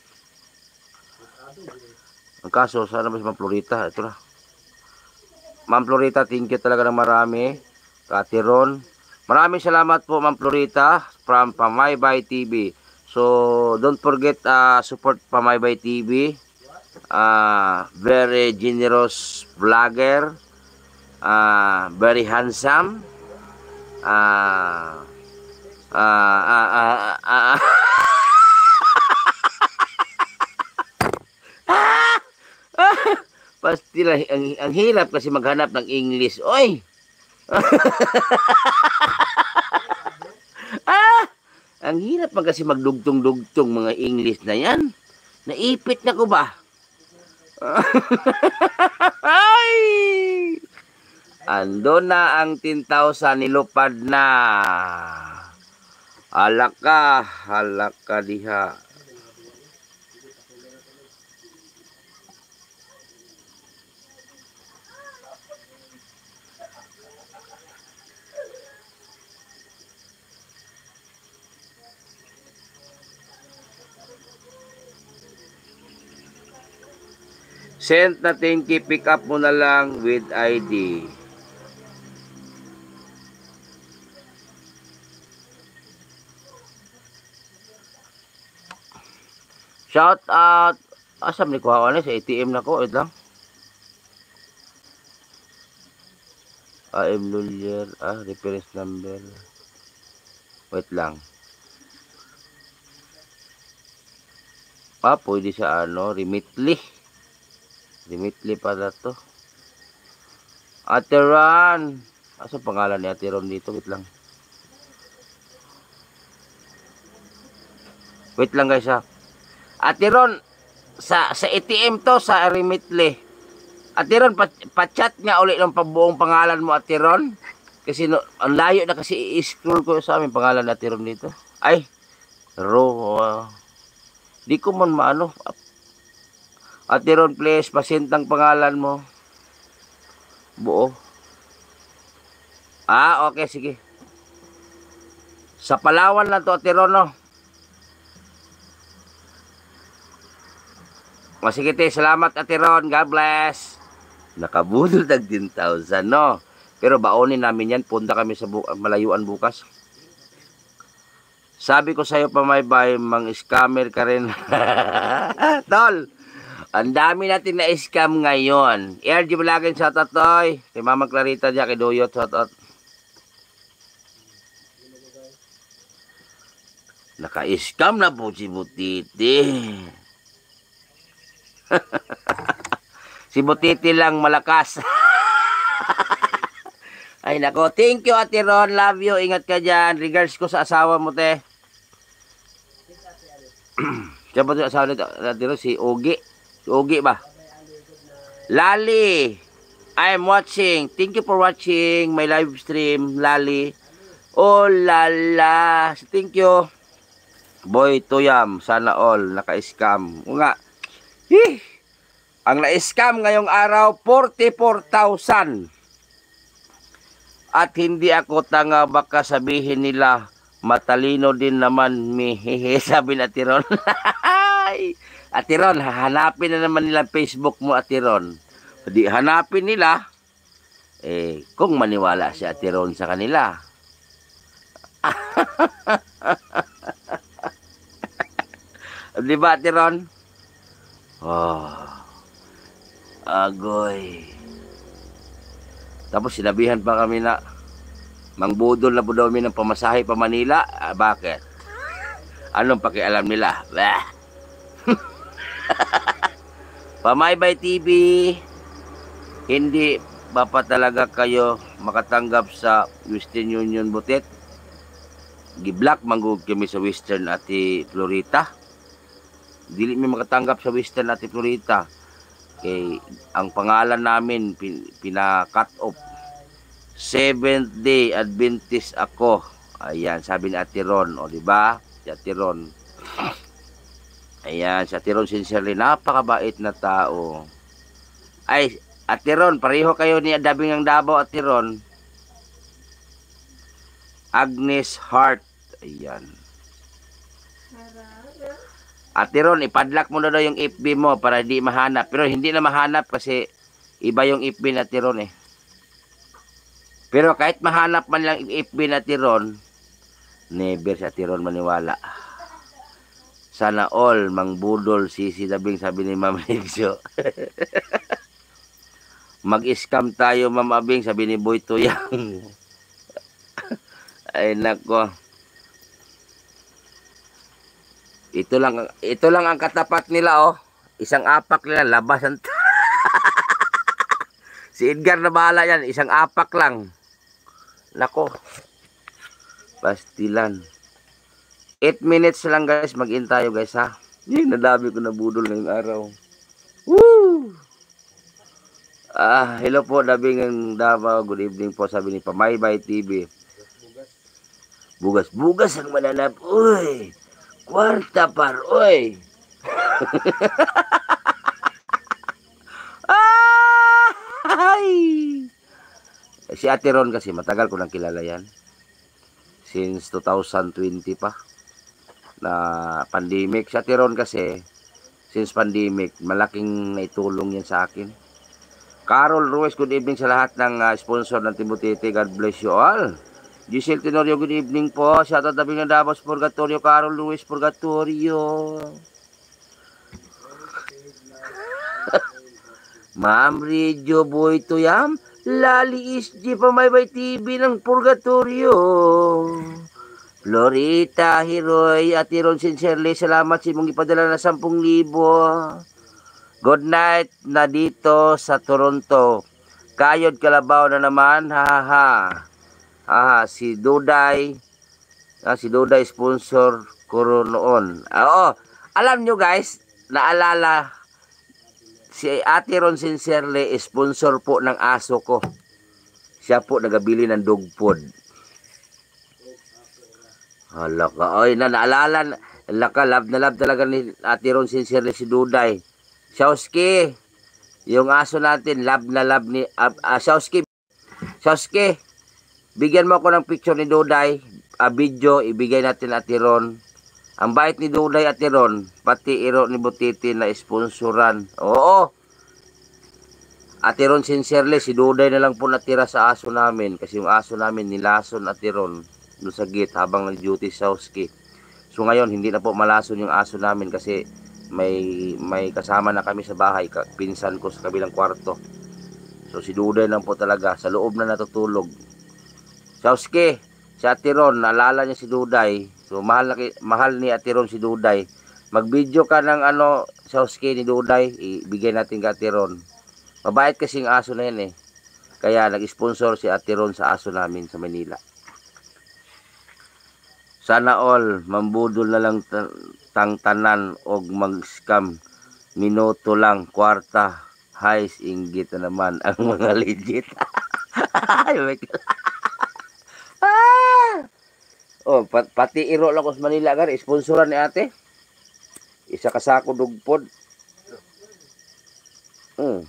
Ang kaso, sana ba si Ma'am Floreta? Ito na. Ma'am Floreta, thank you talaga ng marami. Katiron. Maraming salamat po, Ma'am Floreta, from Pamaybay T V. So, don't forget, uh, support Pamaybay T V. Uh, very generous vlogger. Uh, very handsome. Ah, ah, ah, ah, ah, pastila, ang, ang hirap kasi maghanap ng English. Oy! ah, ang hirap man kasi magdugtong-dugtong mga English na yan. Naipit na ko ba? Ay! Ando na ang ten thousand, nilupad na. Alaka, alaka diha. Send na thank you, pick up mo na lang with I D. Shout out. Asam ni kuha ko na sa A T M na ko. Wait lang. I am Lulier. Ah, reference number. Wait lang. Ah, pwede sa ano. Remitly. Remitly pala to. Ate Ron. Asa pangalan ni Ate Ron dito? Wait lang. Wait lang guys ha. Ate Ron, sa, sa A T M to, sa Remitly. Ate Ron, pa, pa-chat nga ulit ng pabuong pangalan mo, Ate Ron. Kasi no, ang layo na kasi i-scroll ko sa amin pangalan ni Ate Ron dito. Ay, Ro, uh, di ko man maano. Ate Ron, please, pasintang pangalan mo. Buo. Ah, okay, sige. Sa Palawan lang to, Ate Ron, no? O sige te, salamat Ate Ron, God bless. Nakabudol tag ten thousand, no? Pero baonin namin yan, punta kami sa bu malayuan bukas. Sabi ko sa'yo, Pamaybay, mang scammer ka rin. Tol, Ang dami natin na scam ngayon. R G Balagin, shoutout toy. Kay Mama Clarita dyan, kay Doyot, shoutout. Naka-scam na po si Butiti. Si Butiti lang malakas. Ay nako, thank you Ate Ron, love you, ingat ka dyan. Regards ko sa asawa mo, te. Siya ba ito asawa nito? Ate Ron, si Ogi. Si Ogi ba? Lali, I'm watching. Thank you for watching my live stream, Lali. Oh lala, thank you. Boy Tuyam, sana all naka-scam. O nga, hih, ang na-scam ngayong araw, forty-four thousand. At hindi ako tanga, baka sabihin nila, matalino din naman, mihehe, sabi na Atiron. Atiron, hanapin na naman nila Facebook mo, Atiron. Di hanapin nila, eh, kung maniwala si Atiron sa kanila. Di ba, Atiron? Oh, agoy. Tapos sinabihan pa kami na mangbudol na po daw kami ng pamasahe pa Manila. Ah, bakit? Anong pakialam nila? Bah. Pamaybay T V, hindi ba pa talaga kayo makatanggap sa Western Union Butet? Giblock manggug kami sa Western Ati Florita. Dili mi makatanggap sa Western Ati Florita. Kay ang pangalan namin pin, pina-cut off. Seventh Day Adventist ako. Ayan, sabi ni Ate Ron, o di ba? Si Ate Ron. Ayan, si Ate Ron sincerely napakabait na tao. Ay, Ate Ron, pareho kayo ni Dabing ang Davao, Ate Ron. Agnes Hart. Ayan. Ate Ron, ipadlock mo na daw yung F B mo para di mahanap. Pero hindi na mahanap kasi iba yung F B na Ate Ron eh. Pero kahit mahanap man lang yung F B na Ate Ron, never si Ate Ron maniwala. Sana all, mangbudol, sisi Dabing, sabi ni Ma'am Nexo. Mag-scam tayo, Ma'am Abing, sabi ni Boy Tuyang. Ay nako. Ito lang ito lang ang katapat nila oh. Isang apak nila labasan. Si Edgar na bahala yan, isang apak lang. Nako. Pastilan. eight minutes lang guys, mag-in tayo guys ha. Yung nadami ko na budol ngayong araw. Woo! Ah, hello po Dabing ang Davao. Good evening po, sabi ni Pamaybay T V. Bugas-bugas ang mananap. Uy! Kwarta par, oy. Ay! Si Ate Ron kasi matagal ko nang kilala yan. Since two thousand twenty pa. Na pandemic. Si Ate Ron kasi, since pandemic, malaking naitulong yan sa akin. Carol Ruiz, good evening sa lahat ng uh, sponsor ng Timotete. God bless you all. Giselle Tenorio, good evening po. Shoutout Dabing ng Davao Purgatorio. Carol Luis Purgatorio. Ma'am Radio Boy Tuyam. Lali is G Pamaybay T V ng Purgatorio. Florita Hiroy. Ate Ron sincerely, salamat sa imong ipadala na sampung libo. Good night na dito sa Toronto. Kayod Kalabaw na naman. Ha ha ha. Ah, si Duday, ah, si Duday sponsor ko noon. Ah, oo, alam nyo guys, naalala, si Ate Ron sincerely, sponsor po ng aso ko. Siya po nagabili ng dog food. Hala ka, oy, na naalala, laka, love na love talaga ni Ate Ron sincerely si Duday. Shauski, yung aso natin, love na love ni, uh, uh, Shauski, Shauski, bigyan mo ako ng picture ni Duday, a video, ibigay natin Ate Ron. Ang bait ni Duday Ate Ron, pati iro ni Butiti na sponsoran. Oo. Ate Ron sincerely, si Duday na lang po natira sa aso namin. Kasi yung aso namin nilason Ate Ron doon sa gate habang nag-duty sa Shauski. So ngayon, hindi na po malason yung aso namin kasi may may kasama na kami sa bahay, ka- pinsan ko sa kabilang kwarto. So si Duday lang po talaga sa loob na natutulog. Sauski, si Ate Ron, naalala niya si Duday. So mahal na ki- mahal ni Ate Ron si Duday. Mag-video ka ng ano, Sauski ni Duday, ibigay natin kay Ate Ron. Mabait kasing aso na yan eh. Kaya nag-sponsor si Ate Ron sa aso namin sa Manila. Sana all, mambudol na lang ta- tang tanan og mag-scam. Minuto lang, kwarta, highs, inggit na naman ang mga legit. ah! Oh, pat pati iro lang ko sa Manila gar, sponsoran ni ate. Isa ka sako dugpod. Hmm.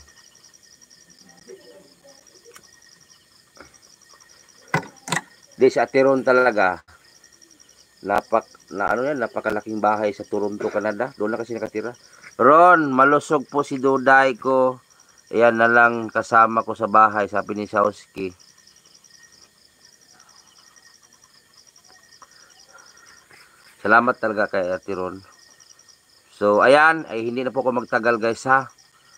Di sa Ate Ron talaga. Napak na ano yan, napakalaking bahay sa Toronto, Canada. Doon na kasi nakatira. Ron, malusog po si Duday ko. Ayan na lang kasama ko sa bahay, sabi ni Sauski. Salamat talaga kay Ate Ron. So, ayan, ay hindi na po ako magtagal guys ha.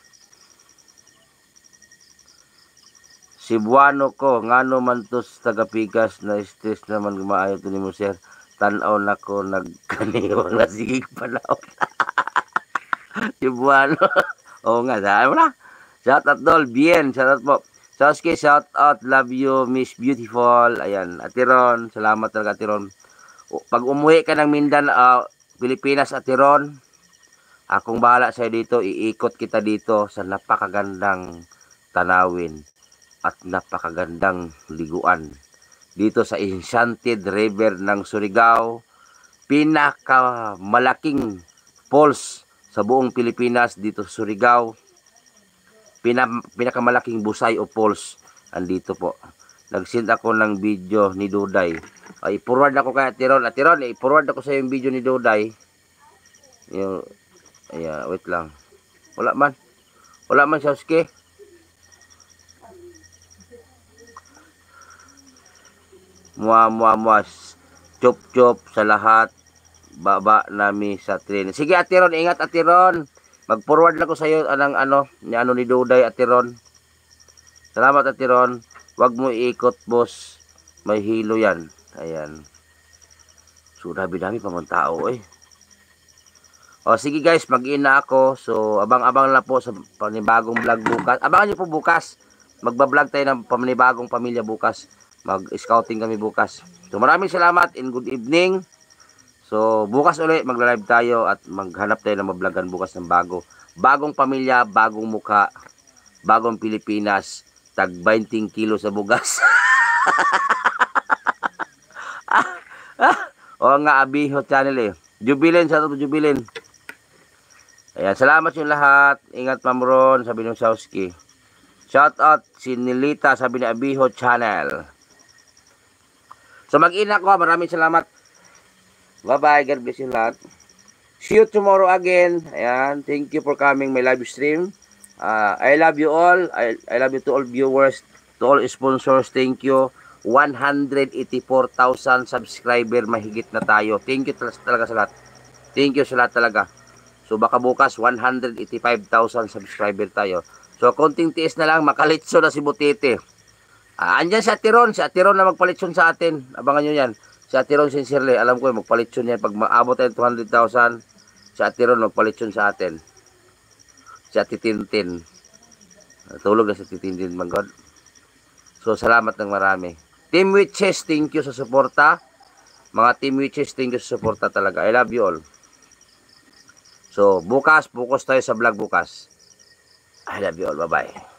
Cebuano ko, ngano man to sa tagapigas na stress naman gumaayo to ni mo sir. Tanaw na ko nagkaniwang na sigig panahon. Cebuano. Oo nga, saan mo na? Shout out dol, bien, shout out po. Sauski, shout out, love you, Miss Beautiful. Ayan, Ate Ron, salamat talaga Ate Ron. Pag umuwi ka ng Mindanao, uh, Pilipinas, Ate Ron, akong bahala sa'yo dito, iikot kita dito sa napakagandang tanawin at napakagandang liguan. Dito sa Enchanted River ng Surigao, pinakamalaking falls sa buong Pilipinas dito sa Surigao. Pina, pinakamalaking busay o falls andito po. Nag-send ako ng video ni Duday. Ay, forward ako kay Ate Ron. Ate Ron, i-forward ako sa yung video ni Duday. Yung, ayan, wait lang. Wala man. Wala man, Sauski. Mua, mua, mua. Chop, chop sa lahat. Baba nami sa train. Sige, Ate Ron, ingat Ate Ron. Mag-forward lang ko sa iyo anong ano, ni ano ni Duday, Ate Ron. Salamat Ate Ron. Wag mo iikot, boss. May hilo yan. Ayan. So, dami-dami pa mga tao eh. O, sige guys, mag-in na ako. So, abang-abang lang po sa panibagong vlog bukas. Abangan nyo po bukas. Magbablog tayo ng panibagong pamilya bukas. Mag-scouting kami bukas. So, maraming salamat and good evening. So, bukas ulit magla-live tayo at maghanap tayo ng mablogan bukas ng bago. Bagong pamilya, bagong muka, bagong Pilipinas, tag twenty kilo sa bugas. O nga, Abiho channel eh. Jubilin, sa to Jubilin. Ayan, salamat yung lahat. Ingat Ma'am Ron, sabi ng Sauski. Shout out si Nilita, sabi ni Abiho channel. So mag-ina ko, maraming salamat. Bye-bye, God bless you lahat. See you tomorrow again. Ayan, thank you for coming my live stream. Uh, I love you all. I, I love you to all viewers, to all sponsors. Thank you. one hundred eighty-four thousand subscriber, mahigit na tayo. Thank you talaga sa lahat. Thank you sa lahat talaga. So baka bukas one hundred eighty-five thousand subscriber tayo. So konting tiis na lang, makalitso na si Butete. Uh, andyan si Ate Ron, si Ate Ron na magpalitson sa atin. Abangan nyo yan. Si Ate Ron sincerely, alam ko yung magpalitson yan. Pag maabot tayo two hundred thousand, si Ate Ron magpalitson sa atin. Si Ate Tintin. Tulog na si Ate Tintin, my God. So salamat ng marami. Team Witches, thank you sa suporta. Mga Team Witches, thank you sa suporta talaga. I love you all. So bukas, focus tayo sa vlog bukas. I love you all. Bye-bye.